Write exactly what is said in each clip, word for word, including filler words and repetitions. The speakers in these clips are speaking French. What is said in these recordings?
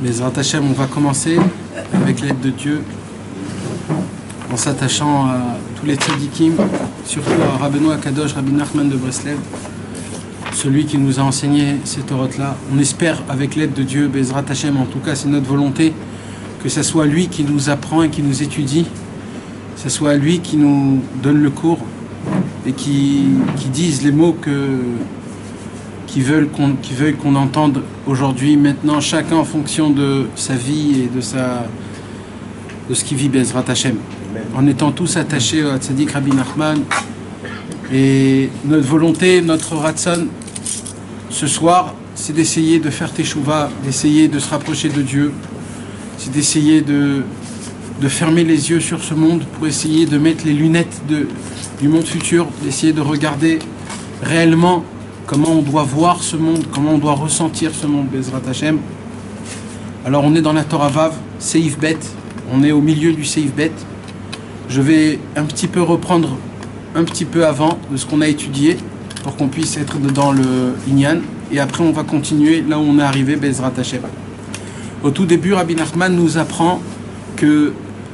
Bezrat Hashem, on va commencer avec l'aide de Dieu en s'attachant à tous les tzadikim, surtout à Rabbeinu Akadosh, Rabbi Nachman de Breslev, celui qui nous a enseigné ces Torot-là. On espère avec l'aide de Dieu, Bezrat Hashem, en tout cas c'est notre volonté, que ce soit lui qui nous apprend et qui nous étudie, que ce soit lui qui nous donne le cours et qui, qui dise les mots que qui veulent qu'on qui veulent qu'on entende aujourd'hui, maintenant, chacun en fonction de sa vie et de sa de ce qu'il vit, Bezrat Hashem, en étant tous attachés à Tzadik Rabbi Nachman. Et notre volonté, notre ratson ce soir, c'est d'essayer de faire teshuva, d'essayer de se rapprocher de Dieu, c'est d'essayer de de fermer les yeux sur ce monde pour essayer de mettre les lunettes de, du monde futur, d'essayer de regarder réellement comment on doit voir ce monde, comment on doit ressentir ce monde, Bezrat Hashem. Alors on est dans la Torah Vav, Seif Bet, on est au milieu du Seif Bet. Je vais un petit peu reprendre un petit peu avant de ce qu'on a étudié pour qu'on puisse être dans le Inyan, et après on va continuer là où on est arrivé, Bezrat Hashem. Au tout début, Rabbi Nachman nous apprend que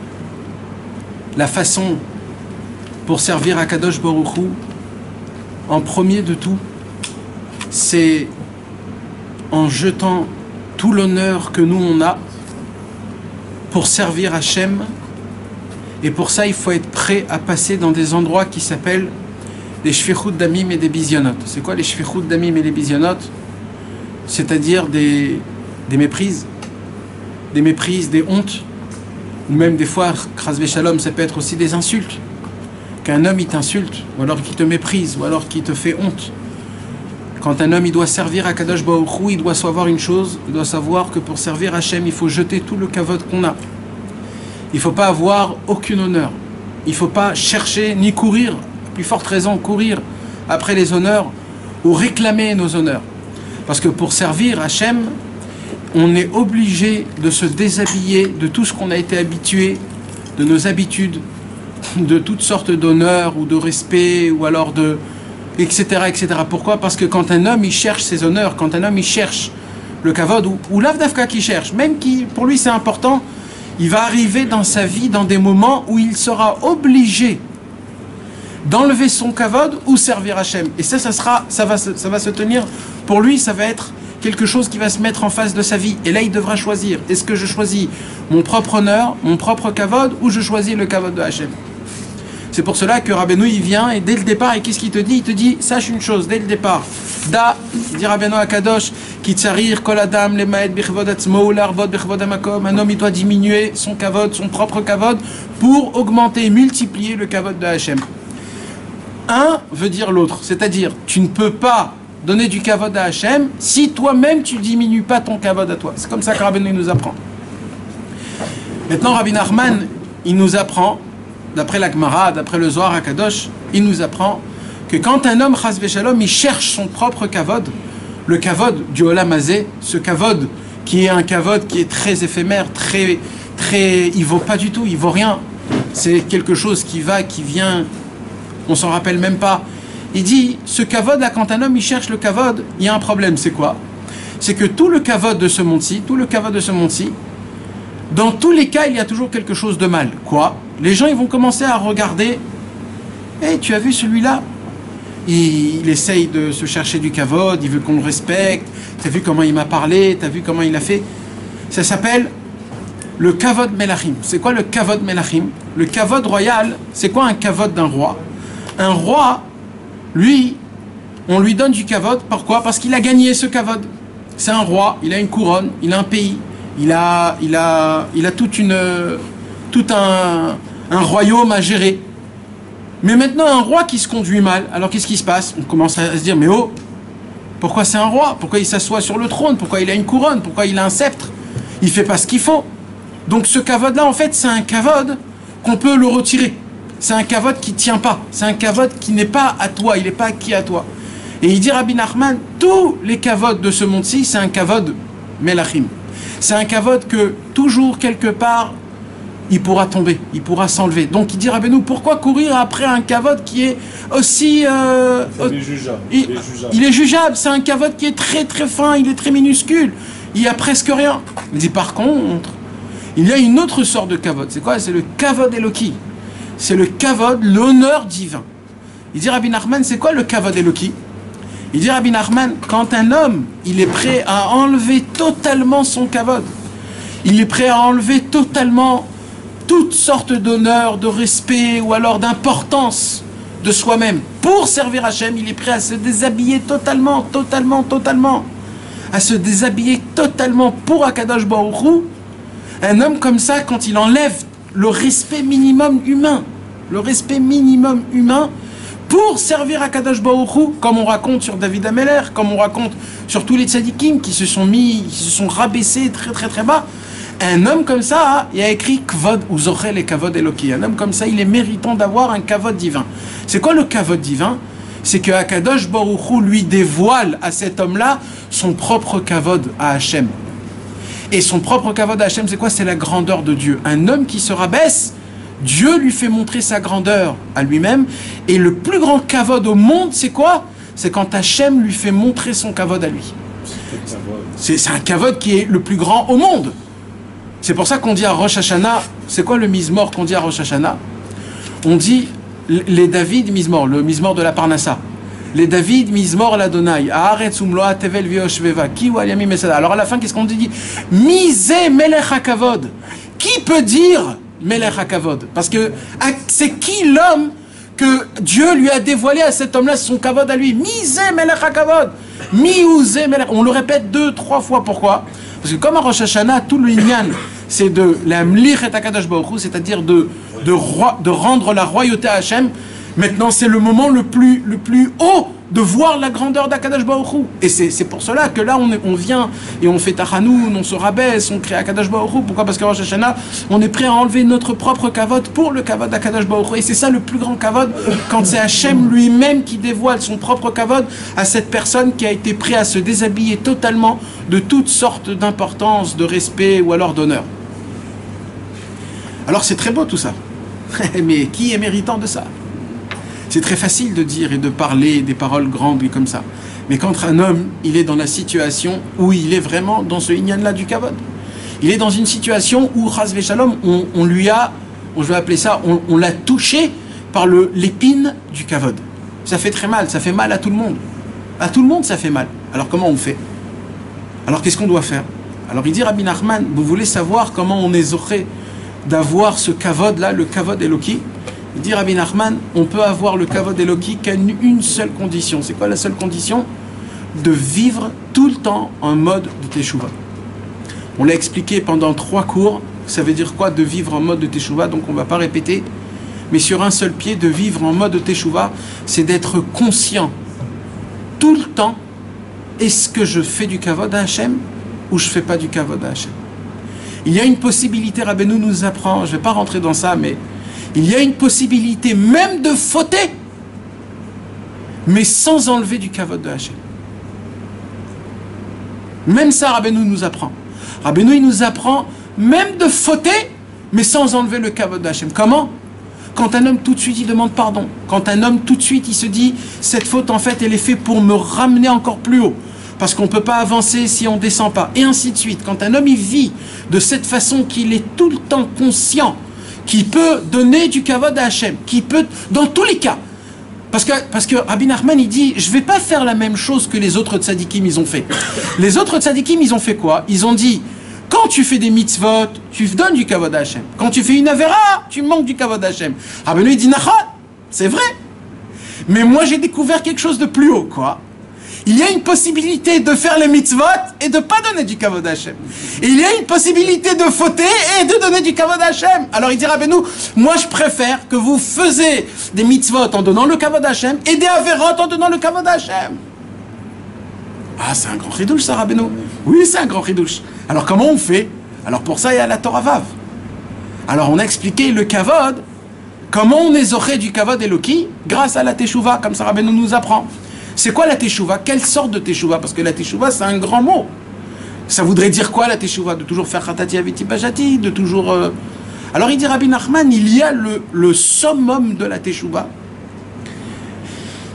la façon pour servir à Kadosh Baruch Hu, en premier de tout, c'est en jetant tout l'honneur que nous on a pour servir Hachem. Et pour ça il faut être prêt à passer dans des endroits qui s'appellent les shfichut damim et des bizyonot. C'est quoi les shfichut damim et les bizyonot? C'est-à-dire des, des méprises, des méprises, des hontes, ou même des fois, Chas v'Shalom, ça peut être aussi des insultes. Qu'un homme il t'insulte, ou alors qu'il te méprise, ou alors qu'il te fait honte. Quand un homme il doit servir à Kadosh Baruch Hu, il doit savoir une chose, il doit savoir que pour servir Hachem, il faut jeter tout le kavod qu'on a. Il ne faut pas avoir aucun honneur. Il ne faut pas chercher ni courir, à plus forte raison courir après les honneurs ou réclamer nos honneurs. Parce que pour servir Hachem, on est obligé de se déshabiller de tout ce qu'on a été habitué, de nos habitudes, de toutes sortes d'honneurs ou de respect, ou alors de... etc, et cetera. Pourquoi? Parce que quand un homme il cherche ses honneurs, quand un homme il cherche le kavod, ou, ou l'avdavka qui cherche, même qui pour lui c'est important, il va arriver dans sa vie dans des moments où il sera obligé d'enlever son kavod ou servir Hachem. Et ça, ça sera, ça va, ça va se tenir pour lui, ça va être quelque chose qui va se mettre en face de sa vie. Et là, il devra choisir. Est-ce que je choisis mon propre honneur, mon propre kavod, ou je choisis le kavod de Hachem? C'est pour cela que Rabbeinu il vient et dès le départ, et qu'est-ce qu'il te dit? Il te dit, sache une chose, dès le départ. Da, dit Rabbeinu Akadosh, ki tsarir kol adam lemaet bichvod atzmo ou larvod bichvod hamakom. Un homme il doit diminuer son kavod, son propre kavod, pour augmenter, multiplier le kavod de Hachem. Un veut dire l'autre, c'est-à-dire, tu ne peux pas donner du kavod à Hachem si toi-même tu diminues pas ton kavod à toi. C'est comme ça que Rabbeinu nous apprend. Maintenant, Rabbi Nachman, il nous apprend, d'après la Gemara, d'après le Zohar HaKadosh, il nous apprend que quand un homme, chas v'shalom, il cherche son propre kavod, le kavod du Olam Hazeh, ce kavod qui est un kavod qui est très éphémère, très, très, il vaut pas du tout, il vaut rien. C'est quelque chose qui va, qui vient, on s'en rappelle même pas. Il dit, ce kavod là, quand un homme il cherche le kavod, il y a un problème, c'est quoi? C'est que tout le kavod de ce monde-ci, tout le kavod de ce monde-ci, dans tous les cas, il y a toujours quelque chose de mal. Quoi? Les gens ils vont commencer à regarder. Eh, hey, tu as vu celui-là? il, il essaye de se chercher du kavod, il veut qu'on le respecte. Tu as vu comment il m'a parlé? Tu as vu comment il a fait? Ça s'appelle le kavod melachim. C'est quoi le kavod melachim? Le kavod royal, c'est quoi un kavod d'un roi? Un roi, lui, on lui donne du kavod. Pourquoi? Parce qu'il a gagné ce kavod. C'est un roi, il a une couronne, il a un pays. Il a, il a, il a toute une, tout un, un royaume à gérer. Mais maintenant, un roi qui se conduit mal, alors qu'est-ce qui se passe? On commence à se dire, mais oh, pourquoi c'est un roi? Pourquoi il s'assoit sur le trône? Pourquoi il a une couronne? Pourquoi il a un sceptre? Il fait pas ce qu'il faut. Donc ce kavod-là, en fait, c'est un kavod qu'on peut le retirer. C'est un kavod qui tient pas. C'est un kavod qui n'est pas à toi, il n'est pas acquis à toi. Et il dit, Rabbi Nachman, tous les kavods de ce monde-ci, c'est un kavod melachim. C'est un kavod que, toujours, quelque part, il pourra tomber, il pourra s'enlever. Donc il dit, Rabbeinu, pourquoi courir après un kavod qui est aussi... Euh, il, est jugeable. il, il est jugeable. Il est jugeable, c'est un kavod qui est très très fin, il est très minuscule. il y a presque rien. Il dit par contre, il y a une autre sorte de kavod. C'est quoi? C'est le kavod Eloki. C'est le kavod, l'honneur divin. Il dit Rabbi Nachman, c'est quoi le kavod Eloki? Il dit Rabbi Nachman, quand un homme, il est prêt à enlever totalement son kavod, il est prêt à enlever totalement toutes sortes d'honneur, de respect ou alors d'importance de soi-même pour servir Hachem, il est prêt à se déshabiller totalement, totalement, totalement, à se déshabiller totalement pour Akadosh Baruch Hu. Un homme comme ça, quand il enlève le respect minimum humain, le respect minimum humain pour servir Akadosh Baruch Hu, comme on raconte sur David Ameller, comme on raconte sur tous les tzadikim qui se sont mis, qui se sont rabaissés très très très bas. Un homme comme ça, il y a écrit Kvod ou Zochel et Kavod Eloki. Un homme comme ça, il est méritant d'avoir un Kavod divin. C'est quoi le Kavod divin? C'est que Akadosh Baruch Hu lui dévoile à cet homme-là son propre Kavod à Hachem. Et son propre Kavod à Hachem, c'est quoi? C'est la grandeur de Dieu. Un homme qui se rabaisse, Dieu lui fait montrer sa grandeur à lui-même. Et le plus grand Kavod au monde, c'est quoi? C'est quand Hachem lui fait montrer son Kavod à lui. C'est un Kavod qui est le plus grand au monde. C'est pour ça qu'on dit à Rosh Hashanah, c'est quoi le Mizmor qu'on dit à Rosh Hashanah? On dit les David Mizmor, le Mizmor de la Parnassa. Les David Mizmor l'Adonai, Haaretz umloa tevel vioshveva, ki waliami mesada. Alors à la fin, qu'est-ce qu'on dit? Misé Melech HaKavod. Qui peut dire Melech HaKavod? Parce que c'est qui l'homme que Dieu lui a dévoilé à cet homme-là son Kavod à lui? Misé Melech HaKavod. Miouze Melech. On le répète deux, trois fois. Pourquoi? Parce que comme à Rosh Hashanah, tout le Inyan, c'est de la Mlich et Akadosh Baruch Hu, c'est-à-dire de, de, roi, de rendre la royauté à Hachem. Maintenant, c'est le moment le plus, le plus haut de voir la grandeur d'Akadosh Baruch Hu. Et c'est pour cela que là, on, est, on vient et on fait Tachanoun, on se rabaisse, on crée Akadosh Baruch Hu. Pourquoi? Parce qu'à Rosh Hashanah, on est prêt à enlever notre propre kavod pour le kavod d'Akadosh Baruch Hu. Et c'est ça le plus grand kavod, quand c'est Hachem lui-même qui dévoile son propre kavod à cette personne qui a été prêt à se déshabiller totalement de toutes sortes d'importance, de respect ou alors d'honneur. Alors c'est très beau tout ça. Mais qui est méritant de ça? C'est très facile de dire et de parler des paroles grandes comme ça. Mais quand un homme, il est dans la situation où il est vraiment dans ce inyan-là du kavod, il est dans une situation où, chas v'shalom, on, on lui a, on, je vais appeler ça, on, on l'a touché par l'épine du kavod. Ça fait très mal, ça fait mal à tout le monde. À tout le monde, ça fait mal. Alors comment on fait? Alors qu'est-ce qu'on doit faire? Alors il dit Rabbi Nachman, vous voulez savoir comment on est zoré d'avoir ce kavod-là, le kavod Eloki? Il dit Rabbi Nachman, on peut avoir le kavod Eloki qu'à une, une seule condition. C'est quoi la seule condition? De vivre tout le temps en mode de teshuva. On l'a expliqué pendant trois cours. Ça veut dire quoi de vivre en mode de teshuva? Donc on ne va pas répéter. Mais sur un seul pied, de vivre en mode de teshuva, c'est d'être conscient tout le temps. Est-ce que je fais du kavod à Hachem ou je ne fais pas du kavod à Hachem? Il y a une possibilité, Rabbeinu nous apprend, je ne vais pas rentrer dans ça, mais il y a une possibilité même de fauter, mais sans enlever du kavod de Hachem. Même ça, Rabbeinu nous apprend. Rabbeinu, il nous apprend même de fauter, mais sans enlever le kavod de Hachem. Comment? Quand un homme tout de suite, il demande pardon. Quand un homme tout de suite, il se dit, cette faute, en fait, elle est faite pour me ramener encore plus haut. Parce qu'on ne peut pas avancer si on ne descend pas. Et ainsi de suite. Quand un homme, il vit de cette façon qu'il est tout le temps conscient, qui peut donner du kavod à Hachem, qui peut, dans tous les cas, parce que, parce que Rabbi Nachman, il dit, je ne vais pas faire la même chose que les autres tzadikim, ils ont fait. Les autres tzadikim, ils ont fait quoi? Ils ont dit, quand tu fais des mitzvot, tu donnes du kavod à Hachem. Quand tu fais une avera, tu manques du kavod à Hachem. Rabbi lui dit, Nachon, c'est vrai. Mais moi, j'ai découvert quelque chose de plus haut, quoi. Il y a une possibilité de faire les mitzvot et de ne pas donner du kavod à Hachem. Et il y a une possibilité de fauter et de donner du kavod à Hachem. Alors il dira, ben nous, moi je préfère que vous faisiez des mitzvot en donnant le kavod à Hachem et des averot en donnant le kavod à Hachem. Ah, c'est un grand ridouche ça, Rabbeinu. Oui, c'est un grand ridouche. Alors comment on fait? Alors pour ça, il y a la Torah Vav. Alors on a expliqué le kavod, comment on est zoré du kavod Eloki grâce à la teshuva, comme ça Rabbeinu nous apprend. C'est quoi la teshuva? Quelle sorte de teshuva? Parce que la teshuva, c'est un grand mot. Ça voudrait dire quoi la teshuva? De toujours faire khatati aviti bajati, de toujours... Euh... Alors il dit Rabbi Nachman, il y a le, le summum de la teshuva.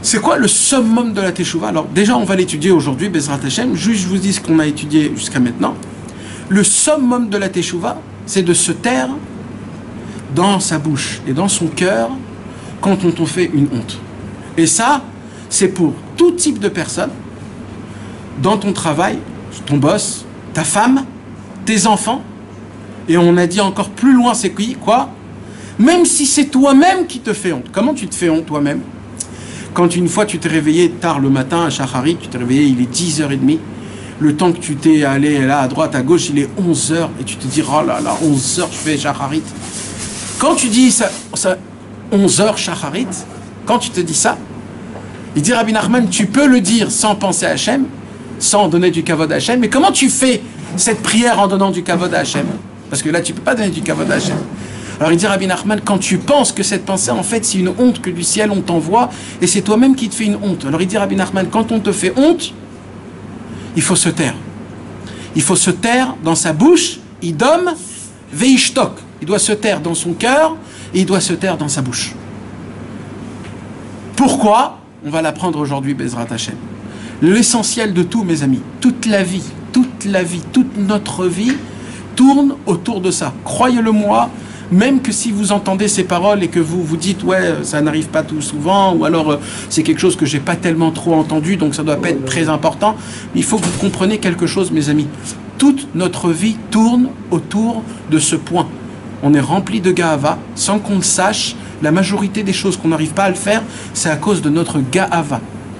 C'est quoi le summum de la Teshuvah? Alors déjà, on va l'étudier aujourd'hui, Bezrat Hashem. Juste, je vous dis ce qu'on a étudié jusqu'à maintenant. Le summum de la Teshuvah, c'est de se taire dans sa bouche et dans son cœur quand on t'en fait une honte. Et ça, c'est pour tout type de personnes, dans ton travail, ton boss, ta femme, tes enfants, et on a dit encore plus loin, c'est qui, quoi? Même si c'est toi-même qui te fais honte. Comment tu te fais honte toi-même? Quand une fois tu t'es réveillé tard le matin à Shacharit, tu t'es réveillé, il est dix heures trente, le temps que tu t'es allé là à droite, à gauche, il est onze heures, et tu te dis, oh là là, onze heures, je fais Shacharit. Quand tu dis ça, ça onze heures Shacharit, quand tu te dis ça, il dit Rabbi Nachman, tu peux le dire sans penser à Hachem, sans donner du kavod à Hachem, mais comment tu fais cette prière en donnant du kavod à Hachem? Parce que là, tu ne peux pas donner du kavod à Hachem. Alors il dit Rabbi Nachman, quand tu penses que cette pensée, en fait, c'est une honte que du ciel on t'envoie, et c'est toi-même qui te fais une honte. Alors il dit Rabbi Nachman, quand on te fait honte, il faut se taire. Il faut se taire dans sa bouche, idom, veishtok. Il doit se taire dans son cœur, et il doit se taire dans sa bouche. Pourquoi? On va l'apprendre aujourd'hui, Bezrat Hashem. L'essentiel de tout, mes amis, toute la vie, toute la vie, toute notre vie tourne autour de ça. Croyez-le moi, même que si vous entendez ces paroles et que vous vous dites ouais, ça n'arrive pas tout souvent, ou alors euh, c'est quelque chose que j'ai pas tellement trop entendu, donc ça doit pas être très important. Mais il faut que vous compreniez quelque chose, mes amis. Toute notre vie tourne autour de ce point. On est rempli de Ga'ava, sans qu'on le sache. La majorité des choses qu'on n'arrive pas à le faire, c'est à cause de notre Ga'ava,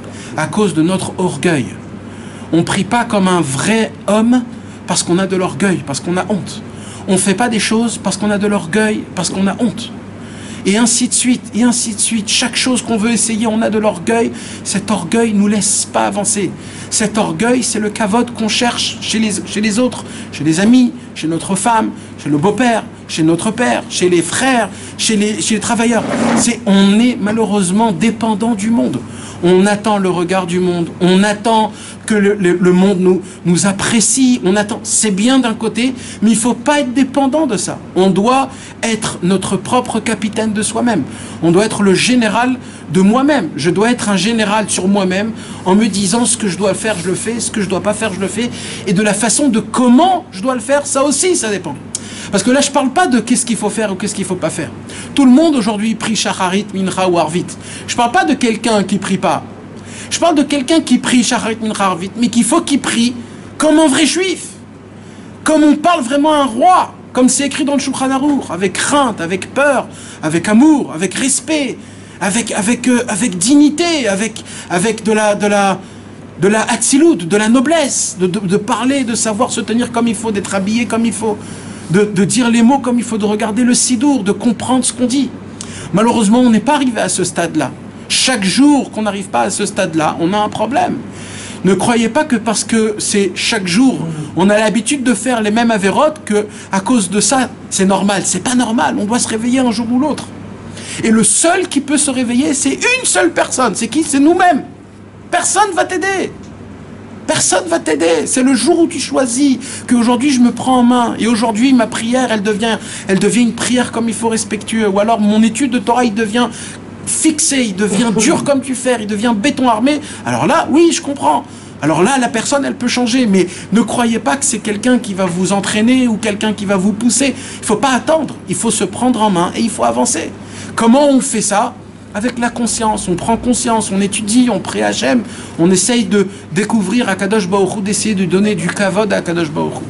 à cause de notre orgueil. On ne prie pas comme un vrai homme parce qu'on a de l'orgueil, parce qu'on a honte. On ne fait pas des choses parce qu'on a de l'orgueil, parce qu'on a honte. Et ainsi de suite, et ainsi de suite. Chaque chose qu'on veut essayer, on a de l'orgueil. Cet orgueil ne nous laisse pas avancer. Cet orgueil, c'est le kavod qu'on cherche chez les, chez les autres, chez les amis, chez notre femme, chez le beau-père, chez notre père, chez les frères, chez les, chez les travailleurs. C'est, on est malheureusement dépendant du monde. On attend le regard du monde. On attend que le, le, le monde nous, nous apprécie. On attend. C'est bien d'un côté, mais il ne faut pas être dépendant de ça. On doit être notre propre capitaine de soi-même. On doit être le général de moi-même. Je dois être un général sur moi-même en me disant ce que je dois faire, je le fais, ce que je ne dois pas faire, je le fais. Et de la façon de comment je dois le faire, ça aussi, ça dépend. Parce que là, je ne parle pas de qu'est-ce qu'il faut faire ou qu'est-ce qu'il ne faut pas faire. Tout le monde aujourd'hui prie Shacharit, Mincha ou Arvit. Je ne parle pas de quelqu'un qui ne prie pas. Je parle de quelqu'un qui prie Shacharit, Mincha, Arvit, mais qu'il faut qu'il prie comme un vrai juif. Comme on parle vraiment à un roi. Comme c'est écrit dans le Shulchan Aruch, avec crainte, avec peur, avec amour, avec respect, avec, avec, euh, avec dignité, avec, avec de la... De la de la hatzilut, de la noblesse, de, de, de parler, de savoir se tenir comme il faut, d'être habillé comme il faut, de, de dire les mots comme il faut, de regarder le sidour, de comprendre ce qu'on dit. Malheureusement, on n'est pas arrivé à ce stade-là. Chaque jour qu'on n'arrive pas à ce stade-là, on a un problème. Ne croyez pas que parce que c'est chaque jour, on a l'habitude de faire les mêmes avérotes, que à cause de ça, c'est normal. C'est pas normal, on doit se réveiller un jour ou l'autre. Et le seul qui peut se réveiller, c'est une seule personne. C'est qui? C'est nous-mêmes. Personne ne va t'aider. Personne ne va t'aider. C'est le jour où tu choisis qu'aujourd'hui je me prends en main. Et aujourd'hui ma prière, elle devient, elle devient une prière comme il faut, respectueux. Ou alors mon étude de Torah, il devient fixé, il devient dur comme du fer, il devient béton armé. Alors là, oui, je comprends. Alors là, la personne, elle peut changer. Mais ne croyez pas que c'est quelqu'un qui va vous entraîner ou quelqu'un qui va vous pousser. Il ne faut pas attendre. Il faut se prendre en main et il faut avancer. Comment on fait ça? Avec la conscience, on prend conscience, on étudie, on prie Hachem, on essaye de découvrir Akadosh Baruch Hu, d'essayer de donner du kavod à Akadosh Baruch Hu.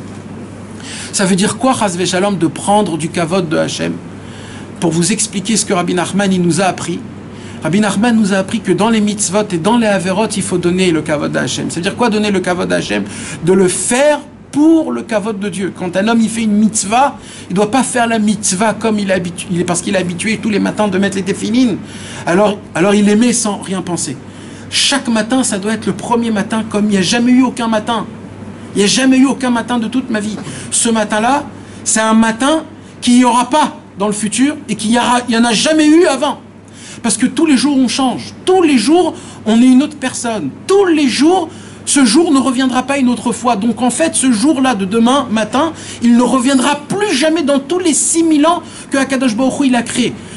Ça veut dire quoi, Chas v'Shalom, de prendre du kavod de Hachem? Pour vous expliquer ce que Rabbi Nachman il nous a appris. Rabbi Nachman nous a appris que dans les mitzvot et dans les averot, il faut donner le kavod à Hachem. Ça veut dire quoi, donner le kavod à Hachem? De le faire pour le kavod de Dieu. Quand un homme il fait une mitzvah, il ne doit pas faire la mitzvah comme il est habitué, parce qu'il est habitué tous les matins de mettre les téfilines. Alors, alors il les met sans rien penser. Chaque matin, ça doit être le premier matin comme il n'y a jamais eu aucun matin. Il n'y a jamais eu aucun matin de toute ma vie. Ce matin-là, c'est un matin qu'il n'y aura pas dans le futur et qu'il n'y en a jamais eu avant. Parce que tous les jours, on change. Tous les jours, on est une autre personne. Tous les jours, ce jour ne reviendra pas une autre fois. Donc en fait, ce jour-là de demain matin, il ne reviendra plus jamais dans tous les six mille ans que Akadosh Baruch Hu il a créé.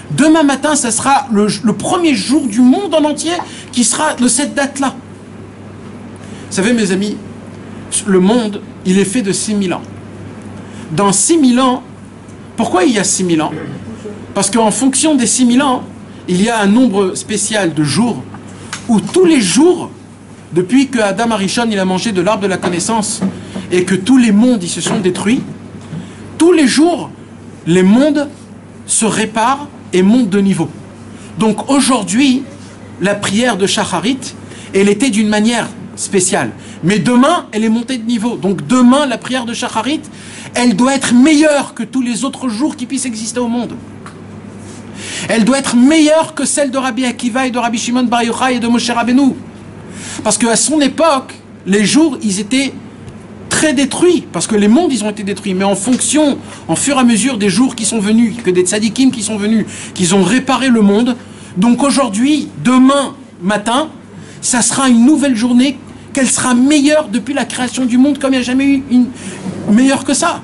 Demain matin, ça sera le, le premier jour du monde en entier qui sera de cette date-là. Vous savez, mes amis, le monde, il est fait de six mille ans. Dans six mille ans, pourquoi il y a six mille ans? Parce qu'en fonction des six mille ans, il y a un nombre spécial de jours où tous les jours, depuis que Adam Arishon il a mangé de l'arbre de la connaissance et que tous les mondes ils se sont détruits, tous les jours, les mondes se réparent et montent de niveau. Donc aujourd'hui, la prière de Shacharit, elle était d'une manière spéciale. Mais demain, elle est montée de niveau. Donc demain, la prière de Shacharit, elle doit être meilleure que tous les autres jours qui puissent exister au monde. Elle doit être meilleure que celle de Rabbi Akiva et de Rabbi Shimon Bar Yochai et de Moshe Rabbeinu. Parce qu'à son époque, les jours, ils étaient très détruits, parce que les mondes, ils ont été détruits. Mais en fonction, en fur et à mesure des jours qui sont venus, que des tzadikim qui sont venus, qu'ils ont réparé le monde. Donc aujourd'hui, demain matin, ça sera une nouvelle journée, qu'elle sera meilleure depuis la création du monde, comme il n'y a jamais eu une meilleure que ça.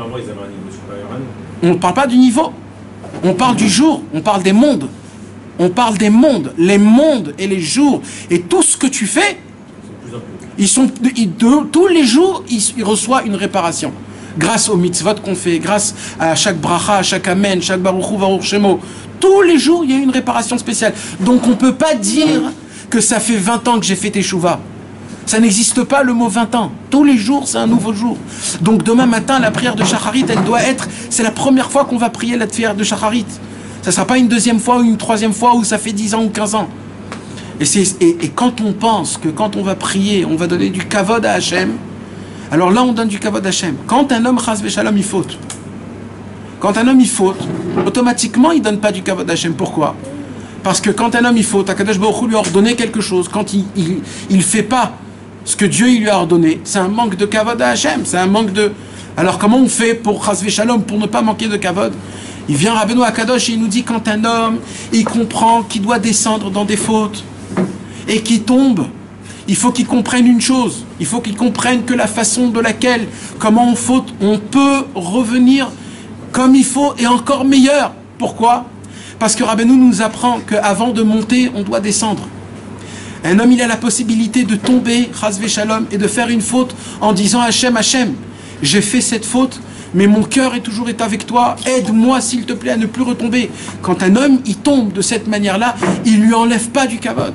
On ne parle pas du niveau. On parle du jour, on parle des mondes. On parle des mondes, les mondes et les jours. Et tout ce que tu fais, ils sont, ils, de, tous les jours, ils, ils reçoivent une réparation. Grâce aux mitzvot qu'on fait, grâce à chaque bracha, à chaque amen, chaque baruchu, baruch shemo. Tous les jours, il y a une réparation spéciale. Donc on ne peut pas dire que ça fait vingt ans que j'ai fait teshuva. Ça n'existe pas le mot vingt ans. Tous les jours, c'est un nouveau jour. Donc demain matin, la prière de Shacharit, elle doit être... C'est la première fois qu'on va prier la prière de Shacharit. Ça ne sera pas une deuxième fois ou une troisième fois où ça fait dix ans ou quinze ans. Et, et, et quand on pense que quand on va prier, on va donner du kavod à Hachem, alors là, on donne du kavod à Hachem. Quand un homme, chas v'shalom, il faute. Quand un homme, il faute, automatiquement, il ne donne pas du kavod à Hachem. Pourquoi? Parce que quand un homme, il faute, Akadosh Baruch Hu lui a ordonné quelque chose. Quand il ne fait pas ce que Dieu il lui a ordonné, c'est un manque de kavod à Hachem, c'est un manque de... Alors comment on fait pour chas v'shalom, pour ne pas manquer de kavod? Il vient Rabbeinu Akadosh et il nous dit quand un homme, il comprend qu'il doit descendre dans des fautes et qu'il tombe, il faut qu'il comprenne une chose, il faut qu'il comprenne que la façon de laquelle, comment on faute, on peut revenir comme il faut et encore meilleur. Pourquoi? Parce que Rabbeinu nous apprend qu'avant de monter, on doit descendre. Un homme, il a la possibilité de tomber, chas v'shalom, et de faire une faute en disant Hachem, Hachem, j'ai fait cette faute, mais mon cœur est toujours est avec toi, aide-moi s'il te plaît à ne plus retomber. Quand un homme, il tombe de cette manière-là, il ne lui enlève pas du kavod.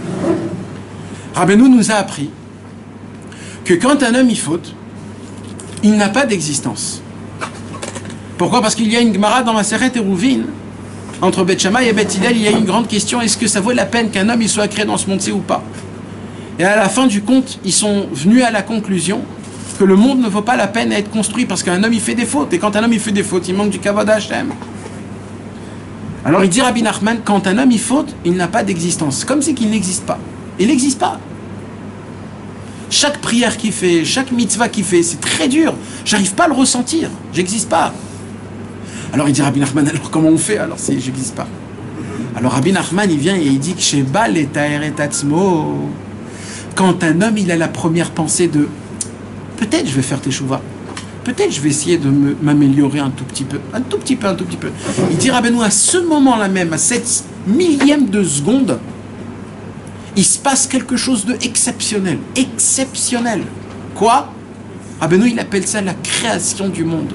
Rabbeinu nous a appris que quand un homme, il faute, il n'a pas d'existence. Pourquoi? Parce qu'il y a une Gemara dans Maseret Eruvin, entre Beth Shammai et Beth Hillel, il y a une grande question, est-ce que ça vaut la peine qu'un homme il soit créé dans ce monde-ci ou pas? Et à la fin du compte, ils sont venus à la conclusion que le monde ne vaut pas la peine à être construit parce qu'un homme il fait des fautes. Et quand un homme il fait des fautes, il manque du kavod à Hachem. Alors il dit Rabbi Nachman, quand un homme il faute, il n'a pas d'existence. Comme si qu'il n'existe pas. Il n'existe pas. Chaque prière qu'il fait, chaque mitzvah qu'il fait, c'est très dur. J'arrive pas à le ressentir. J'existe pas. Alors il dit Rabbi Nachman, alors comment on fait? Alors si j'existe pas. Alors Rabbi Nachman il vient et il dit que chez Bal et Taher Atzmo, quand un homme il a la première pensée de peut-être je vais faire teshuva, peut-être je vais essayer de m'améliorer un tout petit peu, un tout petit peu, un tout petit peu. Il dit Rabbeinu à ce moment-là même, à cette millième de seconde, il se passe quelque chose de exceptionnel, exceptionnel. Quoi? Rabbeinu il appelle ça la création du monde.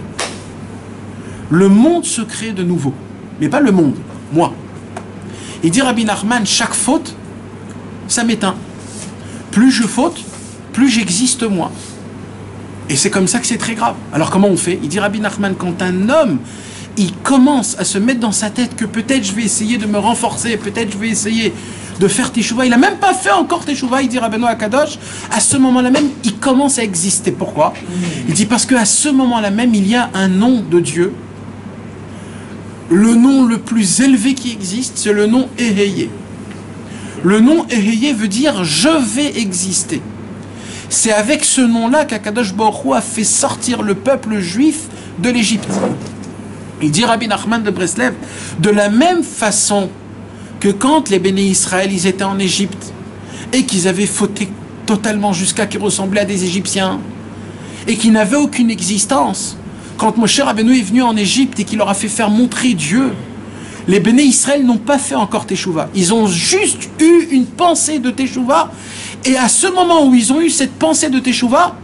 Le monde se crée de nouveau, mais pas le monde, moi. Il dit Rabbi Nachman, chaque faute, ça m'éteint. Plus je faute, plus j'existe moi. Et c'est comme ça que c'est très grave. Alors comment on fait? Il dit Rabbi Nachman, quand un homme, il commence à se mettre dans sa tête que peut-être je vais essayer de me renforcer, peut-être je vais essayer de faire teshuva, il n'a même pas fait encore teshuva, il dit Rabbeinu Akadosh, à ce moment-là même, il commence à exister. Pourquoi? Il dit parce qu'à ce moment-là même, il y a un nom de Dieu. Le nom le plus élevé qui existe, c'est le nom Eheye. Le nom Eheye veut dire « je vais exister ». C'est avec ce nom-là qu'Akadosh Baruch Hu a fait sortir le peuple juif de l'Égypte. Il dit Rabbi Nachman de Breslev, de la même façon que quand les béné Israël ils étaient en Égypte et qu'ils avaient fauté totalement jusqu'à qu'ils ressemblaient à des Égyptiens et qu'ils n'avaient aucune existence, quand Moshe Rabbeinu est venu en Égypte et qu'il leur a fait faire montrer Dieu, Les Béné Israël n'ont pas fait encore Teshuvah. Ils ont juste eu une pensée de Teshuvah. Et à ce moment où ils ont eu cette pensée de Teshuvah,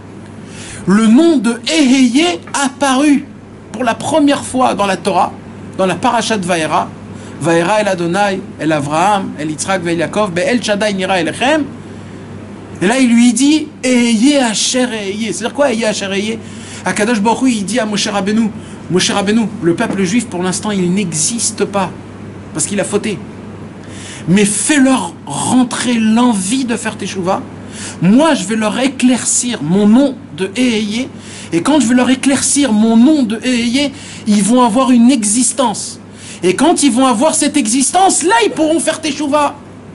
le nom de Eheye apparu pour la première fois dans la Torah, dans la parasha de Vaera. Vaera el Adonai, el Avraham, el Yitzhak, el Yaakov, be'el Shaddai nira elechem. Et là, il lui dit Eheye asher Eheye. C'est-à-dire quoi, Eheye asher Eheye? Akadosh Baruch Hu, il dit à Moshe Rabbeinu, Moshe Rabbeinu, le peuple juif, pour l'instant, il n'existe pas, parce qu'il a fauté. Mais fais-leur rentrer l'envie de faire Teshuvah. Moi, je vais leur éclaircir mon nom de Eheye. Et quand je vais leur éclaircir mon nom de Eheye, ils vont avoir une existence. Et quand ils vont avoir cette existence, là, ils pourront faire Teshuvah.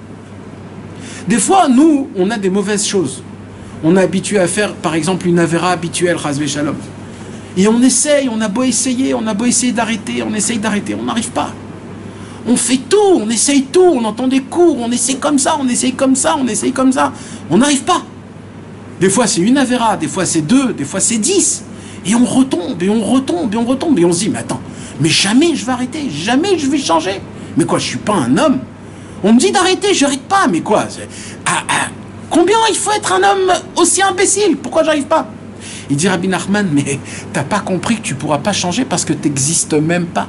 Des fois, nous, on a des mauvaises choses. On est habitué à faire, par exemple, une avéra habituelle, Chas Shalom. Et on essaye, on a beau essayer, on a beau essayer d'arrêter, on essaye d'arrêter, on n'arrive pas. On fait tout, on essaye tout, on entend des cours, on essaye comme ça, on essaye comme ça, on essaye comme ça. On n'arrive pas. Des fois c'est une avéra, des fois c'est deux, des fois c'est dix. Et on retombe, et on retombe, et on retombe. Et on se dit, mais attends, mais jamais je vais arrêter, jamais je vais changer. Mais quoi, je suis pas un homme? On me dit d'arrêter, je n'arrête pas, mais quoi? Ah, ah, combien il faut être un homme aussi imbécile? Pourquoi j'arrive pas? Il dit Rabbi Nachman, mais t'as pas compris que tu pourras pas changer parce que tu n'existes même pas.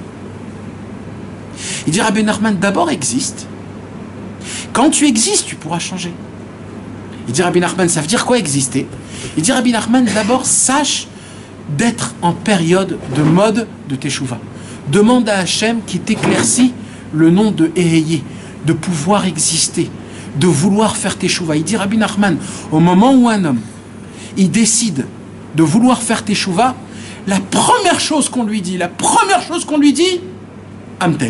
Il dit Rabbi Nachman, d'abord existe. Quand tu existes, tu pourras changer. Il dit Rabbi Nachman, ça veut dire quoi exister? Il dit Rabbi Nachman, d'abord sache d'être en période de mode de Teshuvah. Demande à Hachem qui t'éclaircit le nom de Eheye, de pouvoir exister, de vouloir faire Teshuvah. Il dit Rabbi Nachman, au moment où un homme, il décide de vouloir faire Teshuvah, la première chose qu'on lui dit, la première chose qu'on lui dit, Amten.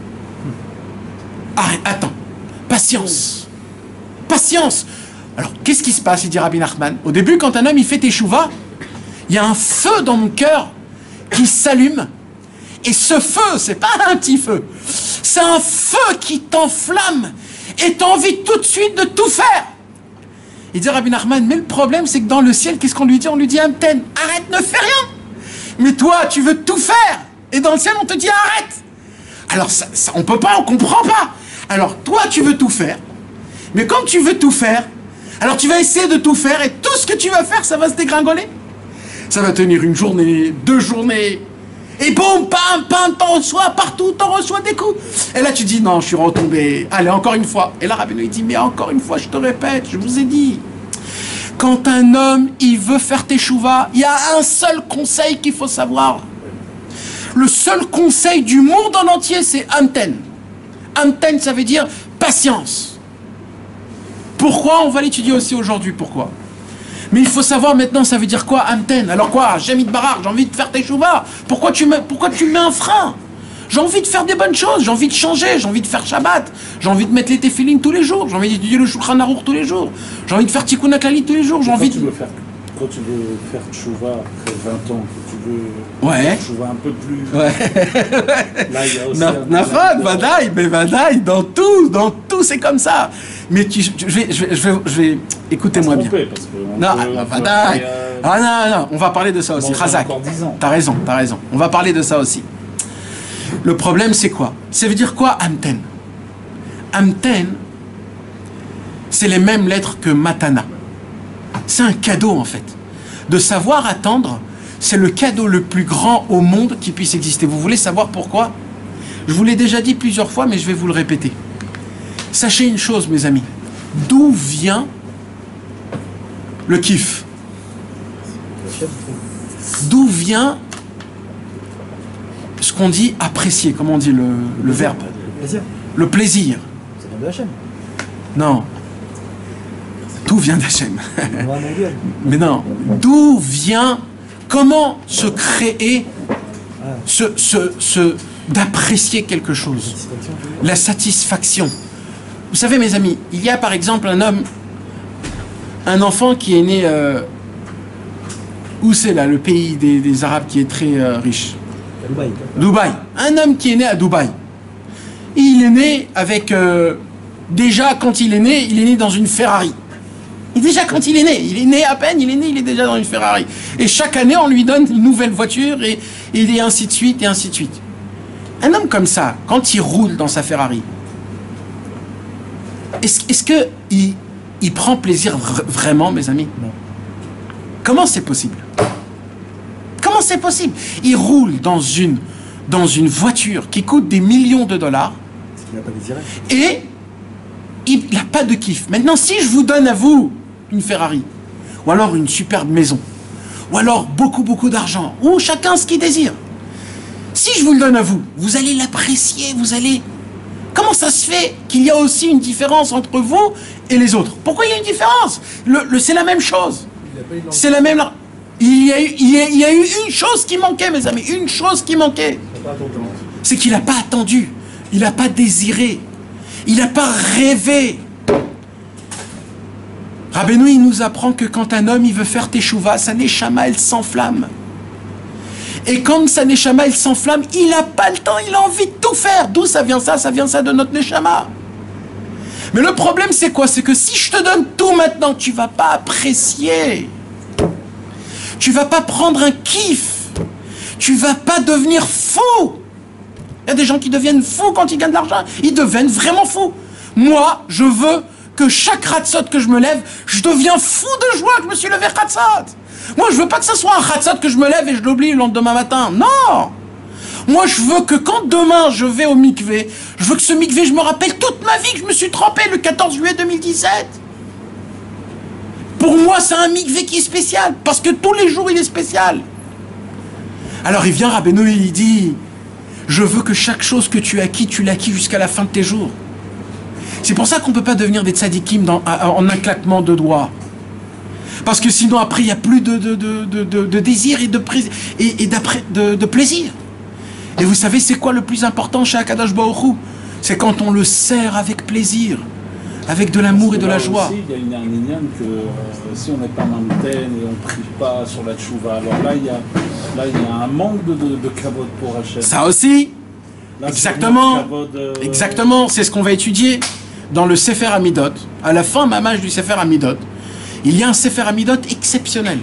Arrête, attends, patience, patience. Alors, qu'est-ce qui se passe, il dit Rabbi Nachman? Au début, quand un homme il fait Teshuvah, il y a un feu dans mon cœur qui s'allume. Et ce feu, c'est pas un petit feu, c'est un feu qui t'enflamme et t'as envie tout de suite de tout faire. Il dit Rabbi Nachman, mais le problème, c'est que dans le ciel, qu'est-ce qu'on lui dit? On lui dit Amten, arrête, ne fais rien. Mais toi, tu veux tout faire. Et dans le ciel, on te dit arrête. Alors, ça, ça, on peut pas, on comprend pas. Alors, toi, tu veux tout faire. Mais comme tu veux tout faire, alors tu vas essayer de tout faire et tout ce que tu vas faire, ça va se dégringoler. Ça va tenir une journée, deux journées. Et boum, pam, pam, t'en reçois partout, t'en reçois des coups. Et là, tu dis, non, je suis retombé. Allez, encore une fois. Et là, Rabbeinu, il dit, mais encore une fois, je te répète, je vous ai dit. Quand un homme, il veut faire Teshuvah, il y a un seul conseil qu'il faut savoir. Le seul conseil du monde en entier, c'est Amten. Amten, ça veut dire patience. Pourquoi? On va l'étudier aussi aujourd'hui. Pourquoi? Mais il faut savoir maintenant, ça veut dire quoi, Amten? Alors quoi, Jamit Barar, j'ai envie de faire Teshuvah. Pourquoi tu mets, pourquoi tu mets un frein? J'ai envie de faire des bonnes choses, j'ai envie de changer, j'ai envie de faire Shabbat, j'ai envie de mettre les téfilines tous les jours, j'ai envie d'étudier le Shulchan Aruch tous les jours, j'ai envie de faire Tikkun HaKlali tous les jours, j'ai envie de... Tu veux faire, quand tu veux faire Teshuvah après vingt ans, que tu veux ouais. faire Teshuvah un peu plus... Ouais. Là, il y a aussi... Nafad, Vadaï, mais Vadaï, dans tout, dans tout, c'est comme ça. Mais tu, je, vais, je, vais, je, vais, je vais... Écoutez-moi bien. Parce que non, peut, ah, Vadaï. Euh... Ah non, non, on va parler de ça aussi. Razak, t'as raison, t'as raison. On va parler de ça aussi. Le problème, c'est quoi? Ça veut dire quoi, Amten? Amten, c'est les mêmes lettres que Matana. C'est un cadeau, en fait. De savoir attendre, c'est le cadeau le plus grand au monde qui puisse exister. Vous voulez savoir pourquoi? Je vous l'ai déjà dit plusieurs fois, mais je vais vous le répéter. Sachez une chose, mes amis. D'où vient le kiff? D'où vient ce qu'on dit apprécier? Comment on dit le, le verbe? Le plaisir. Le plaisir. Ça vient de Hachem. Non. Tout vient d'Hachem. Mais non. D'où vient... Comment se créer... Ah. Ce, ce, ce, d'apprécier quelque chose? La satisfaction. Vous savez, mes amis, il y a par exemple un homme, un enfant qui est né... Euh, où c'est là, le pays des, des Arabes qui est très euh, riche? Dubaï. Dubaï. Un homme qui est né à Dubaï. Il est né avec... Euh, déjà, quand il est né, il est né dans une Ferrari. Et déjà, quand il est né, il est né à peine, il est né, il est déjà dans une Ferrari. Et chaque année, on lui donne une nouvelle voiture, et, et ainsi de suite, et ainsi de suite. Un homme comme ça, quand il roule dans sa Ferrari, est-ce est-ce qu'il il prend plaisir vr vraiment, mes amis? Non. Comment c'est possible? Comment c'est possible? Il roule dans une, dans une voiture qui coûte des millions de dollars. Il n'a pas désiré. Et il n'a pas de kiff. Maintenant, si je vous donne à vous une Ferrari, ou alors une superbe maison, ou alors beaucoup, beaucoup d'argent, ou chacun ce qu'il désire, si je vous le donne à vous, vous allez l'apprécier, vous allez... Comment ça se fait qu'il y a aussi une différence entre vous et les autres? Pourquoi il y a une différence? le, le, C'est la même chose. C'est la même... Il y, a eu, il, y a, il y a eu une chose qui manquait, mes amis, une chose qui manquait. C'est qu'il n'a pas attendu, il n'a pas désiré, il n'a pas rêvé. Rabbeinu, il nous apprend que quand un homme il veut faire teshuva, sa neshama elle s'enflamme. Et quand sa neshama elle s'enflamme, il n'a pas le temps, il a envie de tout faire. D'où ça vient ça? Ça vient ça de notre neshama. Mais le problème c'est quoi? C'est que si je te donne tout maintenant, tu ne vas pas apprécier. Tu ne vas pas prendre un kiff. Tu ne vas pas devenir fou. Il y a des gens qui deviennent fous quand ils gagnent de l'argent. Ils deviennent vraiment fous. Moi, je veux que chaque ratzot que je me lève, je deviens fou de joie que je me suis levé ratzot. Moi, je veux pas que ce soit un ratzot que je me lève et je l'oublie le lendemain matin. Non. Moi, je veux que quand demain je vais au mikvé, je veux que ce mikvé, je me rappelle toute ma vie que je me suis trempé le quatorze juillet deux mille dix-sept. Pour moi, c'est un mikvé qui est spécial, parce que tous les jours, il est spécial. Alors, il vient, Rabbeinu, il dit, je veux que chaque chose que tu as acquis, tu l'as acquis jusqu'à la fin de tes jours. C'est pour ça qu'on ne peut pas devenir des tzadikim dans, en un claquement de doigts. Parce que sinon, après, il n'y a plus de, de, de, de, de, de désir et, de, et, et de, de plaisir. Et vous savez, c'est quoi le plus important chez Akadosh Baruch Hu? C'est quand on le sert avec plaisir, avec de l'amour et de la joie. Aussi, il y a une arménienne que euh, si on n'est pas mamten et on ne prie pas sur la tchouva, alors là, il y a, là, il y a un manque de, de, de kavod pour Hachem. Ça aussi, là, exactement, kavod, euh... exactement, c'est ce qu'on va étudier dans le Sefer Amidot. À la fin, mamage du Sefer Amidot, il y a un Sefer Amidot exceptionnel.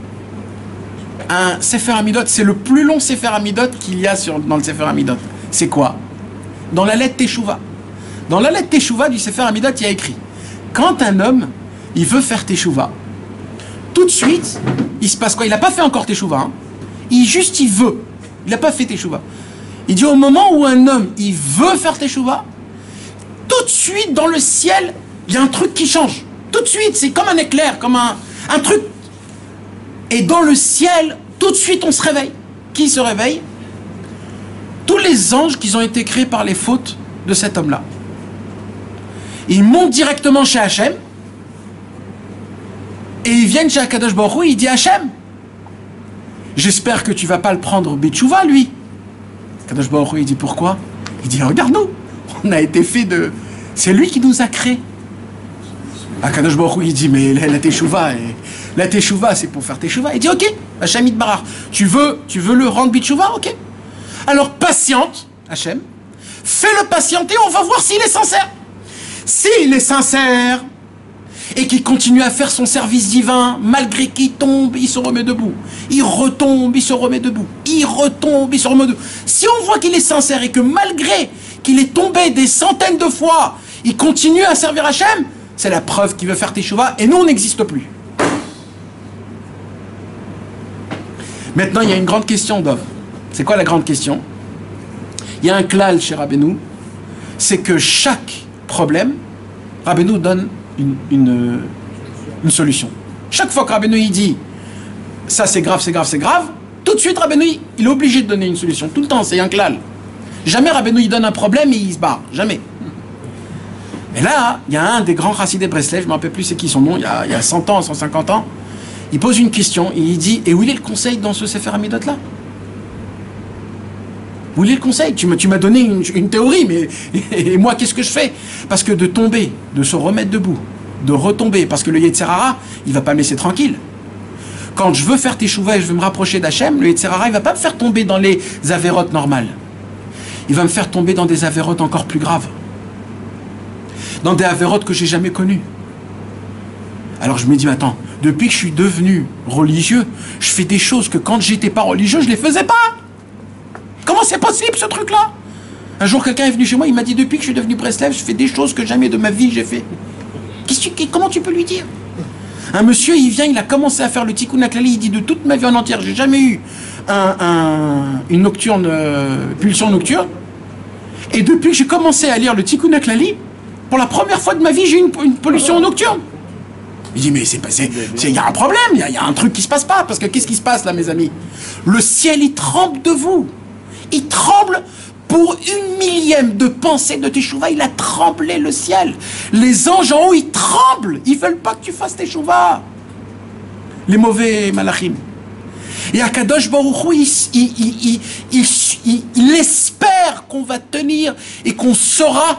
Un Sefer Amidot, c'est le plus long Sefer Amidot qu'il y a sur, dans le Sefer Amidot. C'est quoi? Dans la lettre Teshuvah. Dans la lettre Teshuvah du Sefer Amidot, il y a écrit, quand un homme, il veut faire Teshuvah, tout de suite, il se passe quoi? Il n'a pas fait encore Teshuvah. Hein. Il juste, il veut. Il n'a pas fait Teshuvah. Il dit, au moment où un homme, il veut faire Teshuvah, tout de suite, dans le ciel, il y a un truc qui change. Tout de suite, c'est comme un éclair, comme un, un truc. Et dans le ciel, tout de suite, on se réveille. Qui se réveille? Tous les anges qui ont été créés par les fautes de cet homme-là. Ils montent directement chez Hachem. Et ils viennent chez Akadosh Baruch Hu, il dit Hachem, j'espère que tu ne vas pas le prendre au Bitchouva, lui. Akadosh Baruch Hu, il dit pourquoi? Il dit regarde-nous, on a été fait de... C'est lui qui nous a créés. Akadosh Baruch Hu, il dit mais la, la Teshuvah, la Teshuvah, c'est pour faire Teshuvah. Il dit ok, Hachem Itbarach, tu veux, tu veux le rendre Bitchouva, ok. Alors patiente, Hachem, fais-le patienter, on va voir s'il est sincère. S'il est sincère et qu'il continue à faire son service divin, malgré qu'il tombe, il se remet debout. Il retombe, il se remet debout. Il retombe, il se remet debout. Si on voit qu'il est sincère et que malgré qu'il est tombé des centaines de fois, il continue à servir Hachem, c'est la preuve qu'il veut faire Teshuvah et nous, on n'existe plus. Maintenant, il y a une grande question, Dov. C'est quoi la grande question? Il y a un klal chez Rabbeinu, c'est que chaque problème, Rabbeinu donne une, une, une solution. Chaque fois que Rabbeinu il dit ça c'est grave, c'est grave, c'est grave, tout de suite Rabbeinu il est obligé de donner une solution. Tout le temps, c'est un klal. Jamais Rabbeinu il donne un problème et il se barre. Jamais. Mais là, il y a un des grands chassidés de Breslev, je ne me rappelle plus c'est qui son nom, il y, a, il y a cent ans, cent cinquante ans, il pose une question et il dit, et où est le conseil dans ce Sefer Amidot là? Où est le conseil? Tu m'as donné une, une théorie, mais et, et moi qu'est-ce que je fais? Parce que de tomber, de se remettre debout, de retomber, parce que le Yetzer Hara, il ne va pas me laisser tranquille. Quand je veux faire Teshuvah et je veux me rapprocher d'Hachem, le Yetzer Hara, il ne va pas me faire tomber dans les avérotes normales. Il va me faire tomber dans des avérotes encore plus graves. Dans des avérotes que j'ai jamais connues. Alors je me dis, mais attends, depuis que je suis devenu religieux, je fais des choses que quand j'étais pas religieux, je les faisais pas. Comment c'est possible ce truc-là? Un jour, quelqu'un est venu chez moi, il m'a dit, depuis que je suis devenu Breslev, je fais des choses que jamais de ma vie j'ai fait. Qu'est-ce que, comment tu peux lui dire? Un monsieur, il vient, il a commencé à faire le Tikkun HaKlali, il dit, de toute ma vie en entière, j'ai jamais eu un, un, une nocturne, euh, pulsion nocturne. Et depuis que j'ai commencé à lire le Tikkun HaKlali, pour la première fois de ma vie, j'ai eu une, une pollution nocturne. Il dit, mais c'est pas, il y a un problème, il y, y a un truc qui se passe pas, parce que qu'est-ce qui se passe là, mes amis? Le ciel, il tremble de vous. Il tremble pour une millième de pensée de Teshuvah, il a tremblé le ciel. Les anges en haut, ils tremblent. Ils veulent pas que tu fasses Teshuvah. Les mauvais malachim. Et Akadosh Baruch Hu, il, il, il, il, il, il espère qu'on va tenir et qu'on saura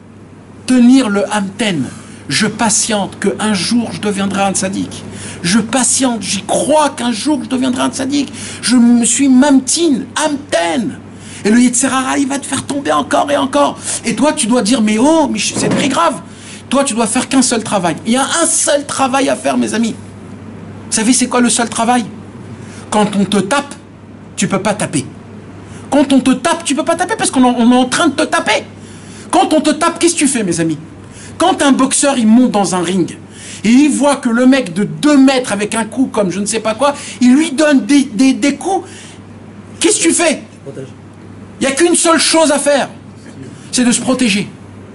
tenir le Hamten. Je patiente qu'un jour je deviendrai un tzaddik. Je patiente, j'y crois qu'un jour je deviendrai un tzaddik. Je me suis mamtin, Hamten. Et le Yetzer Hara, il va te faire tomber encore et encore. Et toi, tu dois dire, mais oh, mais c'est très grave. Toi, tu dois faire qu'un seul travail. Il y a un seul travail à faire, mes amis. Vous savez, c'est quoi le seul travail? Quand on te tape, tu peux pas taper. Quand on te tape, tu peux pas taper parce qu'on est en train de te taper. Quand on te tape, qu'est-ce que tu fais, mes amis? Quand un boxeur, il monte dans un ring, et il voit que le mec de deux mètres avec un coup comme je ne sais pas quoi, il lui donne des, des, des coups, qu'est-ce que tu fais? Il n'y a qu'une seule chose à faire, c'est de se protéger.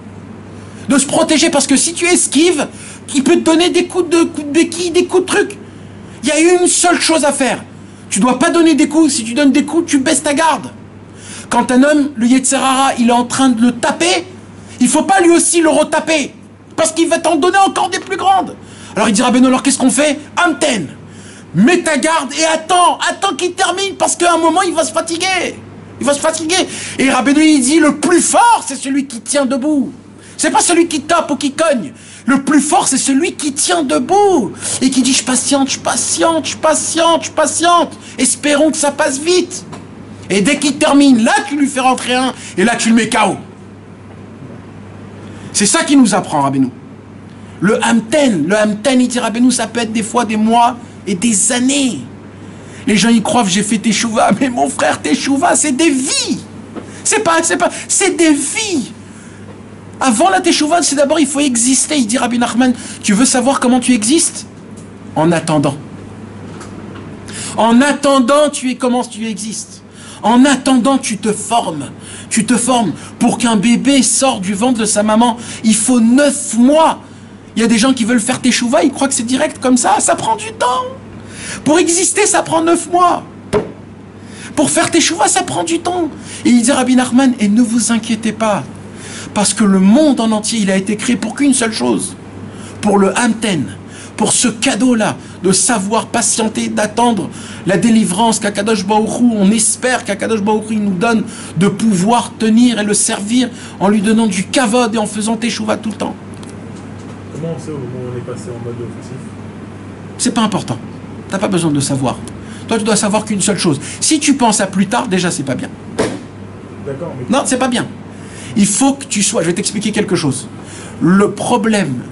De se protéger, parce que si tu esquives, il peut te donner des coups de, coups de béquille, des coups de trucs. Il y a une seule chose à faire. Tu ne dois pas donner des coups. Si tu donnes des coups, tu baisses ta garde. Quand un homme, le Yetzer Hara, il est en train de le taper, il ne faut pas lui aussi le retaper, parce qu'il va t'en donner encore des plus grandes. Alors il dira, ben alors qu'est-ce qu'on fait? Hamten. Mets ta garde et attends, attends qu'il termine, parce qu'à un moment, il va se fatiguer. Il va se fatiguer. Et Rabbeinu, il dit, le plus fort, c'est celui qui tient debout. C'est pas celui qui tape ou qui cogne. Le plus fort, c'est celui qui tient debout. Et qui dit, je patiente, je patiente, je patiente, je patiente. Espérons que ça passe vite. Et dès qu'il termine, là, tu lui fais rentrer un, et là, tu le mets K O. C'est ça qui nous apprend, Rabbeinu. Le Hamten, le Hamten, il dit, Rabbeinu, ça peut être des fois des mois et des années. Les gens y croient que j'ai fait Teshuvah, mais mon frère, Teshuvah, c'est des vies. C'est pas, c'est pas, c'est des vies. Avant la Teshuvah, c'est d'abord, il faut exister. Il dit, Rabbi Nachman, tu veux savoir comment tu existes? En attendant. En attendant, tu es comment tu existes. En attendant, tu te formes. Tu te formes. Pour qu'un bébé sorte du ventre de sa maman, il faut neuf mois. Il y a des gens qui veulent faire Teshuvah, ils croient que c'est direct comme ça. Ça prend du temps. Pour exister, ça prend neuf mois. Pour faire Teshuvah, ça prend du temps. Et il dit, Rabbi Nachman, et ne vous inquiétez pas, parce que le monde en entier, il a été créé pour qu'une seule chose, pour le Hamten, pour ce cadeau-là, de savoir patienter, d'attendre la délivrance qu'Akadosh Baruch Hu, on espère qu'Akadosh Baruch Hu nous donne de pouvoir tenir et le servir en lui donnant du kavod et en faisant Teshuvah tout le temps. Comment on sait au moment où on est passé en mode offensif? C'est pas important. T'as pas besoin de savoir. Toi, tu dois savoir qu'une seule chose. Si tu penses à plus tard, déjà, c'est pas bien. D'accord, mais... Non, c'est pas bien. Il faut que tu sois... Je vais t'expliquer quelque chose. Le problème,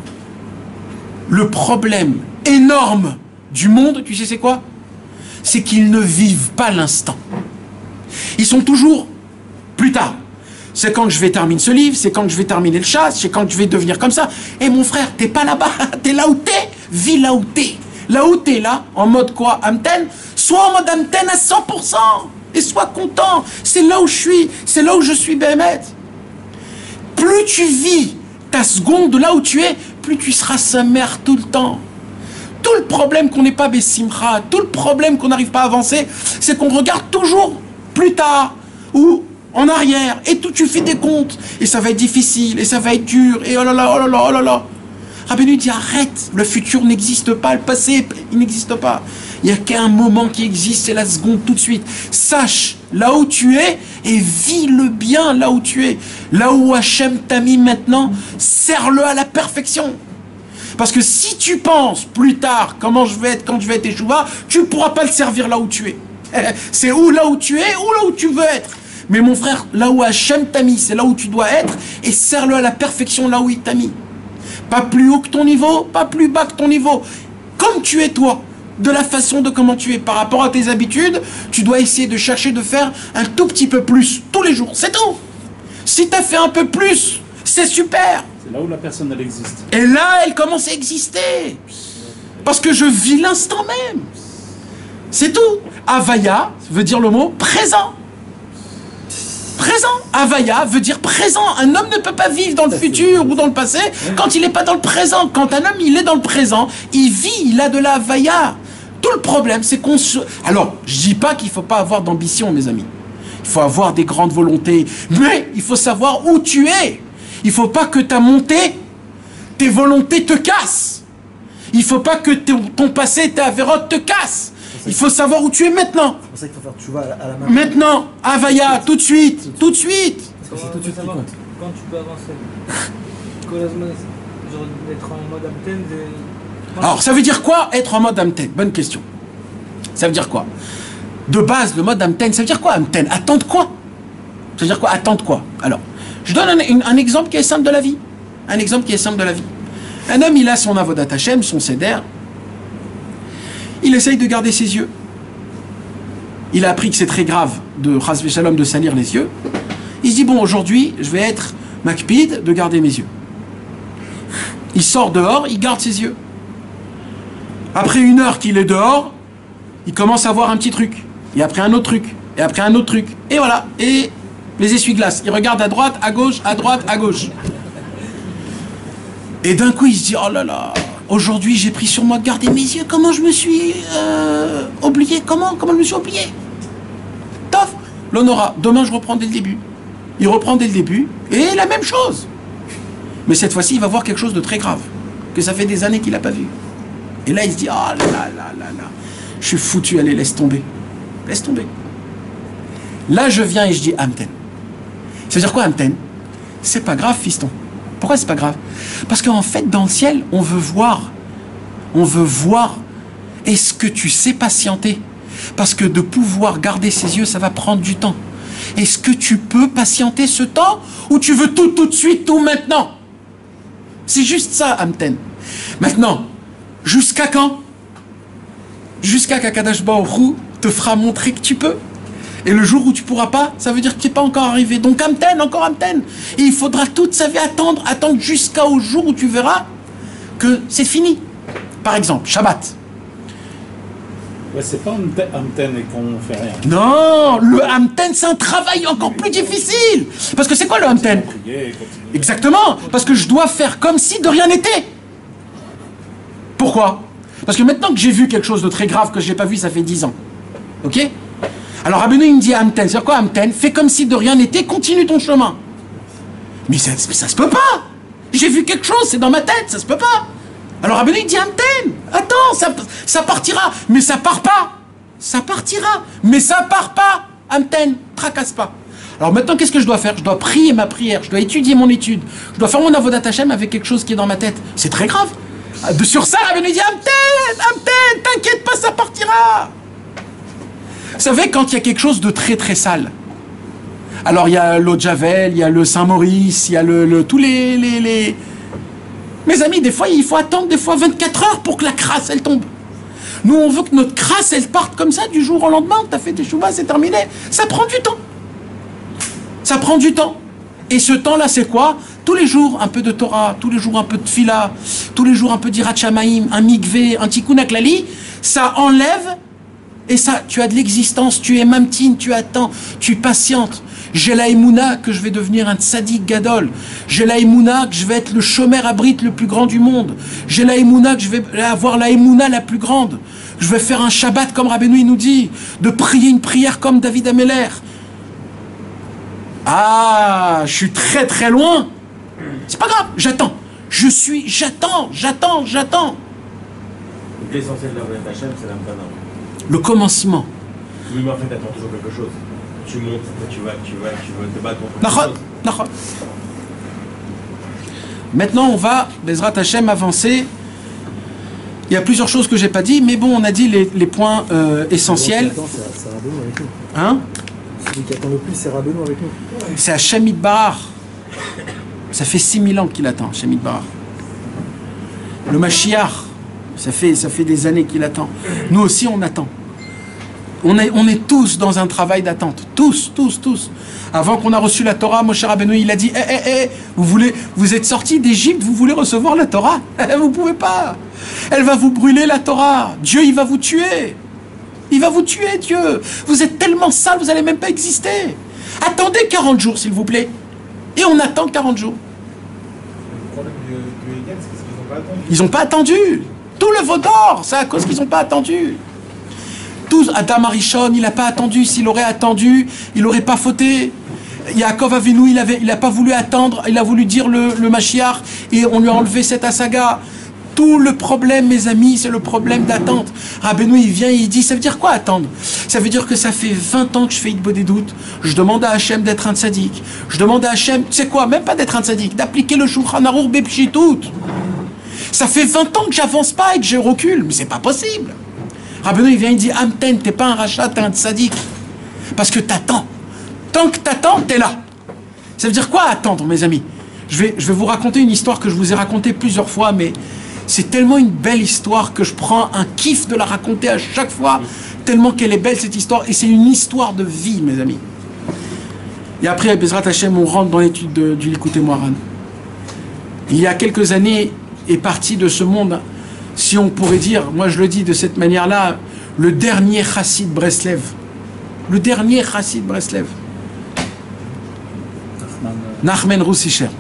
le problème énorme du monde, tu sais c'est quoi? C'est qu'ils ne vivent pas l'instant. Ils sont toujours plus tard. C'est quand je vais terminer ce livre, c'est quand je vais terminer le chat, c'est quand je vais devenir comme ça. Et mon frère, t'es pas là-bas, t'es là où t'es, vis là où t'es. Là où t'es là, en mode quoi? Hamten? Sois en mode Hamten à cent pour cent. Et sois content. C'est là où je suis. C'est là où je suis, Béhémet. Plus tu vis ta seconde là où tu es, plus tu seras sa mère tout le temps. Tout le problème qu'on n'est pas Bessimcha, tout le problème qu'on n'arrive pas à avancer, c'est qu'on regarde toujours plus tard ou en arrière. Et tout, tu fais des comptes. Et ça va être difficile, et ça va être dur, et oh là là, oh là là, oh là là. Rabbeinu dit arrête, le futur n'existe pas, le passé, il n'existe pas. Il n'y a qu'un moment qui existe, c'est la seconde tout de suite. Sache là où tu es et vis le bien là où tu es. Là où Hachem t'a mis maintenant, serre-le à la perfection. Parce que si tu penses plus tard comment je vais être quand je vais être Teshuvah, tu ne pourras pas le servir là où tu es. C'est où là où tu es, ou là où tu veux être. Mais mon frère, là où Hachem t'a mis, c'est là où tu dois être, et serre-le à la perfection là où il t'a mis. Pas plus haut que ton niveau, pas plus bas que ton niveau. Comme tu es toi, de la façon de comment tu es, par rapport à tes habitudes, tu dois essayer de chercher de faire un tout petit peu plus, tous les jours, c'est tout. Si tu as fait un peu plus, c'est super. C'est là où la personne, elle existe. Et là, elle commence à exister. Parce que je vis l'instant même. C'est tout. Avaya veut dire le mot présent. Présent. Avaya veut dire présent. Un homme ne peut pas vivre dans le futur ou dans le passé quand il n'est pas dans le présent. Quand un homme, il est dans le présent, il vit, il a de la Avaya. Tout le problème, c'est qu'on se... Alors, je dis pas qu'il ne faut pas avoir d'ambition, mes amis. Il faut avoir des grandes volontés. Mais il faut savoir où tu es. Il ne faut pas que ta montée, tes volontés te cassent. Il ne faut pas que ton passé, ta avérote te casse. Il faut savoir où tu es maintenant. C'est pour ça qu'il faut faire tchouva à la main. Maintenant, Avaya, tout de suite, tout de suite. Parce que c'est tout de suite qui compte. Quand tu peux avancer. Colosman, genre d'être en mode Amten. De... Alors, ça veut dire quoi être en mode Amten? Bonne question. Ça veut dire quoi? De base, le mode Amten, ça veut dire quoi Amten? Attendre quoi? Ça veut dire quoi? Attendre quoi? Alors, je donne un, un, un exemple qui est simple de la vie. Un exemple qui est simple de la vie. Un homme, il a son avodat Hashem, son seder. Il essaye de garder ses yeux. Il a appris que c'est très grave de Chas v'Shalom de salir les yeux. Il se dit, bon, aujourd'hui, je vais être makpid de garder mes yeux. Il sort dehors, il garde ses yeux. Après une heure qu'il est dehors, il commence à voir un petit truc. Et après un autre truc. Et après un autre truc. Et voilà. Et les essuie-glaces. Il regarde à droite, à gauche, à droite, à gauche. Et d'un coup, il se dit, oh là là, aujourd'hui, j'ai pris sur moi de garder mes yeux. Comment je me suis euh, oublié? Comment Comment je me suis oublié? Tof, l'honora. Demain, je reprends dès le début. Il reprend dès le début. Et la même chose. Mais cette fois-ci, il va voir quelque chose de très grave. Que ça fait des années qu'il n'a pas vu. Et là, il se dit, oh là là là là là. Je suis foutu, allez, laisse tomber. Laisse tomber. Là, je viens et je dis, Amten. Ça veut dire quoi, Amten? C'est pas grave, fiston. Pourquoi c'est pas grave? Parce qu'en fait, dans le ciel, on veut voir. On veut voir. Est-ce que tu sais patienter? Parce que de pouvoir garder ses yeux, ça va prendre du temps. Est-ce que tu peux patienter ce temps? Ou tu veux tout, tout de suite, tout maintenant? C'est juste ça, Amten. Maintenant, jusqu'à quand? Jusqu'à qu'Akadosh Baruch Hu te fera montrer que tu peux. Et le jour où tu pourras pas, ça veut dire que tu n'es pas encore arrivé. Donc Amten, encore Amten. Et il faudra toute sa vie attendre, attendre jusqu'au jour où tu verras que c'est fini. Par exemple, Shabbat. Ouais, c'est pas Amten et qu'on fait rien. Non, le Amten, c'est un travail encore plus difficile. Parce que c'est quoi le Amten? Exactement. Parce que je dois faire comme si de rien n'était. Pourquoi? Parce que maintenant que j'ai vu quelque chose de très grave que je n'ai pas vu, ça fait dix ans. Ok? Alors Rabbeinu, il me dit à Amten, c'est quoi Amten? Fais comme si de rien n'était, continue ton chemin. Mais ça, ça se peut pas. J'ai vu quelque chose, c'est dans ma tête, ça se peut pas. Alors Rabbeinu, il dit Amten, attends, ça, ça partira. Mais ça part pas. Ça partira. Mais ça part pas. Amten, tracasse pas. Alors maintenant, qu'est-ce que je dois faire? Je dois prier ma prière, je dois étudier mon étude. Je dois faire mon avodat Hashem avec quelque chose qui est dans ma tête. C'est très grave. De sur ça, Rabbeinu dit Amten, Amten, t'inquiète pas, ça partira. Vous savez, quand il y a quelque chose de très très sale, alors il y a l'eau de Javel, il y a le Saint-Maurice, il y a le, le tous les, les, les... Mes amis, des fois, il faut attendre des fois vingt-quatre heures pour que la crasse, elle tombe. Nous, on veut que notre crasse, elle parte comme ça, du jour au lendemain, tu as fait tes chouvas, c'est terminé. Ça prend du temps. Ça prend du temps. Et ce temps-là, c'est quoi? Tous les jours, un peu de Torah, tous les jours, un peu de Tfila, tous les jours, un peu d'Irat Shamaim, un mikvé, un tikkun haklali, ça enlève. Et ça, tu as de l'existence, tu es mamtine, tu attends, tu patientes. J'ai la émouna que je vais devenir un tzaddik gadol. J'ai la émouna que je vais être le shomer abrite le plus grand du monde. J'ai la émouna que je vais avoir la émouna la plus grande. Je vais faire un Shabbat comme Rabbeinu nous dit, de prier une prière comme David Ameller. Ah, je suis très très loin. C'est pas grave, j'attends. Je suis, j'attends, j'attends, j'attends. Donc l'essentiel de la Hachem, c'est l'Amtana. Le commencement. Oui, mais en fait, t'attends toujours quelque chose. Tu montes, après tu vas, tu vas, tu vas te battre contre quelque Nachot, chose. nachot. Maintenant, on va, Bezrat Hashem, avancer. Il y a plusieurs choses que j'ai pas dit, mais bon, on a dit les, les points euh, essentiels. C'est Rabbeinu avec nous. Hein? Celui qui attend le plus, c'est Rabbeinu avec nous. C'est Hashem Yitbarach. Ça fait six mille ans qu'il attend, Hashem Yitbarach. Le Mashiach, ça fait, ça fait des années qu'il attend. Nous aussi, on attend. On est, on est tous dans un travail d'attente. Tous, tous, tous. Avant qu'on a reçu la Torah, Moshe Rabbeinu, il a dit, eh, eh, eh, vous voulez, vous êtes sortis d'Égypte, vous voulez recevoir la Torah? Vous pouvez pas. Elle va vous brûler, la Torah. Dieu, il va vous tuer. Il va vous tuer, Dieu. Vous êtes tellement sale, vous n'allez même pas exister. Attendez quarante jours, s'il vous plaît. Et on attend quarante jours. Le problème du, du Hegel, c'est qu'ils n'ont pas attendu. Ils n'ont pas attendu. Tout le veau d'or, c'est à cause qu'ils n'ont pas attendu. Tous, Adam Arishon, il n'a pas attendu. S'il aurait attendu, il n'aurait pas fauté. Yaakov Avinu, il n'a il pas voulu attendre. Il a voulu dire le, le Mashiach et on lui a enlevé cette asaga. Tout le problème, mes amis, c'est le problème d'attente. Rabbeinu, il vient et il dit, ça veut dire quoi attendre? Ça veut dire que ça fait vingt ans que je fais Hitbo des doutes. Je demande à Hachem d'être un tzaddik. Je demande à Hachem, tu sais quoi, même pas d'être un tzaddik, d'appliquer le Shulchan Aruch Bepshitout. Ça fait vingt ans que j'avance pas et que je recule, mais c'est pas possible. Rabbeinu, il vient, il dit, Amten, t'es pas un rachat, t'es un tzaddik. Parce que t'attends. Tant que t'attends, t'es là. Ça veut dire quoi attendre, mes amis? je vais, je vais vous raconter une histoire que je vous ai racontée plusieurs fois, mais c'est tellement une belle histoire que je prends un kiff de la raconter à chaque fois, tellement qu'elle est belle cette histoire, et c'est une histoire de vie, mes amis. Et après, à Bezrat Hashem, on rentre dans l'étude de, du Likutei Moharan. Il y a quelques années, est parti de ce monde, si on pourrait dire, moi je le dis de cette manière-là, le dernier chassid Breslev. Le dernier chassid Breslev. Nachman Roussischer.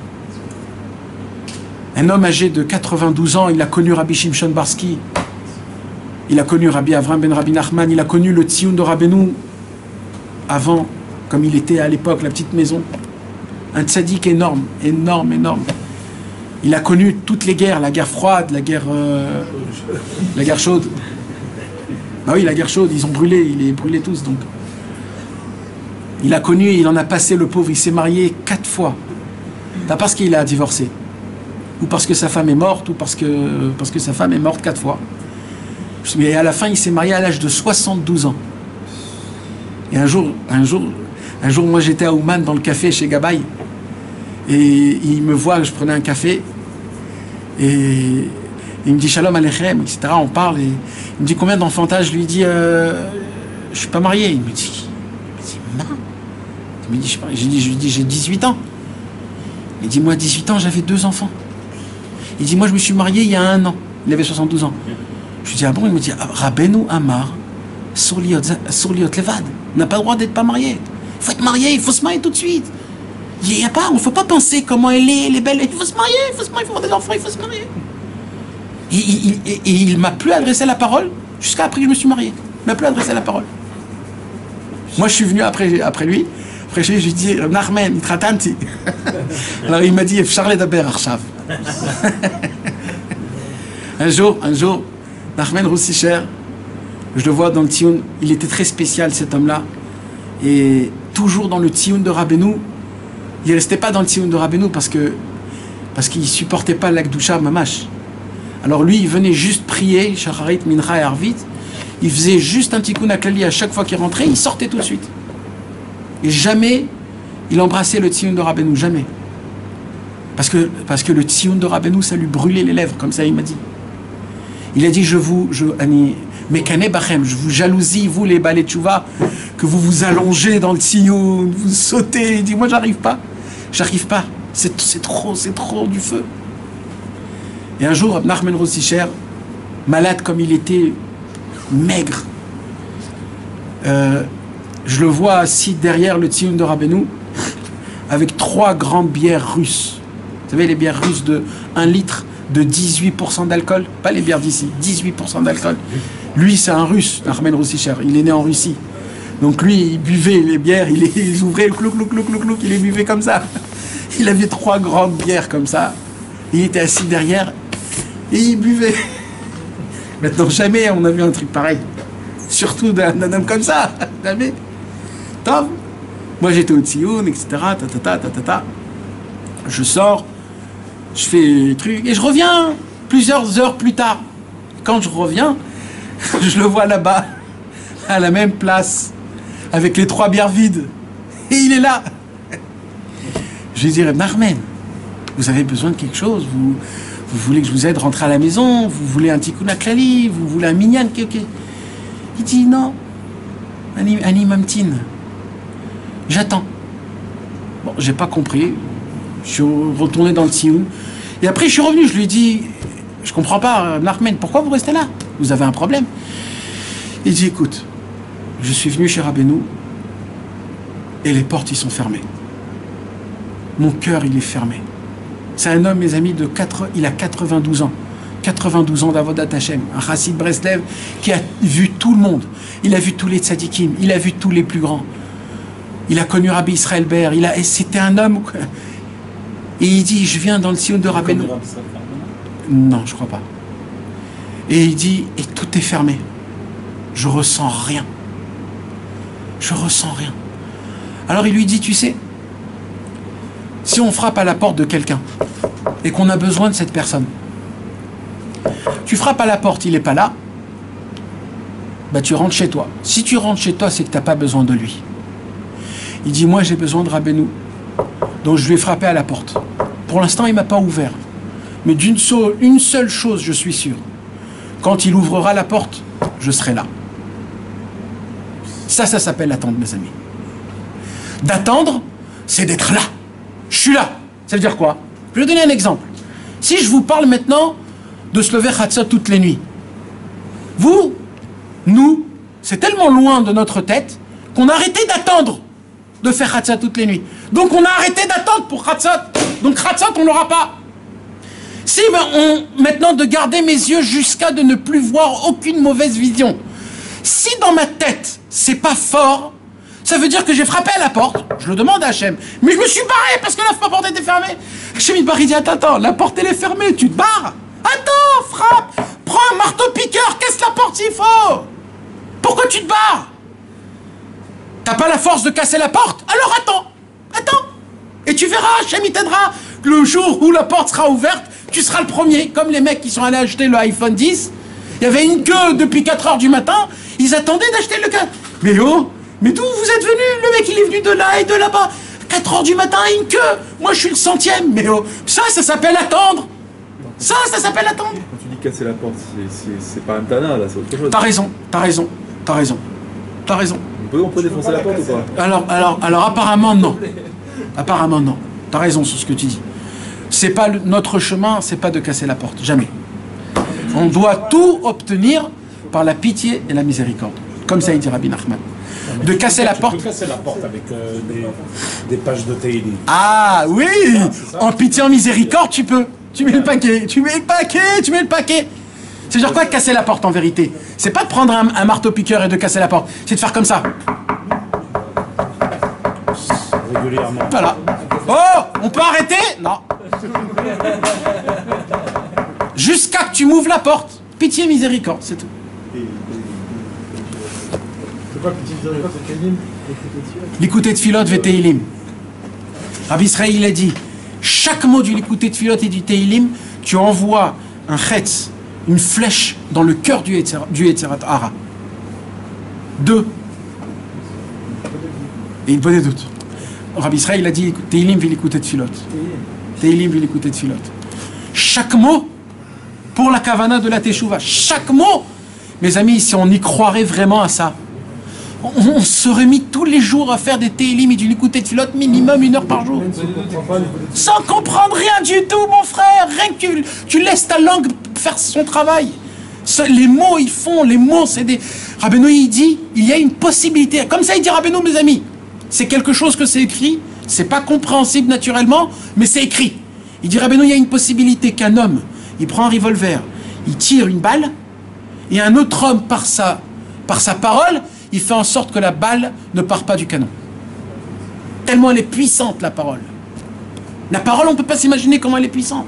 Un homme âgé de quatre-vingt-douze ans, il a connu Rabbi Shimshon Barsky, il a connu Rabbi Avram ben Rabbi Nachman, il a connu le Tzioun de Rabbeinu avant, comme il était à l'époque, la petite maison. Un tzaddik énorme, énorme, énorme. Il a connu toutes les guerres, la guerre froide, la guerre, euh, la guerre chaude. Bah oui, la guerre chaude, ils ont brûlé, ils les brûlaient tous, donc. Il a connu, il en a passé, le pauvre, il s'est marié quatre fois. Pas parce qu'il a divorcé, ou parce que sa femme est morte, ou parce que, parce que sa femme est morte quatre fois. Mais à la fin, il s'est marié à l'âge de soixante-douze ans. Et un jour, un jour, un jour, moi j'étais à Ouman dans le café chez Gabay, et il me voit, je prenais un café, et il me dit Shalom Aleichem, et cetera. On parle, et il me dit combien d'enfantage? Je lui dis euh, je suis pas marié. Il me dit, il me dit, je, je, dis, je lui dis j'ai dix-huit ans. Il dit moi dix-huit ans j'avais deux enfants. Il dit moi je me suis marié il y a un an. Il avait soixante-douze ans. Je lui dis ah bon? Il me dit Rabbeinu Amar sur liot levad. On n'a pas le droit d'être pas marié. Il faut être marié, il faut se marier tout de suite. Il y a pas, on ne faut pas penser comment elle est, elle est belle. Il faut se marier, il faut se marier, il faut avoir des enfants, il faut se marier. Et, et, et, et il m'a plus adressé la parole jusqu'à après que je me suis marié. Il m'a plus adressé la parole. Moi je suis venu après, après lui. Après je lui ai dit Nachman, itratanti. Alors il m'a dit Charles Daber Arshav. Un jour, un jour, Nachman Roussischer, je le vois dans le Tzioun, il était très spécial cet homme-là. Et toujours dans le Tzioun de Rabbeinu, il ne restait pas dans le Tzioun de Rabbeinu parce que parce qu'il ne supportait pas l'Akdoucha Mamash. Alors lui, il venait juste prier, Shacharit, Mincha et Arvit. Il faisait juste un tikkun aklali à chaque fois qu'il rentrait, il sortait tout de suite. Et jamais il embrassait le Tzioun de Rabbeinu, jamais. Parce que, parce que le Tzioun de Rabbeinu, ça lui brûlait les lèvres, comme ça il m'a dit. Il a dit, je vous, je, Ani, Mekane Bachem, je vous jalousie, vous les balais tchouva, que vous vous allongez dans le Tzioun, vous sautez. Il dit, moi j'arrive pas, j'arrive pas, c'est, c'est trop, c'est trop du feu. Et un jour, Nachman Roussischer, malade comme il était, maigre, euh, je le vois assis derrière le Tzioun de Rabbeinu, avec trois grandes bières russes. Vous savez, les bières russes de un litre, de dix-huit pour cent d'alcool, pas les bières d'ici, dix-huit pour cent d'alcool. Lui, c'est un russe, Nachman Roussischer, il est né en Russie. Donc lui, il buvait les bières, il, il ouvrait le clou, clou, clou, clou, clou, il les buvait comme ça. Il avait trois grandes bières comme ça. Il était assis derrière et il buvait. Maintenant, jamais on a vu un truc pareil. Surtout d'un, d'un homme comme ça. Jamais. Top. Moi, j'étais au Tzioun, et cetera. Ta, ta, ta, ta, ta, ta. Je sors, je fais les trucs et je reviens plusieurs heures plus tard. Quand je reviens, je le vois là-bas, à la même place, avec les trois bières vides. Et il est là. Je lui dis, Nachman, vous avez besoin de quelque chose, vous, vous voulez que je vous aide à rentrer à la maison, vous voulez un tikkun aklali, vous voulez un minyan, okay, okay. Il dit non. Ani, Ani Mamtin. J'attends. Bon, j'ai pas compris. Je suis retourné dans le Sioun. Et après, je suis revenu. Je lui ai dit, je comprends pas, Nachman, pourquoi vous restez là? Vous avez un problème? Il dit, écoute, je suis venu chez Rabbeinu et les portes, ils sont fermées. Mon cœur, il est fermé. C'est un homme, mes amis, de quatre, il a quatre-vingt-douze ans. quatre-vingt-douze ans d'Avodat Hashem. Un chassid Breslev qui a vu tout le monde. Il a vu tous les tzadikim. Il a vu tous les plus grands. Il a connu Rabbi Israël Ber. Il a, et c'était un homme. Et il dit, je viens dans le Sion de Rabbeinu. Non, je crois pas. Et il dit, et tout est fermé. Je ressens rien. Je ressens rien. Alors il lui dit, tu sais, si on frappe à la porte de quelqu'un et qu'on a besoin de cette personne, tu frappes à la porte, il n'est pas là, bah tu rentres chez toi. Si tu rentres chez toi, c'est que tu n'as pas besoin de lui. Il dit, moi j'ai besoin de Rabbeinu. Donc je vais frapper à la porte. Pour l'instant, il ne m'a pas ouvert. Mais d'une seule, une seule chose, je suis sûr. Quand il ouvrira la porte, je serai là. Ça, ça s'appelle attendre, mes amis. D'attendre, c'est d'être là. Je suis là. Ça veut dire quoi? Je vais donner un exemple. Si je vous parle maintenant de se lever Chatzot toutes les nuits, vous, nous, c'est tellement loin de notre tête qu'on a arrêté d'attendre de faire Chatzot toutes les nuits. Donc on a arrêté d'attendre pour Chatzot. Donc Chatzot, on l'aura pas. Si ben, on, maintenant de garder mes yeux jusqu'à de ne plus voir aucune mauvaise vision. Si dans ma tête, c'est pas fort, ça veut dire que j'ai frappé à la porte, je le demande à Hachem, mais je me suis barré parce que la porte était fermée. Hachem il barre, il dit, attends, attends, la porte elle est fermée, tu te barres. Attends, frappe, prends un marteau-piqueur, casse la porte s'il faut. Pourquoi tu te barres? T'as pas la force de casser la porte? Alors attends, attends. Et tu verras, Hachem il t'aidera. Le jour où la porte sera ouverte, tu seras le premier. Comme les mecs qui sont allés acheter le iPhone dix, il y avait une queue depuis quatre heures du matin, ils attendaient d'acheter le queue. Mais oh, mais d'où vous êtes venu? Le mec il est venu de là et de là-bas. quatre heures du matin, une queue. Moi je suis le centième. Mais oh, ça, ça s'appelle attendre. Ça, ça s'appelle attendre. Quand tu dis casser la porte, c'est pas un tana, là, c'est autre chose. T'as raison, t'as raison, t'as raison, t'as raison. On peut, on peut défoncer la porte ou pas? Alors, alors, alors apparemment non. Apparemment non. T'as raison sur ce que tu dis. C'est pas le, notre chemin, c'est pas de casser la porte, jamais. On doit tout obtenir par la pitié et la miséricorde. Comme ça il dit Rabbi Nachman. De casser la porte. Tu peux casser la porte avec euh, des, des pages de Tehillim. Ah oui, en pitié, en miséricorde, tu peux. Tu mets le paquet, tu mets le paquet, tu mets le paquet. C'est genre quoi casser la porte en vérité? C'est pas de prendre un, un marteau-piqueur et de casser la porte. C'est de faire comme ça. Régulièrement. Voilà. Oh, on peut arrêter? Non. Jusqu'à que tu m'ouvres la porte. Pitié, miséricorde, c'est tout. C'est quoi petit miséricorde, c'est Kélim? L'écouter de Philot ve Tehillim. Rabbi Israël il a dit, chaque mot du l'écouter de Philot et du Tehillim, tu envoies un chetz, une flèche dans le cœur du Yetzerat Hara. Deux. Et il peut des doutes. Rabbi Israël il a dit, Tehillim vil l'écouter de Philot. Tehillim vil l'écouter de Philot. Chaque mot pour la kavana de la Teshuvah. Chaque mot. Mes amis, si on y croirait vraiment à ça, on, on serait mis tous les jours à faire des Tehillim et du l'écouter de Philot minimum une heure par jour. Sans comprendre rien du tout, mon frère. Rien que tu, tu laisses ta langue faire son travail. Les mots, ils font, les mots, c'est des... Rabbeinu, il dit, il y a une possibilité. Comme ça, il dit Rabbeinu, mes amis. C'est quelque chose que c'est écrit. C'est pas compréhensible naturellement, mais c'est écrit. Il dit Rabbeinu, il y a une possibilité qu'un homme, il prend un revolver, il tire une balle, et un autre homme, par sa, par sa parole, il fait en sorte que la balle ne part pas du canon. Tellement elle est puissante, la parole. La parole, on ne peut pas s'imaginer comment elle est puissante.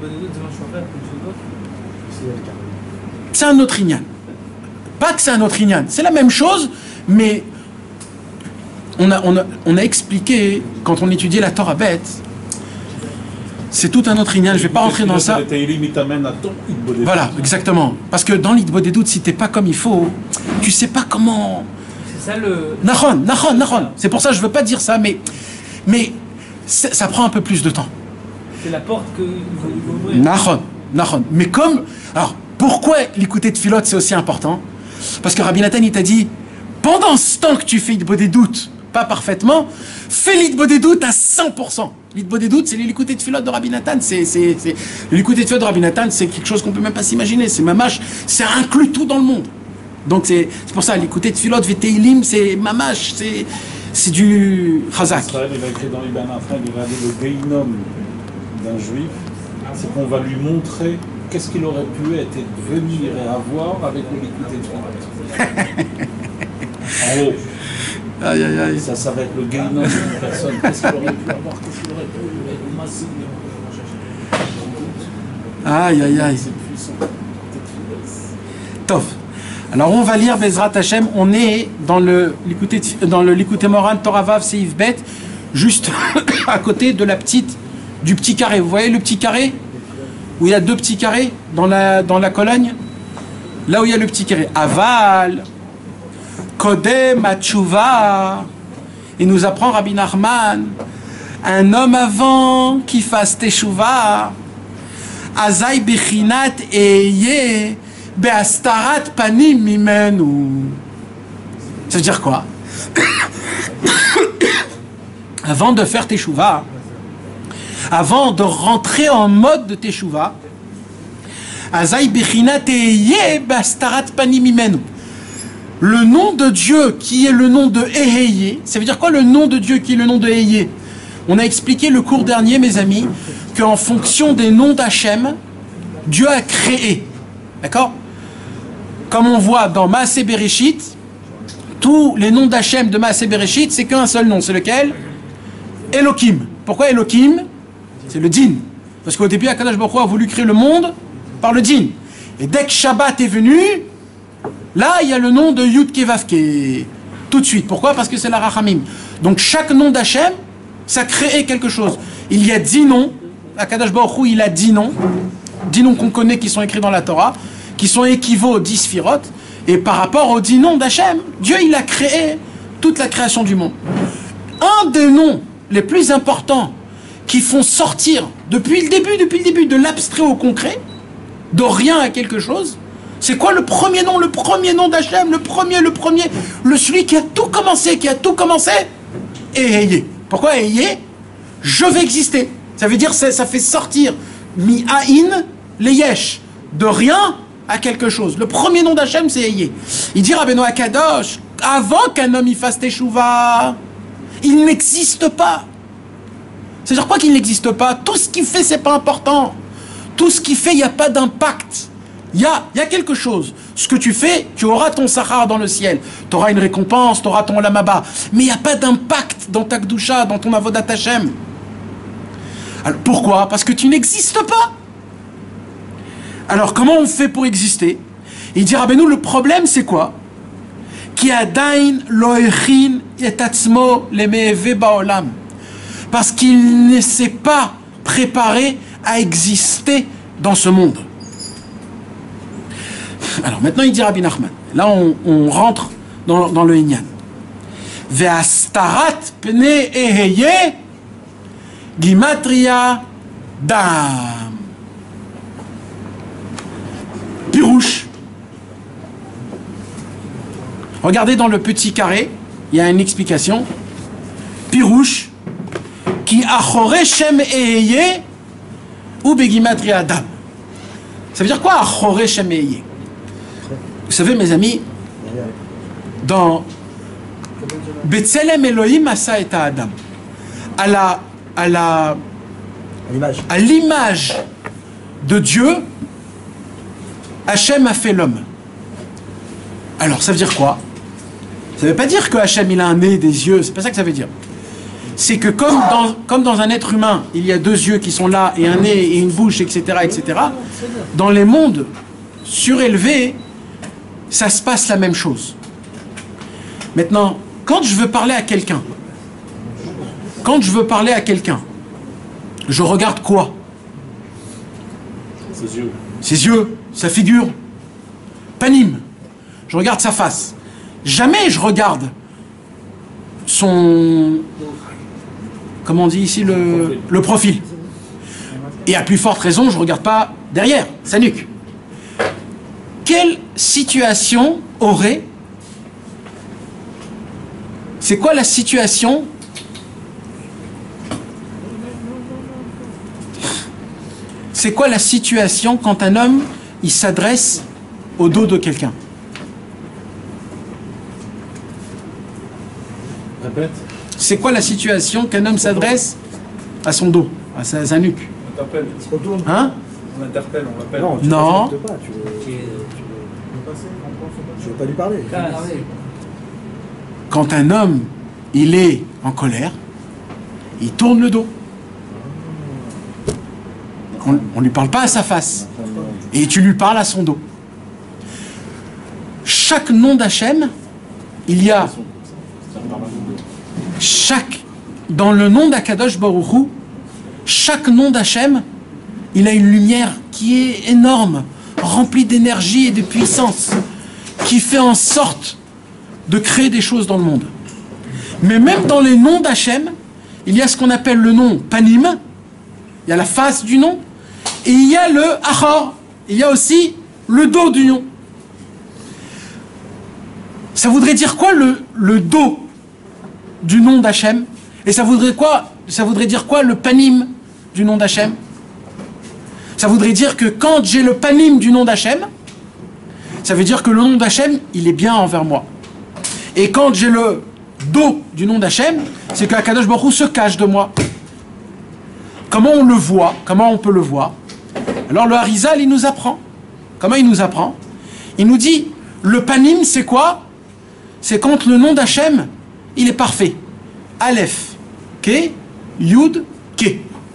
C'est un autre ignan. Pas que c'est un autre ignan. C'est la même chose, mais on a, on a, on a expliqué, quand on étudiait la Torah bête, c'est tout un autre ignan. Je ne vais pas rentrer dans ça. Voilà, exactement. Parce que dans l'Hitbod des doutes, si tu n'es pas comme il faut, tu ne sais pas comment... C'est ça le... Nachon, Nachon, Nachon. C'est pour ça que je ne veux pas dire ça, mais, mais ça prend un peu plus de temps. C'est la porte que vous ouvrez. Nachon, Nachon. Mais comme... Alors, pourquoi l'écouter de Philot, c'est aussi important? Parce que Rabbi Nathan, il t'a dit, Pendant ce temps que tu fais l'idbo des doutes, pas parfaitement, fais l'idbo des doutes à cent pour cent. L'idbo des doutes, c'est l'écouté de Philot de Rabbi Nathan. C'est, c'est, c'est... L'écouté de Philot de Rabbi Nathan, c'est quelque chose qu'on peut même pas s'imaginer. C'est mamash, ça inclut tout dans le monde. Donc c'est, c'est pour ça, l'écouté de Philot, Vétéilim, c'est mamash, c'est, c'est du chazak. Israël, il a écrit dans l'Ibn Afra, il a dit le Geinom d'un juif, c'est qu'on va lui montrer qu'est-ce qu'il aurait pu être et devenir et avoir avec l'écouté de Philot. En haut. Aïe, aïe, aïe. Ça, ça va être le Geinom d'une personne. Qu'est-ce qu'il aurait pu avoir, qu'est-ce qu'il aurait pu être massif. Aïe, aïe, aïe. C'est puissant. Tov. Alors on va lire Bezrat Hashem, on est dans le l'écouté dans le l'écouté Moran Toravav Seif Bet, juste à côté de la petite du petit carré. Vous voyez le petit carré où il y a deux petits carrés dans la dans la colonne, là où il y a le petit carré. Aval Kodem Atshuva. Il nous apprend Rabbi Nachman, un homme avant qui fasse teshuva, Azai Bechinat Eye Be'astarat panim mimenu. Ça veut dire quoi? Avant de faire teshuva, avant de rentrer en mode de teshuva, Azai bechinat eye be'astarat panim mimenu. Le nom de Dieu qui est le nom de Eheye, ça veut dire quoi le nom de Dieu qui est le nom de Eheye? On a expliqué le cours dernier, mes amis, qu'en fonction des noms d'Hachem, Dieu a créé. D'accord? Comme on voit dans Maaseh Bereshit, tous les noms d'Hachem de Maaseh Bereshit, c'est qu'un seul nom. C'est lequel? Elohim. Pourquoi Elohim? C'est le din. Parce qu'au début, Akadosh Baruch Hu a voulu créer le monde par le din. Et dès que Shabbat est venu, là, il y a le nom de Yud Kevavke. Tout de suite. Pourquoi? Parce que c'est la Rachamim. Donc chaque nom d'Hachem, ça crée quelque chose. Il y a dix noms. Akadosh Baruch Hu, il a dix noms. Dix noms qu'on connaît qui sont écrits dans la Torah, qui sont équivaut aux dix sphirotes, et par rapport aux dix noms d'Hachem, Dieu il a créé toute la création du monde. Un des noms les plus importants qui font sortir depuis le début, depuis le début de l'abstrait au concret, de rien à quelque chose, c'est quoi le premier nom, le premier nom d'Hachem, le premier, le premier, le celui qui a tout commencé, qui a tout commencé, Eheye. Pourquoi Eheye? Je vais exister. Ça veut dire ça, ça fait sortir mi aïn les yesh, de rien à quelque chose. Le premier nom d'Hachem, c'est Eheye. Il dit Rabbeinu Akadosh, avant qu'un homme y fasse teshuva, il n'existe pas. C'est-à-dire quoi qu'il n'existe pas? Tout ce qu'il fait, c'est pas important. Tout ce qu'il fait, il n'y a pas d'impact. Il y a, y a quelque chose. Ce que tu fais, tu auras ton sahar dans le ciel. Tu auras une récompense, tu auras ton lamaba. Mais il n'y a pas d'impact dans ta kdusha, dans ton avodat Hashem. Alors, pourquoi? Parce que tu n'existes pas. Alors, comment on fait pour exister? Il dit, Rabbeinu, le problème, c'est quoi? Ki adain lo echin et atzmo leme'eve ba'olam. Parce qu'il ne s'est pas préparé à exister dans ce monde. Alors, maintenant, il dit Rabbi Nachman. Là, on, on rentre dans, dans le Inyan. Ve'astarat pne eheye Gimatria Dam. Pirouche. Regardez dans le petit carré, il y a une explication. Pirouche. Qui achore shem eheye ou begimatria dam. Ça veut dire quoi achore shem eheye? Vous savez, mes amis, dans Betzelem Elohim asa et Adam, à la à la à l'image de Dieu, Hachem a fait l'homme. Alors, ça veut dire quoi? Ça ne veut pas dire que Hachem il a un nez, des yeux, c'est pas ça que ça veut dire. C'est que comme dans, comme dans un être humain, il y a deux yeux qui sont là, et un nez, et une bouche, et cetera, et cetera, dans les mondes surélevés, ça se passe la même chose. Maintenant, quand je veux parler à quelqu'un, quand je veux parler à quelqu'un, je regarde quoi? Ses yeux. Ses yeux, sa figure, panim. Je regarde sa face. Jamais je regarde son... Comment on dit ici le, le profil. Et à plus forte raison, je ne regarde pas derrière, sa nuque. Quelle situation aurait C'est quoi la situation? C'est quoi la situation quand un homme, il s'adresse au dos de quelqu'un? Répète. C'est quoi la situation qu'un homme s'adresse à son dos, à sa, à sa nuque? On t'appelle. Retourne. Hein? On interpelle, on l'appelle. Non, tu Non. respectes pas, tu veux, tu veux, tu veux pas lui parler. Quand un homme, il est en colère, il tourne le dos. On ne lui parle pas à sa face. Et tu lui parles à son dos. Chaque nom d'Hachem, il y a chaque, dans le nom d'Akadosh Baruch Hu, chaque nom d'Hachem, il a une lumière qui est énorme, remplie d'énergie et de puissance, qui fait en sorte de créer des choses dans le monde. Mais même dans les noms d'Hachem, il y a ce qu'on appelle le nom Panim, il y a la face du nom, et il y a le Achor, il y a aussi le dos du nom. Ça voudrait dire quoi le, le dos du nom d'Hachem? Et ça voudrait quoi? Ça voudrait dire quoi le Panim du nom d'Hachem? Ça voudrait dire que quand j'ai le Panim du nom d'Hachem, ça veut dire que le nom d'Hachem, il est bien envers moi. Et quand j'ai le dos du nom d'Hachem, c'est que Akadosh Baruch Hu se cache de moi. Comment on le voit? Comment on peut le voir? Alors le Harizal, il nous apprend. Comment il nous apprend? Il nous dit, le Panim, c'est quoi? C'est quand le nom d'Hachem, il est parfait. Aleph, Ke, Yud, Ke.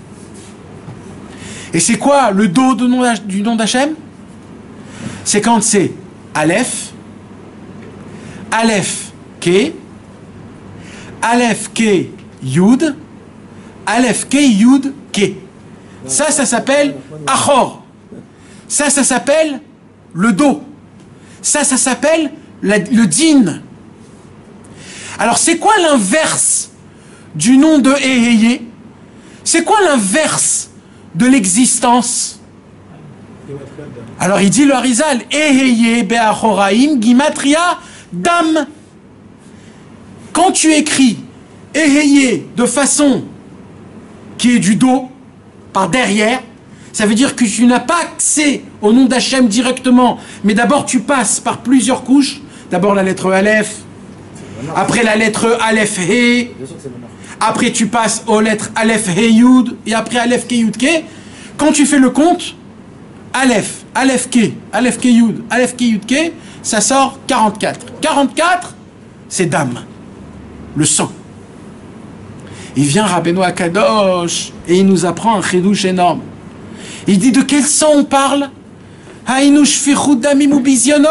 Et c'est quoi le dos de nom du nom d'Hachem? C'est quand c'est Aleph, Aleph, Ke, Aleph, Ke, Yud, Aleph, Ke, Yud, Ke. Ça, ça s'appelle Achor. Ça, ça s'appelle le dos. Ça, ça s'appelle la- le din. Alors, c'est quoi l'inverse du nom de Eheye? C'est quoi l'inverse de l'existence? Alors, il dit le Harizal, Eheye be'achoraim gimatria dam. Quand tu écris Eheye de façon qui est du dos, par derrière, ça veut dire que tu n'as pas accès au nom d'Hachem directement, mais d'abord tu passes par plusieurs couches. D'abord la lettre Aleph, après la lettre Aleph He, après tu passes aux lettres Aleph He Yud, et après Aleph Ke Yud Ke. Quand tu fais le compte, Aleph, Aleph Ke, Aleph Ke Yud, Aleph Ke Yud Ke, ça sort quarante-quatre. quarante-quatre, c'est Dam, le sang. Il vient Rabbeinu Akadosh et il nous apprend un chidouche énorme. Il dit de quel sang on parle? Haïnou shfichut damim ou bizyonot.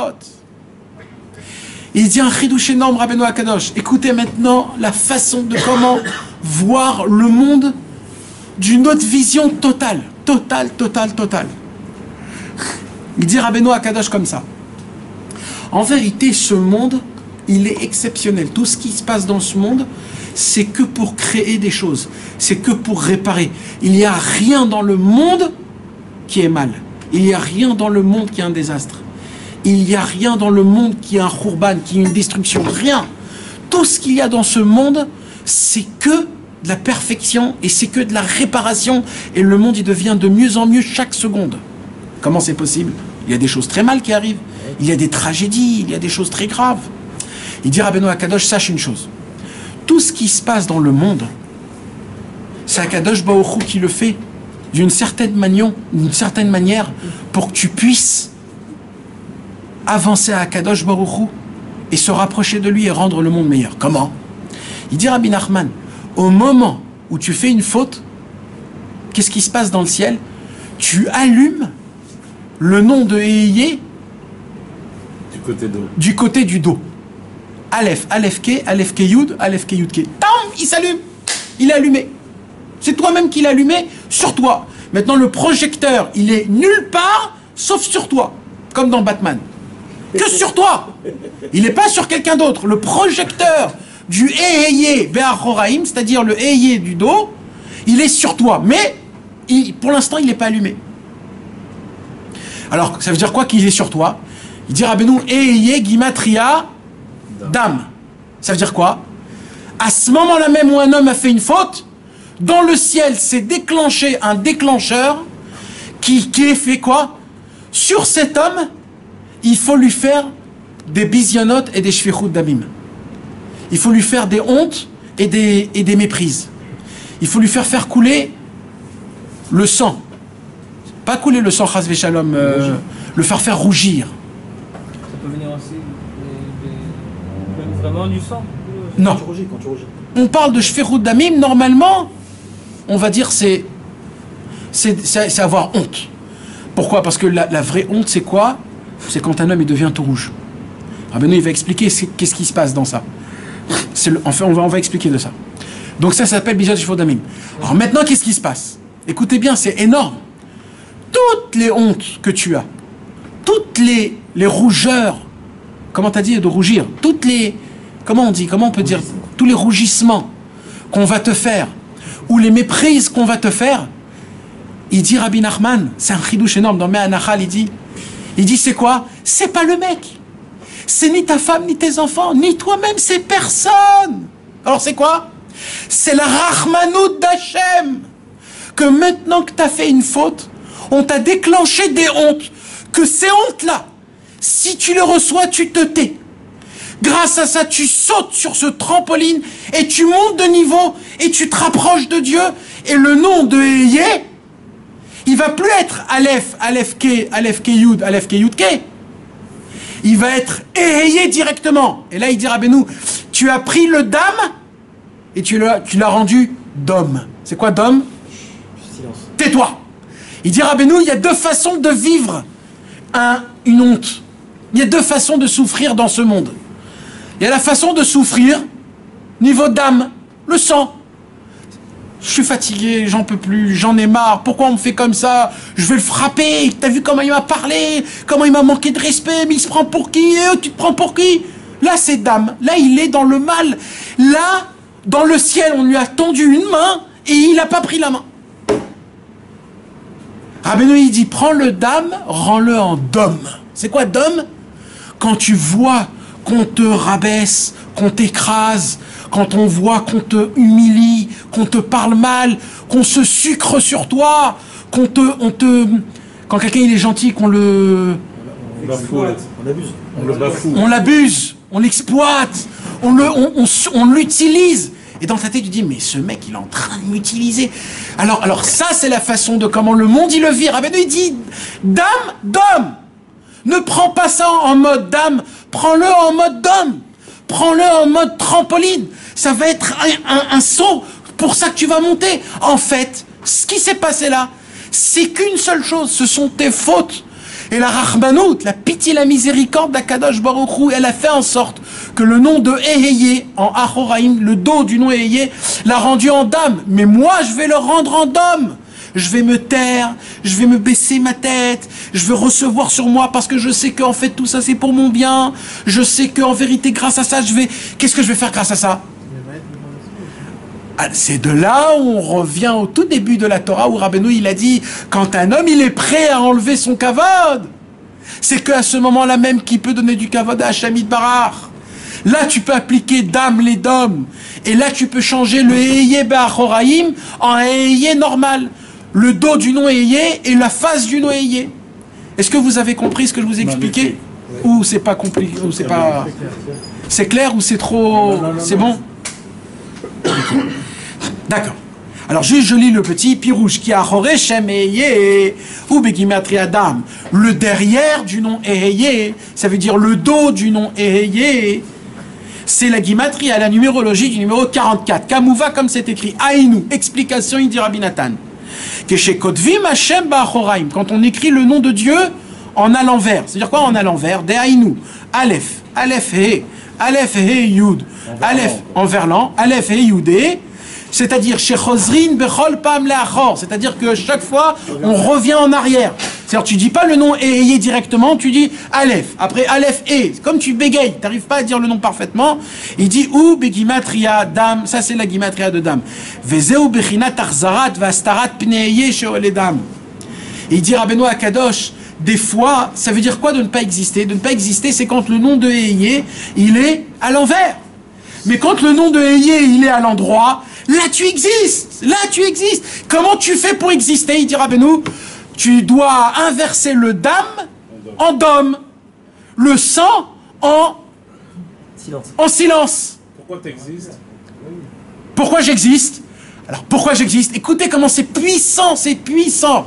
Il dit un chidouche énorme, Rabbeinu Akadosh. Écoutez maintenant la façon de comment voir le monde d'une autre vision totale. Totale, totale, totale. Il dit Rabbeinu Akadosh comme ça. En vérité, ce monde, il est exceptionnel. Tout ce qui se passe dans ce monde, c'est que pour créer des choses. C'est que pour réparer. Il n'y a rien dans le monde qui est mal. Il n'y a rien dans le monde qui est un désastre. Il n'y a rien dans le monde qui est un khurban, qui est une destruction. Rien. Tout ce qu'il y a dans ce monde, c'est que de la perfection et c'est que de la réparation. Et le monde, il devient de mieux en mieux chaque seconde. Comment c'est possible? Il y a des choses très mal qui arrivent. Il y a des tragédies. Il y a des choses très graves. Il dit Rabbeinu Akadosh, sache une chose. Tout ce qui se passe dans le monde, c'est Akadosh Baruch Hu qui le fait d'une certaine manière, d'une certaine manière pour que tu puisses avancer à Akadosh Baruch Hu et se rapprocher de lui et rendre le monde meilleur. Comment? Il dit Rabbi Nachman, au moment où tu fais une faute, qu'est-ce qui se passe dans le ciel? Tu allumes le nom de Eheye Du côté dos. du côté du dos. Aleph, Aleph Ke, Aleph Ke Yud, Aleph Ke Yud Ke. Tam, il s'allume. Il est allumé. C'est toi-même qui l'as allumé sur toi. Maintenant, le projecteur, il est nulle part, sauf sur toi. Comme dans Batman. Que sur toi. Il n'est pas sur quelqu'un d'autre. Le projecteur du Eheye Be'achoraim, c'est-à-dire le Eheye du dos, il est sur toi. Mais, il, pour l'instant, il n'est pas allumé. Alors, ça veut dire quoi qu'il est sur toi? Il dit Rabbeinu, Eheye Gimatria Dam. Ça veut dire quoi? À ce moment-là même où un homme a fait une faute, dans le ciel s'est déclenché un déclencheur qui, qui est fait quoi? Sur cet homme, il faut lui faire des bisionotes et des shfichut damim. Il faut lui faire des hontes et des, et des méprises. Il faut lui faire faire couler le sang. Pas couler le sang, chas v'shalom, euh, le faire faire rougir. Ça peut venir aussi des, des, même vraiment du sang. Non. Quand tu rougis, quand tu rougis. On parle de shfichut damim, normalement, on va dire c'est c'est c'est avoir honte. Pourquoi? Parce que la, la vraie honte, c'est quoi? C'est quand un homme il devient tout rouge. Rabbeinu, il va expliquer qu'est-ce qui se passe dans ça. Le, enfin, on va, on va expliquer de ça. Donc ça, ça s'appelle Bijat Shifot Damim. Alors maintenant, qu'est-ce qui se passe? Écoutez bien, c'est énorme. Toutes les hontes que tu as, toutes les, les rougeurs, comment t'as dit de rougir? Toutes les, comment on dit, comment on peut dire? Tous les rougissements qu'on va te faire, ou les méprises qu'on va te faire, il dit Rabbi Nachman, c'est un chidouche énorme, dans Me'anachal, il dit, il dit c'est quoi? C'est pas le mec. C'est ni ta femme, ni tes enfants, ni toi-même, c'est personne. Alors c'est quoi? C'est la Rahmanout d'Hachem. Que maintenant que tu as fait une faute, on t'a déclenché des hontes. Que ces hontes-là, si tu les reçois, tu te tais. Grâce à ça, tu sautes sur ce trampoline et tu montes de niveau et tu te rapproches de Dieu. Et le nom de Eyé, il va plus être Aleph, Aleph K, Aleph K Yud, Aleph K Yud K. Il va être Eyé directement. Et là, il dit Rabbeinu, tu as pris le dam et tu l'as, tu l'as rendu d'homme. C'est quoi d'homme? Silence. Tais-toi. Il dit Rabbeinu, il y a deux façons de vivre un, une honte. Il y a deux façons de souffrir dans ce monde. Il y a la façon de souffrir, niveau d'âme, le sang. Je suis fatigué, j'en peux plus, j'en ai marre, pourquoi on me fait comme ça? Je vais le frapper, t'as vu comment il m'a parlé, comment il m'a manqué de respect, mais il se prend pour qui? Et tu te prends pour qui? Là c'est d'âme, là il est dans le mal. Là, dans le ciel, on lui a tendu une main et il n'a pas pris la main. Rabbeinu il dit, prends le d'âme, rends-le en d'homme. C'est quoi d'homme? Quand tu vois qu'on te rabaisse, qu'on t'écrase, quand on voit qu'on te humilie, qu'on te parle mal, qu'on se sucre sur toi, qu'on te, on te, quand quelqu'un il est gentil, qu'on le, On l'exploite, on abuse. On le bafoue. on l'abuse, on l'exploite, on le, on, on, on l'utilise. Et dans ta tête tu dis mais ce mec il est en train de m'utiliser. Alors, alors ça c'est la façon de comment le monde il le vit. Rabbeinu il dit dame d'homme. Ne prends pas ça en mode dame, prends-le en mode d'homme. Prends-le en mode trampoline. Ça va être un, un, un saut pour ça que tu vas monter. En fait, ce qui s'est passé là, c'est qu'une seule chose, ce sont tes fautes. Et la Rahmanout, la pitié, la miséricorde d'Akadosh Baruch Hu, elle a fait en sorte que le nom de Eheye, en Achoraïm, le dos du nom Eheye, l'a rendu en dame. Mais moi, je vais le rendre en d'homme. Je vais me taire, je vais me baisser ma tête, je vais recevoir sur moi parce que je sais qu'en fait tout ça c'est pour mon bien. Je sais qu'en vérité grâce à ça je vais... Qu'est-ce que je vais faire grâce à ça? Ah, c'est de là où on revient au tout début de la Torah où Rabbeinu il a dit quand un homme il est prêt à enlever son kavod, c'est qu'à ce moment-là même qu'il peut donner du kavod à Hachem Yitbarach. Là tu peux appliquer dam les dom et là tu peux changer le Eheye Be'achoraïm en Eheye normal. Le dos du nom Eheye et la face du nom Eheye. Est-ce que vous avez compris ce que je vous ai expliqué? Ou c'est pas compliqué? Ou c'est pas... C'est clair ou c'est trop... C'est bon? D'accord. Alors juste je lis le petit pirouche qui a Horechem Eheye ou Begimatri Adam. Le derrière du nom Eheye, ça veut dire le dos du nom Eheye. C'est la guimatrie à la numérologie du numéro quarante-quatre. Kamouva comme c'est écrit. Aïnou. Explication, il dit Rabbi Nathan. Que chez Kodvim Hashem Ba'achoraim, quand on écrit le nom de Dieu en à l'envers, c'est-à-dire quoi en à l'envers? Des Aïnou, Aleph, Aleph He, Aleph He Yud, Aleph en verlan, Aleph He Yudé, c'est-à-dire chez Chosrin Bechol Pam Leachor, c'est-à-dire que chaque fois on revient en arrière. C'est-à-dire tu dis pas le nom Eheye directement, tu dis Aleph, après Aleph E, comme tu bégayes, tu n'arrives pas à dire le nom parfaitement, il dit ou Begimatria Dam, ça c'est la Gimatria de Dam. Vezeu Bechinat Arzarat Vastarat Pneeye Sheol Dam. Il dit Rabbeinu Akadosh, des fois, ça veut dire quoi de ne pas exister? De ne pas exister, c'est quand le nom de Eheye, il est à l'envers. Mais quand le nom de Eyé, il est à l'endroit, là tu existes. Là tu existes. Comment tu fais pour exister? Il dit Rabbeinu, tu dois inverser le dam en dom. Le sang en Silence. en silence. Pourquoi tu existes? Pourquoi j'existe? Alors pourquoi j'existe? Écoutez comment c'est puissant, c'est puissant.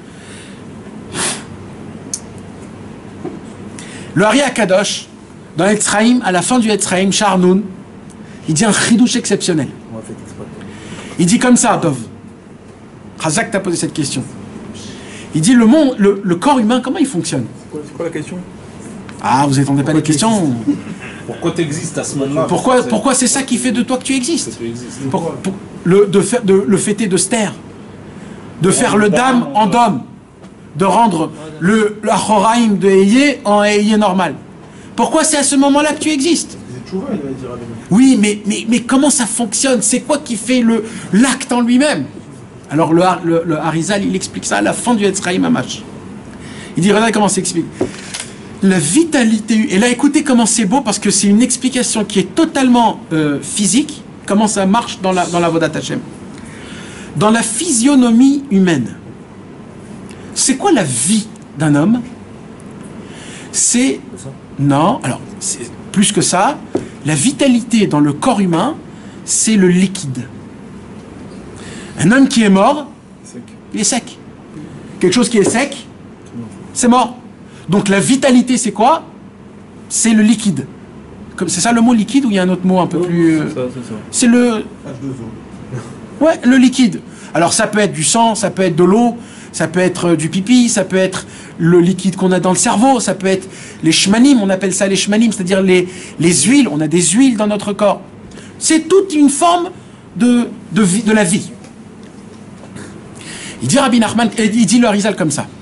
Le Hari Akadosh, dans Etzraïm, à la fin du Etzraïm, Charnoun, il dit un chidouche exceptionnel. On a fait exprès. Il dit comme ça, Dov. Razak t'a posé cette question. Il dit le, monde, le, le corps humain, comment il fonctionne? C'est quoi, c'est quoi la question? Ah, vous n'entendez pas les questions. Pourquoi tu existes à ce moment-là? Pourquoi, pourquoi c'est ça qui fait de toi que tu existes? Que tu existes. Pour- pour- le, de faire, de, le fêter de se taire, de faire le dam en dom, de rendre le l'achoraim de Eyé en Eyé normal. Pourquoi c'est à ce moment-là que tu existes? C'est Tchouva, il va dire Rabbeinu. Oui, mais, mais, mais comment ça fonctionne? C'est quoi qui fait le l'acte en lui-même? Alors le, Har- le, le Harizal, il explique ça à la fin du Etzraïm Hamash. Il dit, regardez comment ça s'explique. La vitalité, et là écoutez comment c'est beau, parce que c'est une explication qui est totalement euh, physique, comment ça marche dans la, dans la Vodat Hashem. Dans la physionomie humaine, c'est quoi la vie d'un homme? C'est... Non, alors, c'est plus que ça, la vitalité dans le corps humain, c'est le liquide. Un homme qui est mort, Sec. il est sec. Quelque chose qui est sec, c'est mort. Donc la vitalité, c'est quoi? C'est le liquide. Comme c'est ça le mot liquide, ou il y a un autre mot un peu plus... euh, C'est ça, c'est ça. C'est le... H deux O. Ouais, le liquide. Alors ça peut être du sang, ça peut être de l'eau, ça peut être euh, du pipi, ça peut être le liquide qu'on a dans le cerveau, ça peut être les shmanim, on appelle ça les shmanim, c'est-à-dire les, les huiles, on a des huiles dans notre corps. C'est toute une forme de, de, vie, de la vie. Il dit Rabbi Nachman, il dit le Harizal comme ça.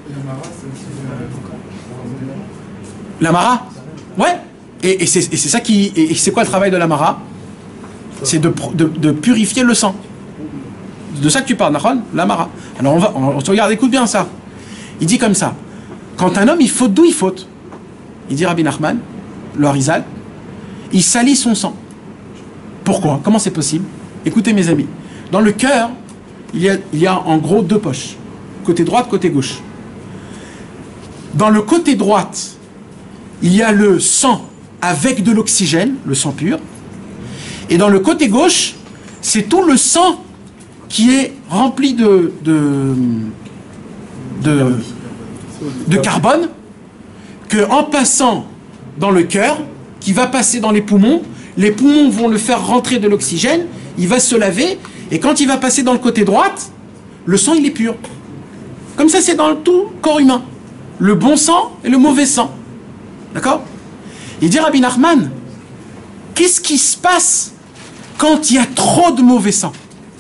L'amara? Ouais. Et, et c'est et c'est ça qui... Et, et c'est quoi le travail de l'amara? C'est de, pro- de, de purifier le sang. De ça que tu parles, Nahon? L'amara. Alors on va... On, on se regarde, écoute bien ça. Il dit comme ça. Quand un homme, il faute, d'où il faute? Il dit Rabbi Nachman, le Harizal, il salit son sang. Pourquoi? Comment c'est possible? Écoutez mes amis. Dans le cœur, il y a, il y a en gros deux poches. Côté droite, côté gauche. Dans le côté droite, il y a le sang avec de l'oxygène, le sang pur. Et dans le côté gauche, c'est tout le sang qui est rempli de, de, de, de carbone, que en passant dans le cœur, qui va passer dans les poumons, les poumons vont le faire rentrer de l'oxygène, il va se laver, et quand il va passer dans le côté droite, le sang il est pur. Comme ça c'est dans tout corps humain. Le bon sang et le mauvais sang. D'accord? Il dit Rabbi Nachman, qu'est-ce qui se passe quand il y a trop de mauvais sang?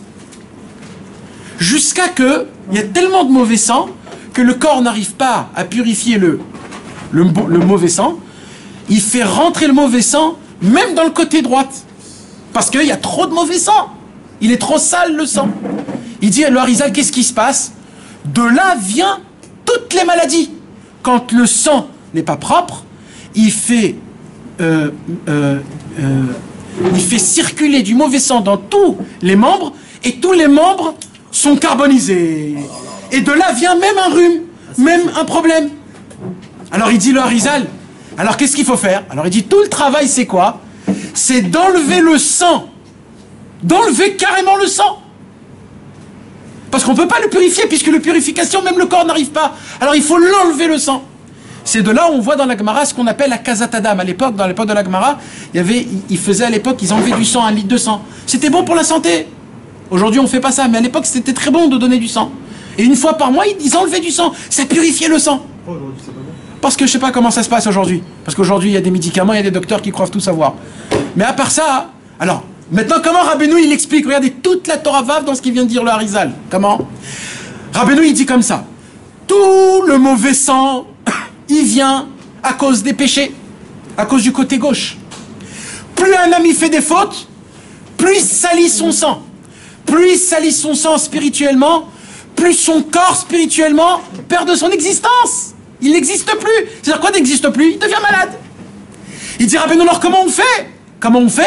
Jusqu'à que il y a tellement de mauvais sang que le corps n'arrive pas à purifier le, le, le mauvais sang. Il fait rentrer le mauvais sang même dans le côté droite. Parce qu'il y a trop de mauvais sang. Il est trop sale le sang. Il dit à Harizal, qu'est-ce qui se passe? De là vient toutes les maladies. Quand le sang n'est pas propre, il fait, euh, euh, euh, il fait circuler du mauvais sang dans tous les membres, et tous les membres sont carbonisés. Et de là vient même un rhume, même un problème. Alors il dit le Harizal, alors qu'est-ce qu'il faut faire? Alors il dit, tout le travail c'est quoi? C'est d'enlever le sang, d'enlever carrément le sang. Parce qu'on ne peut pas le purifier, puisque la purification, même le corps n'arrive pas. Alors il faut l'enlever le sang. C'est de là où on voit dans la Gemara ce qu'on appelle la Kazatadam. À l'époque, dans l'époque de la Gemara, il y avait, ils faisaient à l'époque, ils enlevaient du sang, un litre de sang. C'était bon pour la santé. Aujourd'hui, on ne fait pas ça, mais à l'époque, c'était très bon de donner du sang. Et une fois par mois, ils enlevaient du sang. Ça purifiait le sang. Oh, aujourd'hui, c'est pas bon. Parce que je ne sais pas comment ça se passe aujourd'hui. Parce qu'aujourd'hui, il y a des médicaments, il y a des docteurs qui croient tout savoir. Mais à part ça, alors, maintenant, comment Rabbeinu, il explique? Regardez toute la Torah Vav dans ce qu'il vient de dire le Harizal. Comment? Rabbeinu, il dit comme ça. Tout le mauvais sang, il vient à cause des péchés, à cause du côté gauche. Plus un homme il fait des fautes, plus il salit son sang. Plus il salit son sang spirituellement, plus son corps spirituellement perd de son existence. Il n'existe plus. C'est-à-dire quoi n'existe plus? Il devient malade. Il dit Rabbeinu, alors comment on fait? Comment on fait?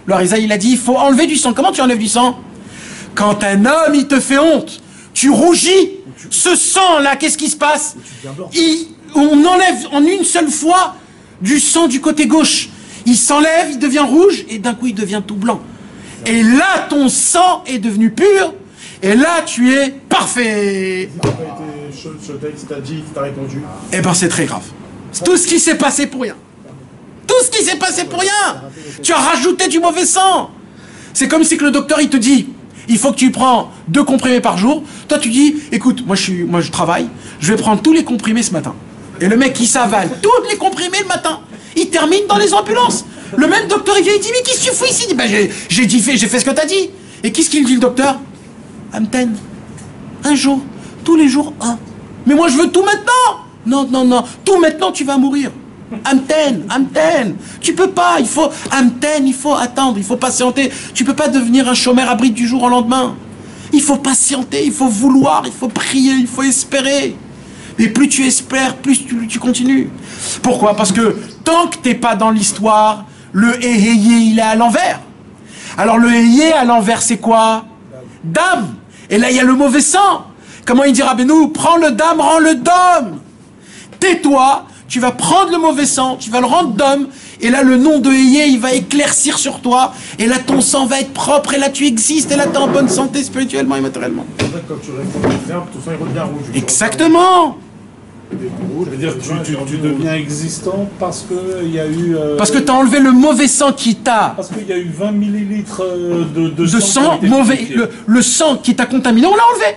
Le Harizal, il a dit, il faut enlever du sang. Comment tu enlèves du sang? Quand un homme, il te fait honte, tu rougis, ce sang-là, qu'est-ce qui se passe? il, On enlève en une seule fois du sang du côté gauche. Il s'enlève, il devient rouge, et d'un coup, il devient tout blanc. Et là, ton sang est devenu pur, et là, tu es parfait. Si t'as pas été chaud sur le texte, t'as dit, t'as répondu. Eh ben, c'est très grave. Tout ce qui s'est passé pour rien. Tout ce qui s'est passé pour rien. Tu as rajouté du mauvais sang. C'est comme si que le docteur, il te dit, il faut que tu prends deux comprimés par jour. Toi, tu dis, écoute, moi je, suis, moi, je travaille, je vais prendre tous les comprimés ce matin. Et le mec, il s'avale tous les comprimés le matin. Il termine dans les ambulances. Le même docteur, il vient, il dit, mais qu'est-ce que tu fous ici? Il dit, ben, j'ai, j'ai dit, fait, j'ai fait ce que tu as dit. Et qu'est-ce qu'il dit, le docteur? Amten, un jour, tous les jours, un. Mais moi, je veux tout maintenant. Non, non, non, tout maintenant, tu vas mourir. Amten, Amten, tu peux pas, il faut, Amten, il faut attendre, il faut patienter. Tu peux pas devenir un chômeur abri du jour au lendemain. Il faut patienter, il faut vouloir, il faut prier, il faut espérer. Et plus tu espères, plus tu, tu continues. Pourquoi? Parce que tant que t'es pas dans l'histoire, le éheyé, il est à l'envers. Alors le éheyé à l'envers, c'est quoi? Dame. Et là, il y a le mauvais sang. Comment il dit Rabbeinu? Prends le dame, rends le dôme. Tais-toi, tu vas prendre le mauvais sang, tu vas le rendre d'homme, et là le nom de Eyé, il va éclaircir sur toi, et là ton sang va être propre, et là tu existes, et là tu es en bonne santé spirituellement et matériellement. En fait, quand tu réponds au verbe, ton sang il redevient rouge. Exactement. Je veux dire, tu, tu, tu deviens existant parce qu'il y a eu... Euh, parce que tu as enlevé le mauvais sang qui t'a... Parce qu'il y a eu vingt millilitres de, de, de sang, sang mauvais. Le, le sang qui t'a contaminé, on l'a enlevé.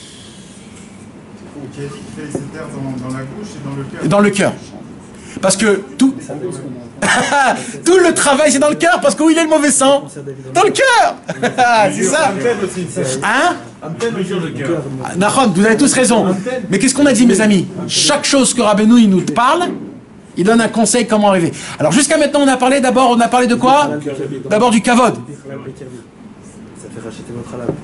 Qui fait ses terres dans, dans la bouche et dans le cœur. Dans le cœur. Parce que tout... tout le travail, c'est dans le cœur, parce que où il est le mauvais sang? Dans le cœur. C'est ça. Hein? Nahon, vous avez tous raison. Mais qu'est-ce qu'on a dit, mes amis? Chaque chose que Rabbeinu il nous parle, il donne un conseil comment arriver. Alors jusqu'à maintenant, on a parlé d'abord, on a parlé de quoi? D'abord du kavod. Ça fait racheter votre lame.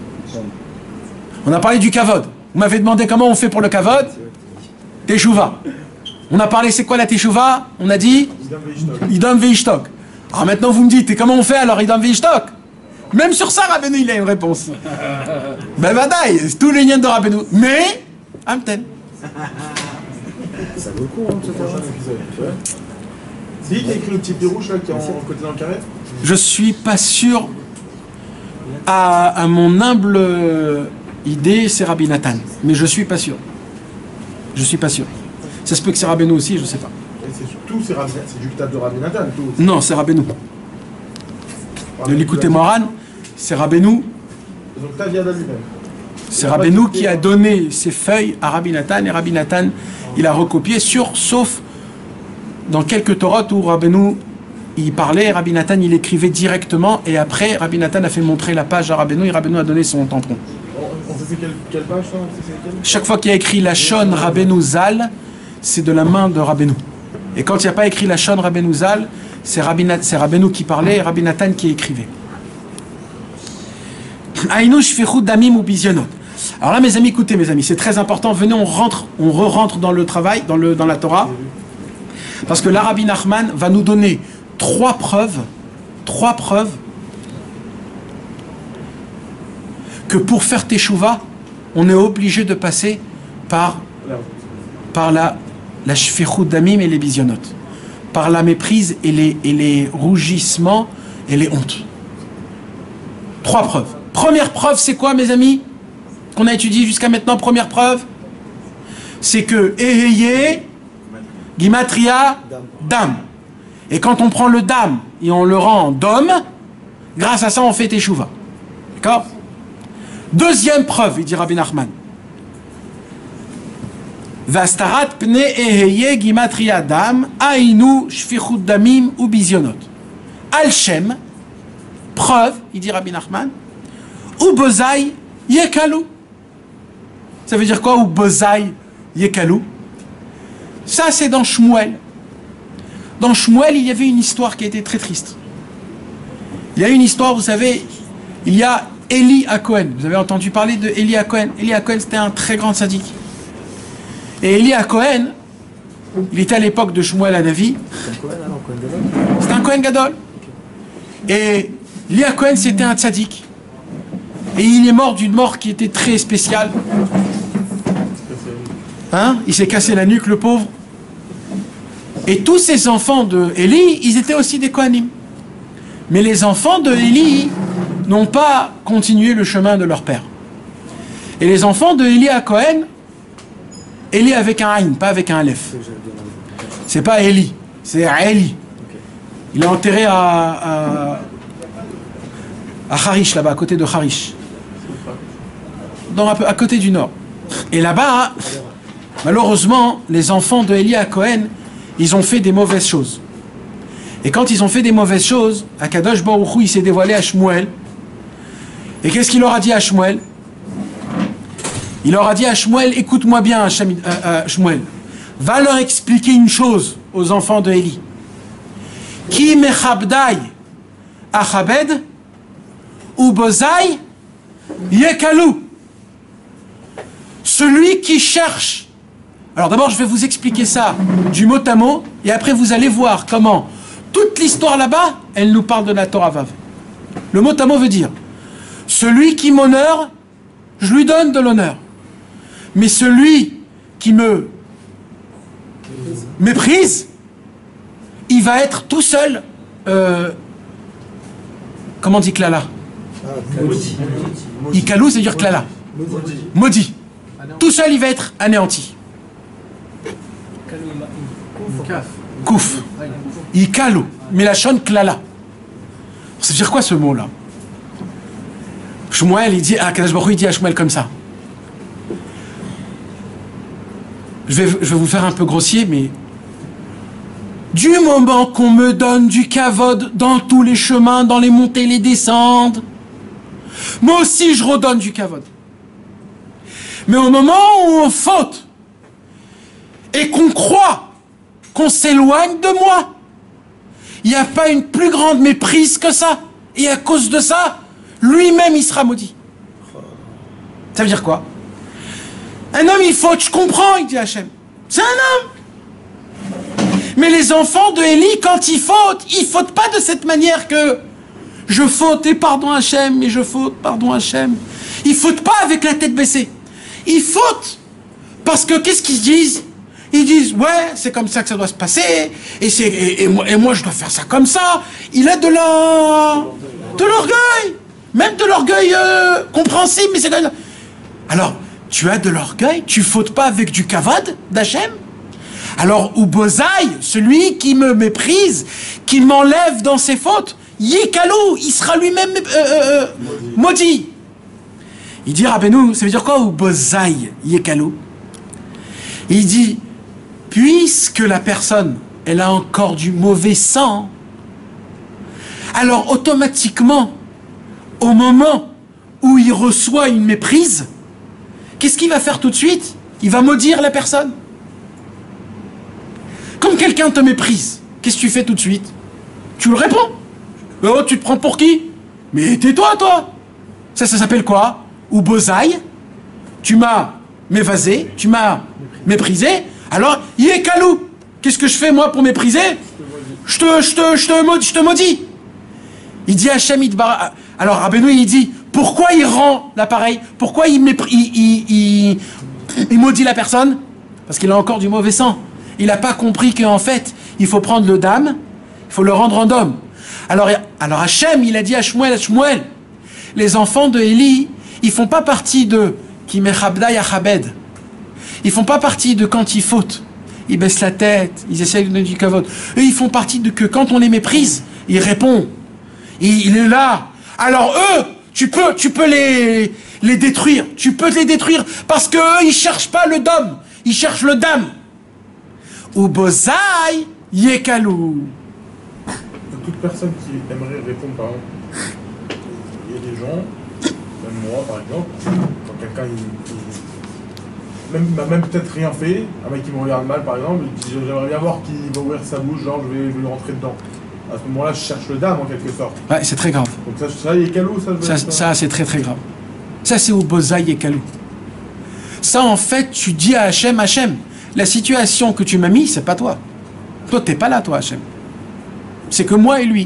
On a parlé du kavod. Vous m'avez demandé comment on fait pour le kavod. Teshuva. On a parlé, c'est quoi la teshuva? On a dit Idam veishtok. Alors maintenant vous me dites, et comment on fait alors Idam veishtok? Même sur ça, Rabbeinu, il a une réponse. Ben badaï, tous les liens de Rabbeinu. Mais, Amten. Ça vaut le coup, hein, ce prochain épisode. C'est lui qui a écrit le petit pied rouge là, qui est en côté dans le carré? Je suis pas sûr, à, à mon humble idée, c'est Rabbi Nathan. Mais je suis pas sûr. Je suis pas sûr. Ça se peut que c'est Rabbeinu aussi, je sais pas. Tout, c'est du ktab de Rabbi Nathan, tout. Non, c'est Rabbeinu. De l'écouter Moran, c'est Rabbeinu. Donc ta vie à lui-même. C'est Rabbeinu qui a donné ses feuilles à Rabbi Nathan, et Rabbi Nathan, il a recopié sur, sauf dans quelques Torotes où Rabbeinu, il parlait, Rabbi Nathan, il écrivait directement, et après, Rabbi Nathan a fait montrer la page à Rabbeinu, et Rabbeinu a donné son tampon. On sait quelle, quelle page, ça? Chaque fois qu'il y a écrit la Shon Rabbeinu Zal, c'est de la main de Rabbeinu. Et quand il n'y a pas écrit la Shon Rabbeinu Zal, c'est Rabbeinu qui parlait et Rabbi Nathan qui écrivait. Aïnou shfichut damim ou bizyonot. Alors là, mes amis, écoutez, mes amis, c'est très important. Venez, on rentre, on re-rentre dans le travail, dans, le, dans la Torah. Parce que là, Rabbi Nachman va nous donner trois preuves, trois preuves que pour faire teshuva, on est obligé de passer par, par la, la shfichut damim et les bizyonot. Par la méprise et les, et les rougissements et les hontes. Trois preuves. Première preuve, c'est quoi, mes amis? Qu'on a étudié jusqu'à maintenant, première preuve, c'est que Eheye, Gimatria, Dam. Et quand on prend le Dam et on le rend Dom, grâce à ça, on fait Teshuva. D'accord? Deuxième preuve, il dit Rabbi Nachman. Vastarat pne eheye gimatria dam, ainu shfichut damim ou bizyonot. Al-Shem, preuve, il dit Rabbi Nachman, ou bozai yekalu. Ça veut dire quoi, ou bozai yekalu? Ça, c'est dans Shmuel. Dans Shmuel, il y avait une histoire qui était très triste. Il y a une histoire, vous savez, il y a Eli HaKohen. Vous avez entendu parler de Eli HaKohen. Eli HaKohen, c'était un très grand sadique. Et Eli HaKohen, il était à l'époque de Shmuel Hanavi. C'est un Kohen Gadol. Et Lia Cohen, c'était un tzaddik. Et il est mort d'une mort qui était très spéciale. Hein? Il s'est cassé la nuque, le pauvre. Et tous ces enfants de Élie, ils étaient aussi des Kohanim. Mais les enfants de Élie n'ont pas continué le chemin de leur père. Et les enfants de Élie à Cohen, Élie avec un Aïn, pas avec un Aleph. C'est pas Élie, c'est Élie. Il est enterré à, à, à Harish, là-bas, à côté de Harish. Dans, à côté du nord. Et là-bas, malheureusement, les enfants de Élie à Cohen, ils ont fait des mauvaises choses. Et quand ils ont fait des mauvaises choses, Akadosh Baruch Hu, il s'est dévoilé à Shmuel. Et qu'est-ce qu'il leur a dit à Shmuel? Il leur a dit à Shmuel, écoute-moi bien, Shmuel, euh, euh, Shmuel, va leur expliquer une chose aux enfants de Élie. Ki mechabdai achabed ou bozai yekalu. Celui qui cherche. Alors d'abord, je vais vous expliquer ça du mot à mot, et après vous allez voir comment toute l'histoire là-bas, elle nous parle de la Torah Vav. Le mot à mot veut dire, celui qui m'honore, je lui donne de l'honneur. Mais celui qui me méprise, il va être tout seul. Euh, comment on dit klala? Ikalou, c'est dire klala. Maudit. Tout seul, il va être anéanti. Kouf. Ikalou. Mais la chonne klala. Ça veut dire quoi ce mot-là? Shmuel, il dit, ah, Kadosh Baruch Hu, il dit à Shmuel comme ça. Je vais, je vais vous faire un peu grossier, mais du moment qu'on me donne du kavod dans tous les chemins, dans les montées, les descentes, moi aussi je redonne du kavod. Mais au moment où on faute et qu'on croit qu'on s'éloigne de moi, il n'y a pas une plus grande méprise que ça. Et à cause de ça, lui-même il sera maudit. Ça veut dire quoi? Un homme il faute, je comprends, il dit Hachem. C'est un homme. Mais les enfants de Élie, quand ils fautent, ils fautent pas de cette manière que je faute et pardon Hachem, et je faute, pardon Hachem. Ils fautent pas avec la tête baissée. Ils fautent parce que qu'est-ce qu'ils disent? Ils disent ouais, c'est comme ça que ça doit se passer, et, c'est, et, et, moi, et moi je dois faire ça comme ça. Il a de la de l'orgueil, même de l'orgueil euh, compréhensible, mais c'est comme ça. Alors, tu as de l'orgueil, tu fautes pas avec du kavod d'Hachem? Alors, ou Bozaï, celui qui me méprise, qui m'enlève dans ses fautes, Yikalou, il sera lui-même euh, euh, maudit. maudit. Il dit, Rabbeinu, ça veut dire quoi, ou Bozaï, Yikalou? Il dit, puisque la personne, elle a encore du mauvais sang, alors automatiquement, au moment où il reçoit une méprise, qu'est-ce qu'il va faire tout de suite? Il va maudire la personne. Comme quelqu'un te méprise, qu'est-ce que tu fais tout de suite? Tu le réponds. Oh, tu te prends pour qui? Mais tais-toi, toi. Ça, ça s'appelle quoi? Ou bozaï. Tu m'as mévasé, tu m'as méprisé. Alors, yekalou. Qu'est-ce que je fais, moi, pour mépriser? Je te, je te, je te, maudis, je te maudis. Il dit Hachem Yitbarach. Alors, Rabbeinu, il dit, pourquoi il rend l'appareil? Pourquoi il, mépris, il, il, il, il maudit la personne? Parce qu'il a encore du mauvais sang. Il n'a pas compris qu'en fait, il faut prendre le dame, il faut le rendre en homme. Alors, alors Hachem, il a dit à Shmuel, à Shmuel, les enfants de Élie, ils font pas partie de qui mechabda yachabed. Ils font pas partie de quand ils fautent. Ils baissent la tête, ils essayent de donner du kavod. Eux, ils font partie de que quand on les méprise, ils répondent. Il, il est là. Alors eux, tu peux, tu peux les, les détruire. Tu peux les détruire parce que eux, ils cherchent pas le dom, ils cherchent le dame. Ou bozaï yekalou. Toute personne qui aimerait répondre, par exemple, il y a des gens, même moi par exemple, quand quelqu'un il, il même, m'a même peut-être rien fait, un mec qui me regarde mal par exemple, il dit j'aimerais bien voir qu'il va ouvrir sa bouche, genre je vais, je vais lui rentrer dedans. À ce moment-là, je cherche le dame en quelque sorte. Ouais, c'est très grave. Donc ça, ça yekalou, ça, ça, ça, ça c'est très très grave. Ça, c'est au bozaï yekalou. Ça, en fait, tu dis à Hachem, Hachem, la situation que tu m'as mis, c'est pas toi. Toi, t'es pas là, toi, Hachem. C'est que moi et lui.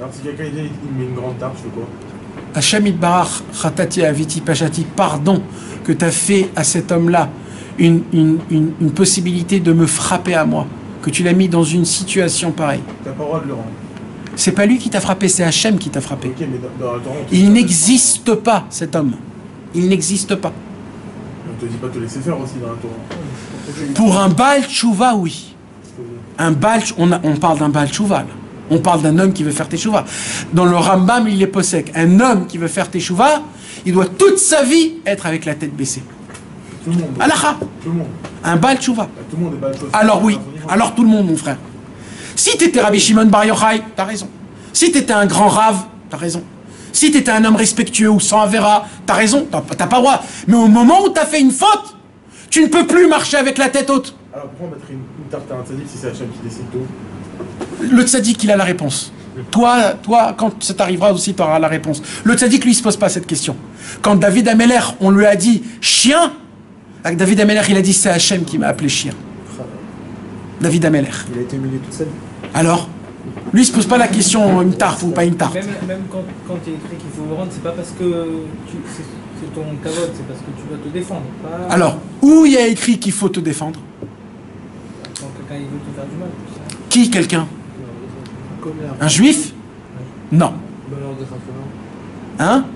Alors si quelqu'un il, il met une grande tarte, je fais quoi? Hachem Itbarach, Khatati Aviti Pachati, pardon que tu as fait à cet homme-là une, une, une, une possibilité de me frapper à moi, que tu l'as mis dans une situation pareille. T'as pas le droit de le rendre. C'est pas lui qui t'a frappé, c'est Hachem qui t'a frappé. Ok, mais dans, dans, dans, Il n'existe pas, cet homme. Il n'existe pas. On te dit pas de te laisser faire aussi dans un tour. Pour un Baal Tshuva, oui. Un Baal, on, a, on parle d'un Baal Tshuva, là. On parle d'un homme qui veut faire teshuva. Dans le Rambam, il est possèque. Un homme qui veut faire teshuva, il doit toute sa vie être avec la tête baissée. Tout le monde. Alakha. Tout le monde. Un Baal Tshuva. Tout le monde est Baal Tshuva. Alors oui, alors tout le monde, mon frère. Si tu étais Rabbi Shimon Bar Yochai, t'as raison. Si tu étais un grand rave, t'as raison. Si tu étais un homme respectueux ou sans avéra, t'as raison, t'as t'as pas le droit. Mais au moment où t'as fait une faute, tu ne peux plus marcher avec la tête haute. Alors pourquoi on mettrait une, une tarte à un tzaddik si c'est Hachem qui décide tout? Le tzaddik, il a la réponse. Toi, toi, quand ça t'arrivera aussi, tu auras la réponse. Le tzaddik, lui, il se pose pas cette question. Quand David Ameller, on lui a dit chien, avec David Ameller, il a dit c'est Hachem qui m'a appelé chien. David Ameller. Il a été humilié toute sa vie. Alors, lui, il se pose pas la question une tarte ou pas une tarte. Même, même quand, quand il est écrit qu'il faut le rendre, c'est pas parce que tu, c'est, c'est ton kavod, c'est parce que tu dois te défendre. Pas Alors, où il y a écrit qu'il faut te défendre? quand quelqu'un il veut te faire du mal. Ça. Qui, quelqu'un? Un juif? Non. Hein?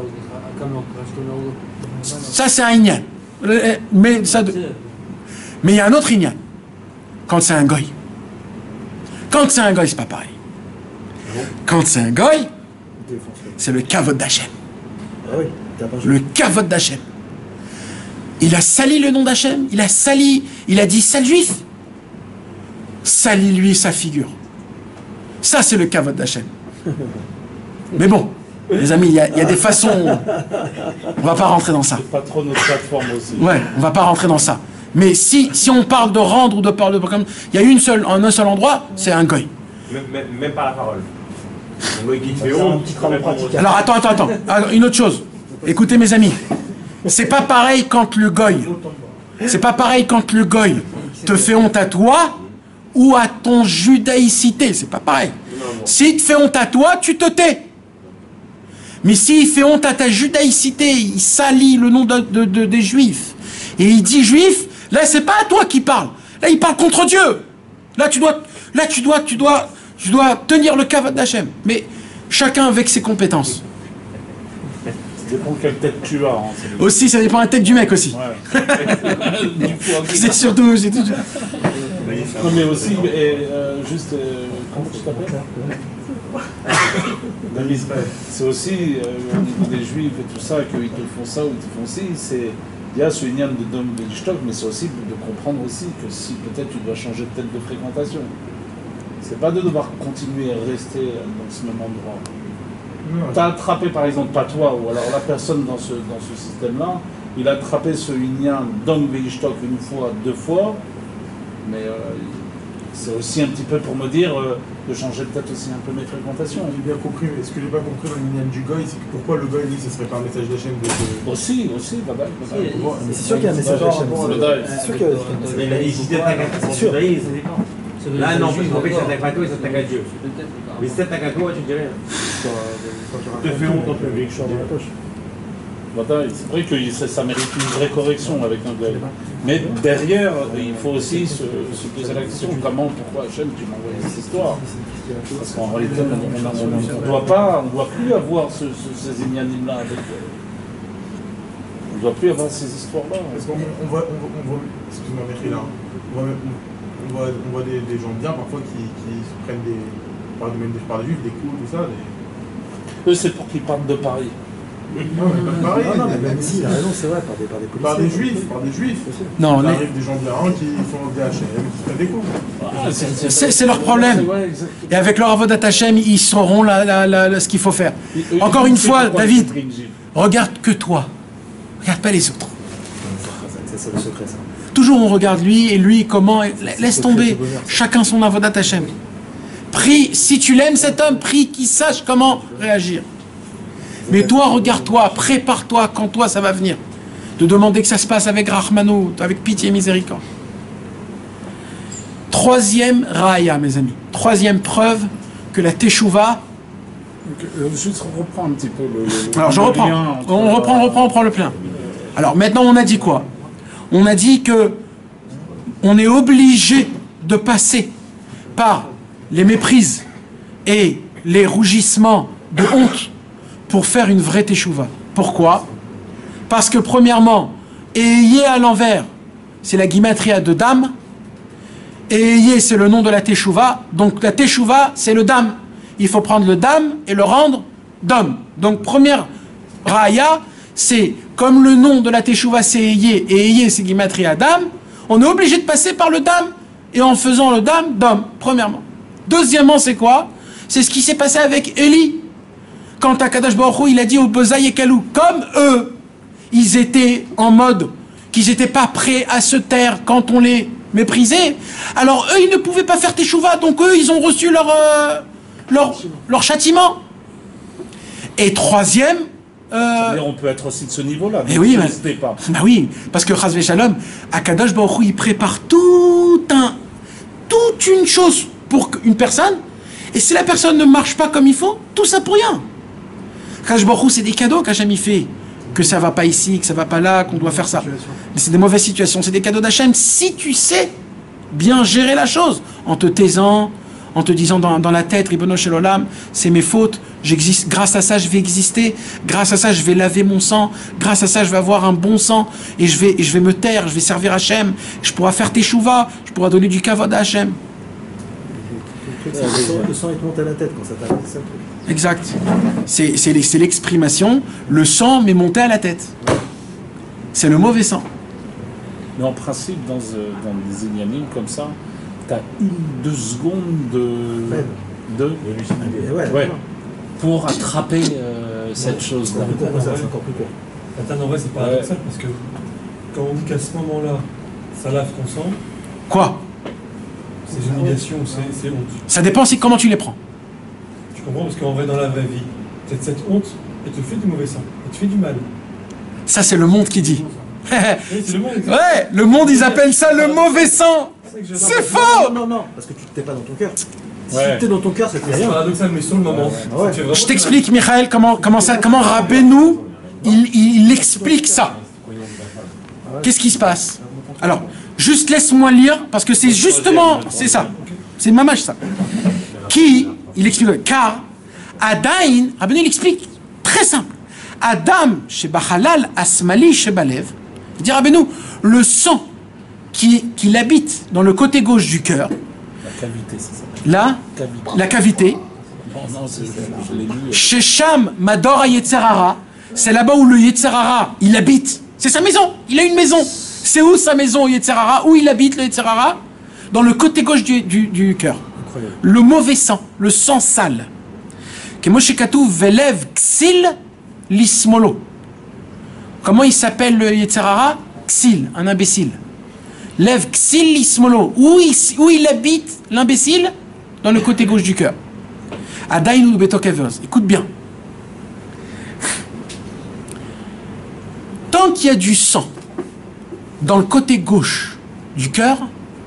Ça, c'est un ignan. Mais ça de... mais il y a un autre ignan. Quand c'est un goy. Quand c'est un goy, c'est pas pareil. Quand c'est un goy, c'est le kavod d'Hachem. Le kavod d'Hachem. Il a sali le nom d'Hachem. Il a sali. Il a dit sale juif. Salis-lui sa figure. Ça, c'est le kavod d'Hachem. Mais bon, les amis, il y, y a des façons. On va pas rentrer dans ça. C'est pas trop notre plateforme aussi. Ouais, on va pas rentrer dans ça. Mais si, si on parle de rendre ou de parler de comme, il y a une seule, en un seul endroit, c'est un goy. Même, même, même pas la parole. Un goy qui te fait honte, qui te pratique. Alors attends, attends, attends. Alors, une autre chose. Écoutez, mes amis. C'est pas pareil quand le goy. C'est pas pareil quand le goy te fait honte à toi ou à ton judaïcité. C'est pas pareil. S'il te fait honte à toi, tu te tais. Mais s'il fait honte à ta judaïcité, il salit le nom de, de, de, des juifs, et il dit juif, là c'est pas à toi qu'il parle. Là il parle contre Dieu. Là tu dois, là tu dois, tu dois, tu dois tenir le kavod d'Hachem. Mais chacun avec ses compétences. Ça dépend quelle tête tu as. Hein, aussi, ça dépend de la tête du mec aussi. Ouais. C'est surtout, c'est tout. Non mais aussi, et, euh, juste, euh, comment tu t'appelles? C'est aussi euh, au niveau des juifs et tout ça, qu'ils te font ça ou ils te font ci, c'est, il y a ce lien de Dom Benishtok, mais c'est aussi de comprendre aussi que si peut-être tu dois changer de tête de fréquentation. C'est pas de devoir continuer à rester dans ce même endroit. Tu as attrapé par exemple, pas toi, ou alors la personne dans ce, dans ce système-là, il a attrapé ce lien Dom Benishtok une fois, deux fois, mais euh, c'est aussi un petit peu pour me dire euh, de changer peut-être aussi un peu mes fréquentations. J'ai bien compris, mais ce que j'ai pas compris dans l'union du goy, c'est que pourquoi le goy dit que ce serait pas un message d'Hachem de... Aussi, aussi, bah, bah, bah, mais c'est sûr qu'il y a un message d'Hachem. C'est sûr qu'il y a Mais la nécessité d'attaquer, c'est sûr. Là, non, parce qu'en fait, ça t'attaque pas toi, ça t'attaque à Dieu. Mais si ça t'attaque à toi, tu te dis rien. te fait honte un peu, avec dans la poche. C'est vrai que ça, ça mérite une vraie correction avec un gars. Mais derrière, il faut aussi se, se poser la question comment, pourquoi Hachem, tu m'as envoyé cette histoire? Parce qu'en réalité, on ne doit pas, on ne doit plus avoir ce, ce, ces ignanimes-là avec. On ne doit plus avoir ces histoires-là. Parce qu'on on voit, on voit, on voit excuse-moi, Méry, là, on voit, on voit, on voit des, des gens bien parfois qui, qui se prennent des, par des, même des, par des juifs, des coups, tout ça. Des... Eux, c'est pour qu'ils partent de Paris. Non, mais pas pareil. Non, non, mais même ici, il a raison, c'est vrai, par des, par des policiers. Par des juifs, par des juifs. Non, il les... arrive des gens bien qui font des H M, qui se prennent des coups. Ah, c'est leur problème. Et avec leur avodat Hachem, ils sauront la, la, la, la, ce qu'il faut faire. Et, Encore une fois, David, regarde que toi. Regarde pas les autres. C'est le secret, ça. Toujours on regarde lui et lui comment. Laisse tomber. Chacun son avodat Hachem. Prie, si tu l'aimes cet homme, prie qu'il sache comment réagir. Mais toi, regarde-toi, prépare-toi quand toi ça va venir. De demander que ça se passe avec Rahmano, avec pitié et miséricorde. Troisième raya, mes amis. Troisième preuve que la teshuva Euh, Juste reprends un petit peu le. le Alors je le reprends. lien entre- On reprend, on reprend, on prend le plein. Alors maintenant on a dit quoi? On a dit que on est obligé de passer par les méprises et les rougissements de honte pour faire une vraie teshuva. Pourquoi? Parce que premièrement, Eyé à l'envers, c'est la guimatria de dame. Et Eyé, c'est le nom de la teshuva. Donc la teshuva, c'est le dame. Il faut prendre le dame et le rendre d'homme. Donc première raya, c'est comme le nom de la teshuva, c'est Eyé, et Eyé, c'est guimatria dame. On est obligé de passer par le dame, et en faisant le dame, d'homme, premièrement. Deuxièmement, c'est quoi? C'est ce qui s'est passé avec Élie. Quand Akadosh Baruch Hu, il a dit au Bezaï et Kalou, comme eux, ils étaient en mode qu'ils n'étaient pas prêts à se taire quand on les méprisait, alors eux, ils ne pouvaient pas faire teshuva, donc eux, ils ont reçu leur, euh, leur, leur châtiment. Et troisième... Euh, C'est-à-dire, on peut être aussi de ce niveau-là. Mais oui, n'hésitez pas. Bah oui, parce que Chas Shalom, Akadosh Baruch Hu, il prépare tout un, toute une chose pour une personne, et si la personne ne marche pas comme il faut, tout ça pour rien. Akadosh Baruch Hu, c'est des cadeaux qu'Hachem il fait, que ça va pas ici, que ça va pas là, qu'on doit faire ça. Mais c'est des mauvaises situations, c'est des cadeaux d'Hachem, si tu sais bien gérer la chose, en te taisant, en te disant dans, dans la tête, Ribono Shel Olam, c'est mes fautes, j'existe, grâce à ça je vais exister, grâce à ça je vais laver mon sang, grâce à ça je vais avoir un bon sang, et je vais, et je vais me taire, je vais servir Hachem, je pourrai faire teshuva, je pourrai donner du kavod à Hachem. Le sang, le sang il te monte à la tête quand ça t'arrive, c'est ça le truc. Exact. C'est, c'est, c'est l'exprimation, le sang m'est monté à la tête. C'est le mauvais sang. Mais en principe, dans, euh, dans des inyanim comme ça, t'as une, deux secondes de. de Ouais, ouais, pour attraper euh, cette chose-là. Pourquoi ça, c'est encore plus court. Attends, en vrai, c'est paradoxal parce que quand on dit qu'à ce moment-là, ça lave ton sang, Quoi? c'est humiliation, c'est c'est honte. Ça dépend c'est comment tu les prends. Tu comprends? Parce qu'en vrai, dans la vraie vie, cette, cette honte, elle te fait du mauvais sang, elle te fait du mal. Ça c'est le monde qui dit. Oui, c'est le monde. Ouais, le monde ils appellent ça le mauvais sang. C'est faux. Non, non, non, parce que tu t'es pas dans ton cœur. Si Ouais. t'es dans ton cœur, ça te fait C'est rien. paradoxal, mais sur le moment. ouais. tu fais vraiment Je t'explique, Michael, comment, comment, ça, comment Rabbeinu, il, il explique ça. Qu'est-ce qui se passe? Alors, juste laisse-moi lire, parce que c'est justement, c'est ça. C'est mamage, ça. Qui, il explique, car, Adain, Rabbeinu, il explique, très simple. Adam, chez Bachalal, Asmali, chez Balev, il dit Rabbeinu, le sang qui, qui l'habite dans le côté gauche du cœur, La cavité, c'est ça. là, Cavité. la cavité, Non, non, c'est- je l'ai lu. chez Sham, Mador à Yetzerara, c'est là-bas où le Yetzerara, il habite. C'est sa maison, il a une maison. C'est où sa maison, Yetzerara? Où il habite, le Yetzerara? Dans le côté gauche du, du, du cœur. Le mauvais sang, le sang sale. Que Moshe Katou Velev Ksil Lismolo. Comment il s'appelle le Yetzerara? Ksil, un imbécile. Lev Ksil Lismolo. Où il, où il habite, l'imbécile? Dans le côté gauche du cœur. Adainu Betokevos. Écoute bien. Tant qu'il y a du sang dans le côté gauche du cœur,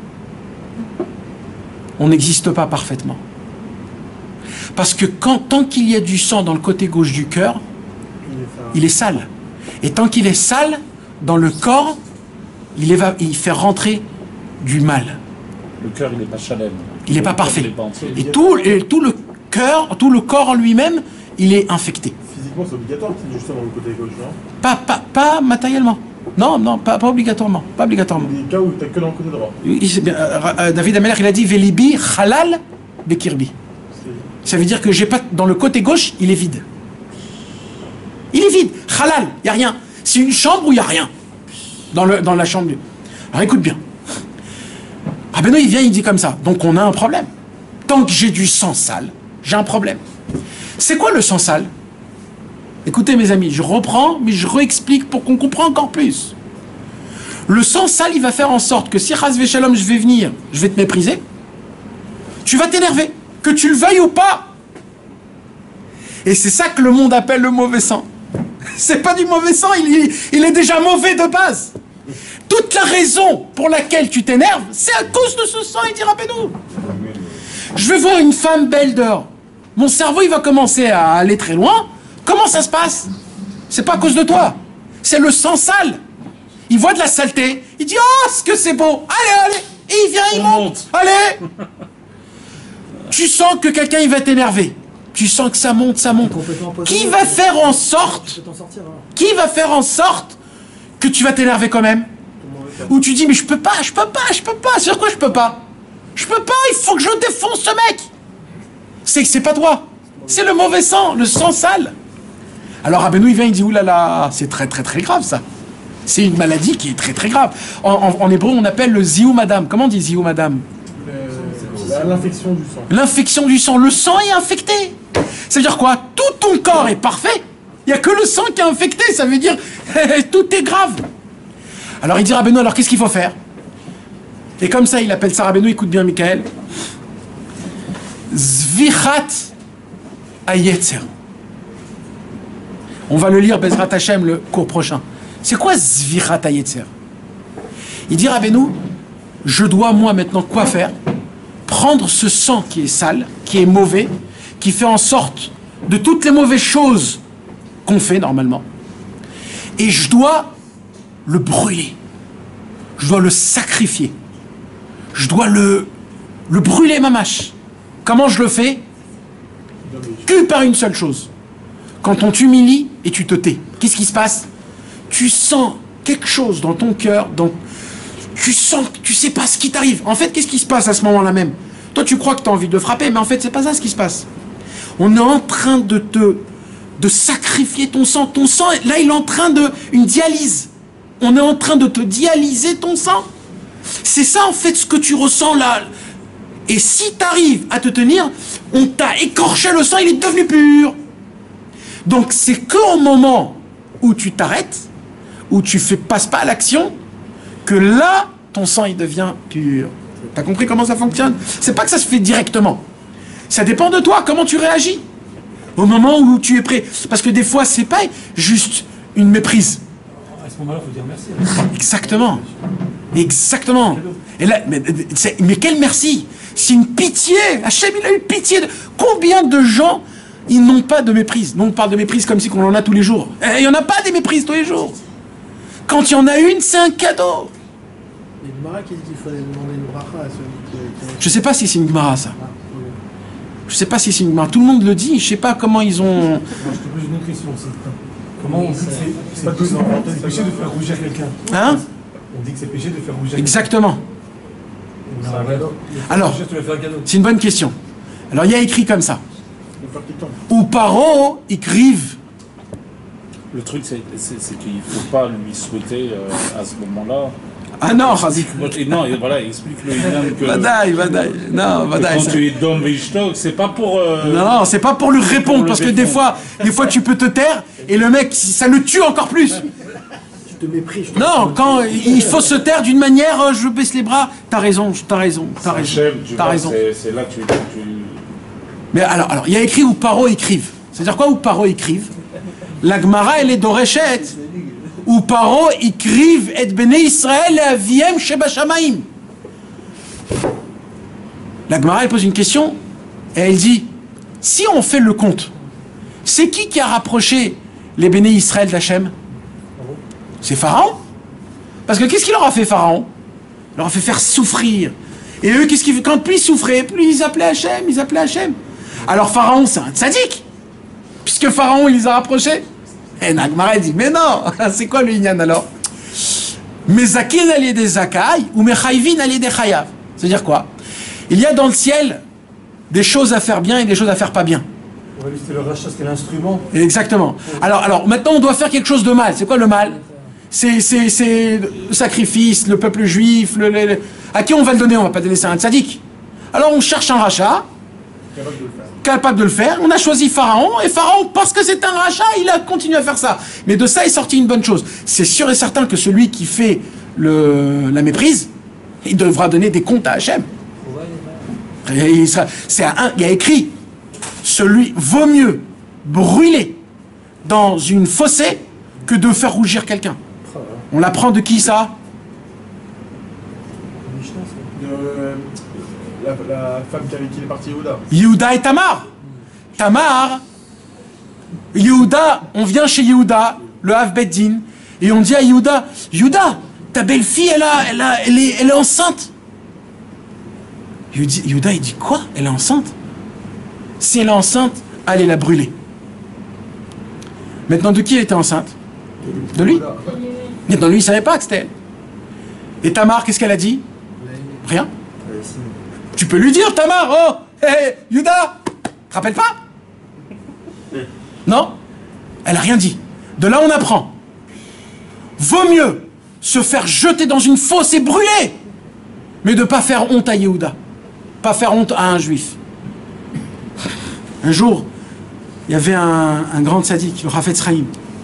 on n'existe pas parfaitement. Parce que quand, tant qu'il y a du sang dans le côté gauche du cœur, il est sale. Et tant qu'il est sale, dans le corps, il, éva- il fait rentrer du mal. Le cœur, il n'est pas chalem. Il n'est pas Le cœur, parfait. il est pas entier. Et tout, et tout le cœur, tout le corps en lui-même, il est infecté. Physiquement, c'est obligatoire qu'il y ait justement le côté gauche, non? Pas, pas, pas matériellement. Non, non, pas, pas obligatoirement. Pas obligatoirement. Il y a des cas où t'as que dans le côté droit. Il- c'est bien, euh, euh, David Ameller, il a dit Velibi halal bekirbi. Ça veut dire que j'ai pas dans le côté gauche, il est vide. Il est vide, halal, il y a rien. C'est une chambre où il y a rien dans le dans la chambre. Alors écoute bien. Ah ben non, il vient, il dit comme ça. Donc on a un problème. Tant que j'ai du sang sale, j'ai un problème. C'est quoi le sang sale? Écoutez mes amis, je reprends, mais je réexplique pour qu'on comprenne encore plus. Le sang sale, il va faire en sorte que si Chas Veshalom, je vais venir, je vais te mépriser, tu vas t'énerver, que tu le veuilles ou pas. Et c'est ça que le monde appelle le mauvais sang. C'est pas du mauvais sang, il, il, il est déjà mauvais de base. Toute la raison pour laquelle tu t'énerves, c'est à cause de ce sang, il dira Bénou. Je vais voir une femme belle dehors. mon cerveau il va commencer à aller très loin. Comment ça se passe? C'est pas à cause de toi. C'est le sang sale. Il voit de la saleté. Il dit, oh, ce que c'est beau. Allez, allez. Et il vient, il monte. monte. Allez. Tu sens que quelqu'un il va t'énerver. Tu sens que ça monte, ça monte. Qui va faire en sorte, qui va faire en sorte que tu vas t'énerver quand même? Ou tu dis, mais je peux pas, je peux pas, je peux pas. Sur quoi je peux pas? Je peux pas, il faut que je défonce ce mec. C'est c'est pas toi. C'est le mauvais sang, le sang sale. Alors Rabbeinu il vient, il dit, oulala, c'est très très très grave ça. C'est une maladie qui est très très grave. En, en, en hébreu, on appelle le ziou madame. Comment on dit ziou madame? L'infection du sang. L'infection du sang. Le sang est infecté. Ça veut dire quoi? Tout ton corps est parfait. Il n'y a que le sang qui est infecté. Ça veut dire tout est grave. Alors il dit Rabbeinu, alors qu'est-ce qu'il faut faire? Et comme ça, il appelle ça Rabbeinu, écoute bien Michael. Zvichat Ayetzer. On va le lire, Bezrat Hashem, le cours prochain. C'est quoi Zvichat Ayetzer? Il dit Rabbeinu, je dois moi maintenant quoi faire? Prendre ce sang qui est sale, qui est mauvais, qui fait en sorte de toutes les mauvaises choses qu'on fait normalement. Et je dois le brûler. Je dois le sacrifier. Je dois le, le brûler, mamache. Comment je le fais? Que par une seule chose. Quand on t'humilie et tu te tais, qu'est-ce qui se passe? Tu sens quelque chose dans ton cœur, dans... tu sens que tu sais pas ce qui t'arrive. En fait, qu'est-ce qui se passe à ce moment-là même? Toi, tu crois que tu as envie de frapper, mais en fait, c'est pas ça ce qui se passe. On est en train de te... de sacrifier ton sang. Ton sang, là, il est en train de... une dialyse. On est en train de te dialyser ton sang. C'est ça, en fait, ce que tu ressens là. Et si tu arrives à te tenir, on t'a écorché le sang, il est devenu pur. Donc, c'est qu'au moment où tu t'arrêtes, où tu fais, passes pas à l'action, que là, ton sang, il devient pur. T'as compris comment ça fonctionne? C'est pas que ça se fait directement. Ça dépend de toi, comment tu réagis. Au moment où tu es prêt. Parce que des fois, c'est pas juste une méprise. À ce moment-là, il faut dire merci. Exactement. Exactement. Et là, mais, mais quel merci? C'est une pitié. Hachem, il a eu pitié. De... Combien de gens, ils n'ont pas de méprise? Nous, on parle de méprise comme si on en a tous les jours. Il n'y en a pas des méprises tous les jours. Quand il y en a une, c'est un cadeau. Il y a une Gemara qui dit qu'il fallait demander une bracha à celui qui... Je sais pas si c'est une Gemara, ça. Je sais pas si c'est une Gemara. Tout le monde le dit. Je sais pas comment ils ont... Moi, je te pose une autre question aussi. Comment on dit que c'est péché de faire rougir quelqu'un? Hein? On dit que c'est péché de faire rougir quelqu'un. Exactement. Alors, c'est une bonne question. Alors, il y a écrit comme ça. Ou paro écrivent. Le truc, c'est qu'il ne faut pas lui souhaiter euh, à ce moment-là. Ah non, Chazik. Non, et voilà, explique-le que. Vadaï, vadaï. Non, vadaï. Quand tu es d'homme Veishtok, c'est pas pour. Euh, non, non, c'est pas pour lui répondre, pour parce que des fois, des fois, tu peux te taire et le mec, ça le tue encore plus. Tu te méprises. Je te non, quand il faut se taire d'une manière, euh, je baisse les bras. T'as raison, t'as raison, t'as raison. T'as raison. C'est là que tu, tu. Mais alors, alors, il y a écrit ou paro écrivent. C'est-à-dire quoi ou paro écrivent? La Gemara, elle est d'Orechet. Ou paro écrivent et Bnei Israël aviem sheba shamaim. La Gemara, elle pose une question et elle dit, si on fait le compte, c'est qui qui a rapproché les Bnei Israël d'Hachem? C'est Pharaon. Parce que qu'est-ce qu'il leur a fait, Pharaon? Il leur a fait faire souffrir. Et eux, qu'est-ce qu'ils, quand plus ils souffraient, plus ils appelaient Hachem, ils appelaient Hachem. Alors Pharaon, c'est un tzaddik, puisque Pharaon, il les a rapprochés. Et Nagmara dit, mais non, c'est quoi le Inyan alors? Mezakin allié des zakai ou mechayvin allié des chayav. C'est-à-dire quoi? Il y a dans le ciel des choses à faire bien et des choses à faire pas bien. Ouais, c'est le rachat, c'est l'instrument. Exactement. Alors, alors maintenant, on doit faire quelque chose de mal. C'est quoi le mal? C'est le sacrifice, le peuple juif. Le, le, le... À qui on va le donner? On va pas donner ça à un tzaddik. Alors on cherche un rachat. Capable de le faire. On a choisi Pharaon, et Pharaon, parce que c'est un rachat, il a continué à faire ça. Mais de ça est sorti une bonne chose. C'est sûr et certain que celui qui fait le, la méprise, il devra donner des comptes à Hachem. C'est un, il y a écrit, celui vaut mieux brûler dans une fossée que de faire rougir quelqu'un. On l'apprend de qui ça? De la, la femme avec qui il est parti, Yehuda. Yehuda et Tamar. Tamar, Yehuda, on vient chez Yehuda, le Hav Beddin, et on dit à Yehuda, Yehuda, ta belle-fille, elle, a, elle, a, elle, est, elle est enceinte. Yehuda, il dit, quoi? Elle est enceinte? Si elle est enceinte, allez la brûler. Maintenant, de qui elle était enceinte? De lui. Maintenant, lui, il ne savait pas que c'était elle. Et Tamar, qu'est-ce qu'elle a dit? Rien. Tu peux lui dire, Tamar, oh, hé, hey, Yehuda, te rappelles pas? Non? Elle n'a rien dit. De là, on apprend. Vaut mieux se faire jeter dans une fosse et brûler, mais de ne pas faire honte à Yehuda. Pas faire honte à un juif. Un jour, il y avait un, un grand tzaddik, le Chafetz Chaim.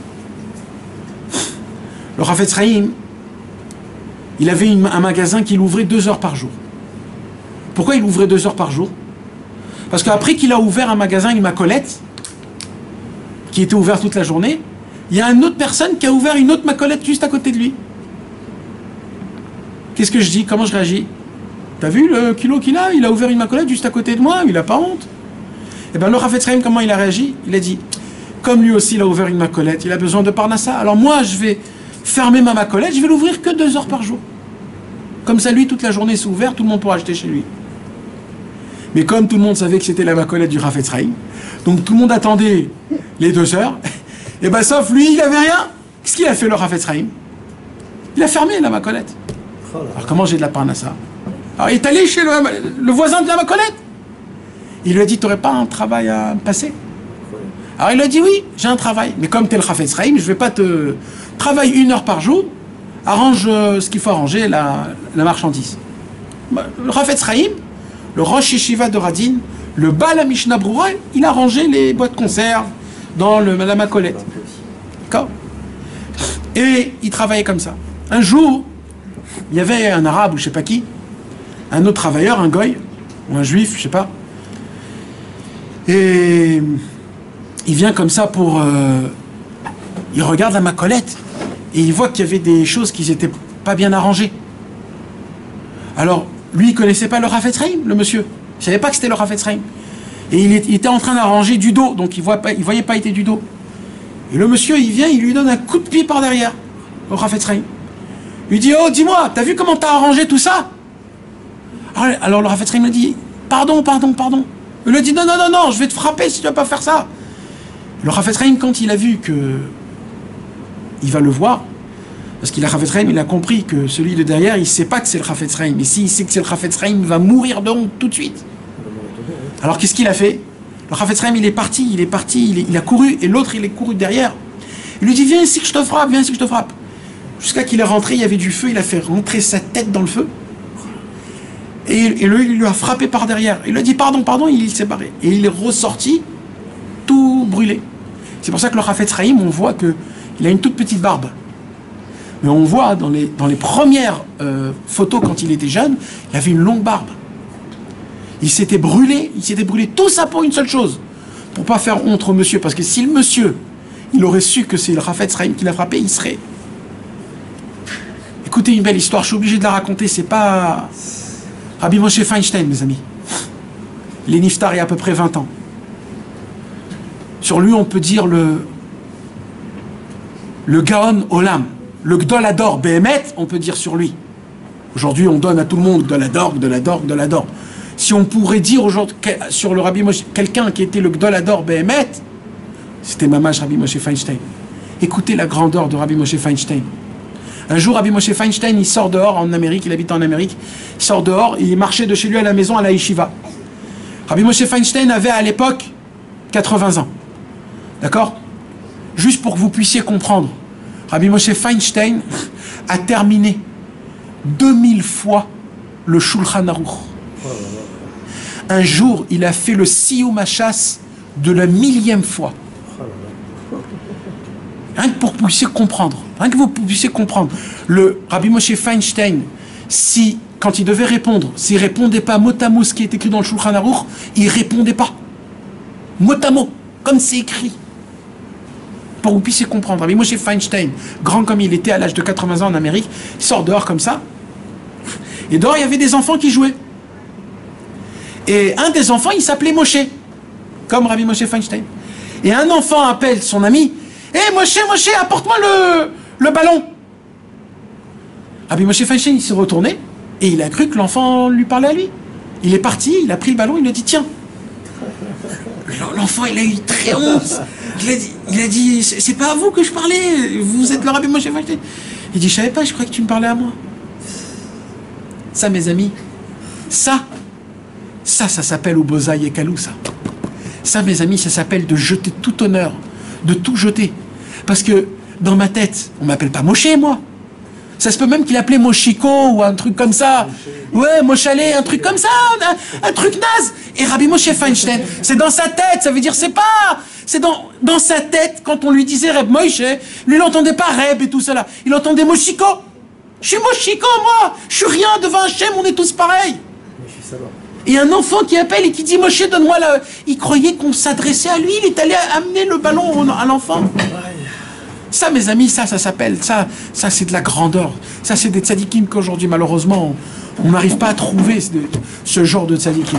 Le Chafetz Chaim, il avait une, un magasin qu'il ouvrait deux heures par jour. Pourquoi il ouvrait deux heures par jour? Parce qu'après qu'il a ouvert un magasin, une macolette, qui était ouvert toute la journée, il y a une autre personne qui a ouvert une autre macolette juste à côté de lui. Qu'est-ce que je dis? Comment je réagis? T'as vu le kilo qu'il a? Il a ouvert une macolette juste à côté de moi, il n'a pas honte. Et bien le Chafetz Chaim, comment il a réagi? Il a dit, comme lui aussi il a ouvert une macolette, il a besoin de Parnassa, alors moi je vais fermer ma macolette, je vais l'ouvrir que deux heures par jour. Comme ça, lui, toute la journée c'est ouvert, tout le monde pourra acheter chez lui. Mais comme tout le monde savait que c'était la macolette du Chafetz Chaim, donc tout le monde attendait les deux heures, et bien sauf lui, il n'avait rien. Qu'est-ce qu'il a fait le Chafetz Chaim? Il a fermé la macolette. Alors comment j'ai de la Parnassa? Alors il est allé chez le, le voisin de la macolette. Il lui a dit, tu n'aurais pas un travail à me passer? Alors il a dit, oui, j'ai un travail. Mais comme tu es le Chafetz Chaim, je ne vais pas te... Travaille une heure par jour, arrange ce qu'il faut arranger, la, la marchandise. Le Chafetz Chaim, le Rosh Yeshiva de Radin, le Baal HaMishnah Brura, il a rangé les boîtes conserve dans le, la macolette. D'accord? Et il travaillait comme ça. Un jour, il y avait un arabe ou je sais pas qui, un autre travailleur, un goy, ou un juif, je sais pas. Et il vient comme ça pour... Euh, il regarde la macolette et il voit qu'il y avait des choses qui n'étaient pas bien arrangées. Alors, lui, il ne connaissait pas le Chafetz Chaim, le monsieur. Il ne savait pas que c'était le Chafetz Chaim. Et il, est, il était en train d'arranger du dos, donc il ne voyait pas était du dos. Et le monsieur, il vient, il lui donne un coup de pied par derrière, au Chafetz Chaim. Il lui dit, oh, dis-moi, t'as vu comment t'as arrangé tout ça? Alors, alors le Chafetz Chaim me dit, pardon, pardon, pardon. Il lui dit, non, non, non, non, je vais te frapper si tu ne vas pas faire ça. Le Chafetz Chaim, quand il a vu que il va le voir, parce qu'il a Chafetz Chaim, il a compris que celui de derrière, il ne sait pas que c'est le Chafetz Chaim. Mais s'il sait que c'est le Chafetz Chaim, il va mourir de honte tout de suite. Alors qu'est-ce qu'il a fait? Le Chafetz Chaim, il est parti, il est parti, il, est, il a couru, et l'autre, il est couru derrière. Il lui dit, viens ici que je te frappe, viens ici que je te frappe. Jusqu'à qu'il est rentré, il y avait du feu, il a fait rentrer sa tête dans le feu. Et, et lui, il lui a frappé par derrière. Il lui a dit, pardon, pardon, il, il s'est barré. Et il est ressorti, tout brûlé. C'est pour ça que le Chafetz Chaim, on voit que il a une toute petite barbe. Mais on voit dans les, dans les premières euh, photos, quand il était jeune, il avait une longue barbe. Il s'était brûlé, il s'était brûlé tout ça pour une seule chose. Pour pas faire honte au monsieur. Parce que si le monsieur, il aurait su que c'est le Chafetz Chaim qui l'a frappé, il serait... Écoutez une belle histoire, je suis obligé de la raconter, c'est pas... Rabbi Moshe Feinstein, mes amis. Il est niftar il y a à peu près vingt ans. Sur lui, on peut dire le... Le Gaon Olam. Le Gdol Ador Behemet, on peut dire sur lui. Aujourd'hui, on donne à tout le monde Gdol Ador, Gdol Ador, Gdol Ador. Si on pourrait dire aujourd'hui sur le Rabbi Moshe, quelqu'un qui était le Gdol Ador Behemet, c'était Mamash Rabbi Moshe Feinstein. Écoutez la grandeur de Rabbi Moshe Feinstein. Un jour, Rabbi Moshe Feinstein, il sort dehors en Amérique, il habite en Amérique, il sort dehors, il marchait de chez lui à la maison à la yeshiva. Rabbi Moshe Feinstein avait à l'époque quatre-vingts ans. D'accord? Juste pour que vous puissiez comprendre, Rabbi Moshe Feinstein a terminé deux mille fois le Shulchan Aruch. Un jour, il a fait le Siyum HaShas de la millième fois. Rien que pour que vous puissiez comprendre. Rien que vous puissiez comprendre. Le Rabbi Moshe Feinstein, si, quand il devait répondre, s'il ne répondait pas mot à mot ce qui est écrit dans le Shulchan Aruch, il ne répondait pas. Mot à mot, comme c'est écrit. Pour que vous puissiez comprendre. Rabbi Moshe Feinstein, grand comme il était à l'âge de quatre-vingts ans en Amérique, il sort dehors comme ça. Et dehors, il y avait des enfants qui jouaient. Et un des enfants, il s'appelait Moshe. comme Rabbi Moshe Feinstein. Et un enfant appelle son ami, « Hé, hey, Moshe, Moshe, apporte-moi le, le ballon !» Rabbi Moshe Feinstein, il s'est retourné, et il a cru que l'enfant lui parlait à lui. Il est parti, il a pris le ballon, il lui a dit, tiens. L'enfant, il a eu très honte. Il a dit, il a dit c'est pas à vous que je parlais, vous êtes le Rabbi Moshe Feinstein. Il dit, je savais pas, je croyais que tu me parlais à moi. Ça, mes amis, ça, ça, ça s'appelle Ubozaï et Kalou, ça. Ça, mes amis, ça s'appelle de jeter tout honneur, de tout jeter. Parce que, dans ma tête, on m'appelle pas Moshe, moi. Ça se peut même qu'il appelait Moshiko ou un truc comme ça. Ouais, Moshalé, un truc comme ça, un, un truc naze. Et Rabbi Moshe Feinstein, c'est dans sa tête, ça veut dire c'est pas... C'est dans, dans sa tête, quand on lui disait Reb Moshe, lui il n'entendait pas Reb et tout cela. Il entendait Moshiko. Je suis Moshiko, moi. Je suis rien devant Hachem, on est tous pareils. Et un enfant qui appelle et qui dit Moshe, donne-moi la... Il croyait qu'on s'adressait à lui, il est allé amener le ballon à l'enfant. Ça, mes amis, ça, ça s'appelle, ça, ça c'est de la grandeur. Ça, c'est des tzadikim qu'aujourd'hui, malheureusement, on n'arrive pas à trouver ce, ce genre de tzadikim.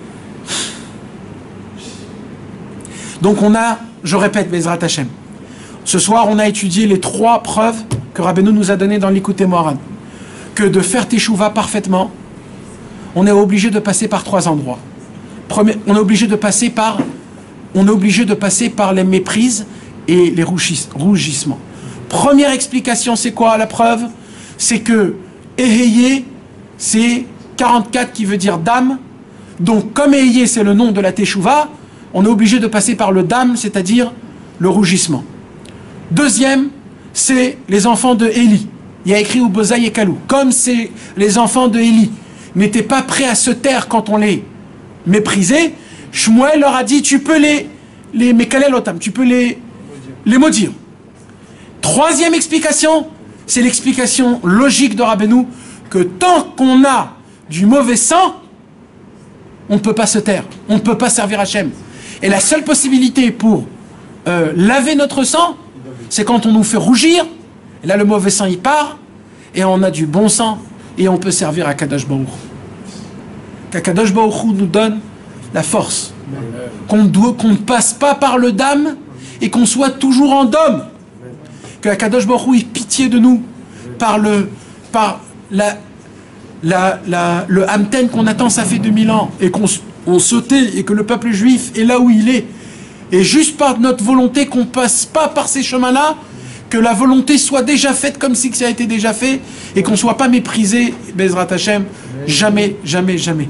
Donc on a, je répète, Bezrat Hashem, ce soir, on a étudié les trois preuves que Rabbeinu nous a données dans l'Ikouté Moharan. Que de faire teshuva parfaitement, on est obligé de passer par trois endroits. Premier, on est obligé de passer par, on est obligé de passer par les méprises et les rougissements. Première explication, c'est quoi la preuve? C'est que Eheye, c'est quarante-quatre qui veut dire dame. Donc comme Eheye, c'est le nom de la Teshuvah, on est obligé de passer par le dame, c'est-à-dire le rougissement. Deuxième, c'est les enfants de Élie. Il y a écrit Ubozaï et Kalou. Comme c'est les enfants de Élie n'étaient pas prêts à se taire quand on les méprisait, Shmuel leur a dit, tu peux les, les Mekalelotam, tu peux les les maudire. Troisième explication, c'est l'explication logique de Rabbeinu, que tant qu'on a du mauvais sang, on ne peut pas se taire, on ne peut pas servir Hachem. Et la seule possibilité pour euh, laver notre sang, c'est quand on nous fait rougir, et là le mauvais sang il part, et on a du bon sang, et on peut servir à Kadosh Baruch. Qu'Akadosh Baruch Hu nous donne la force, qu'on doit, qu'on ne passe pas par le dame, et qu'on soit toujours en dôme. Que Akadosh Baruch Hu ait pitié de nous par le par la, la, la, le Hamten qu'on attend, ça fait deux mille ans, et qu'on on se tait, et que le peuple juif est là où il est. Et juste par notre volonté qu'on ne passe pas par ces chemins-là, que la volonté soit déjà faite comme si ça a été déjà fait, et qu'on ne soit pas méprisé, Bezrat Hashem, jamais, jamais, jamais.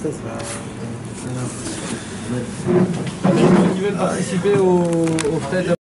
Qui veulent participer au, au fête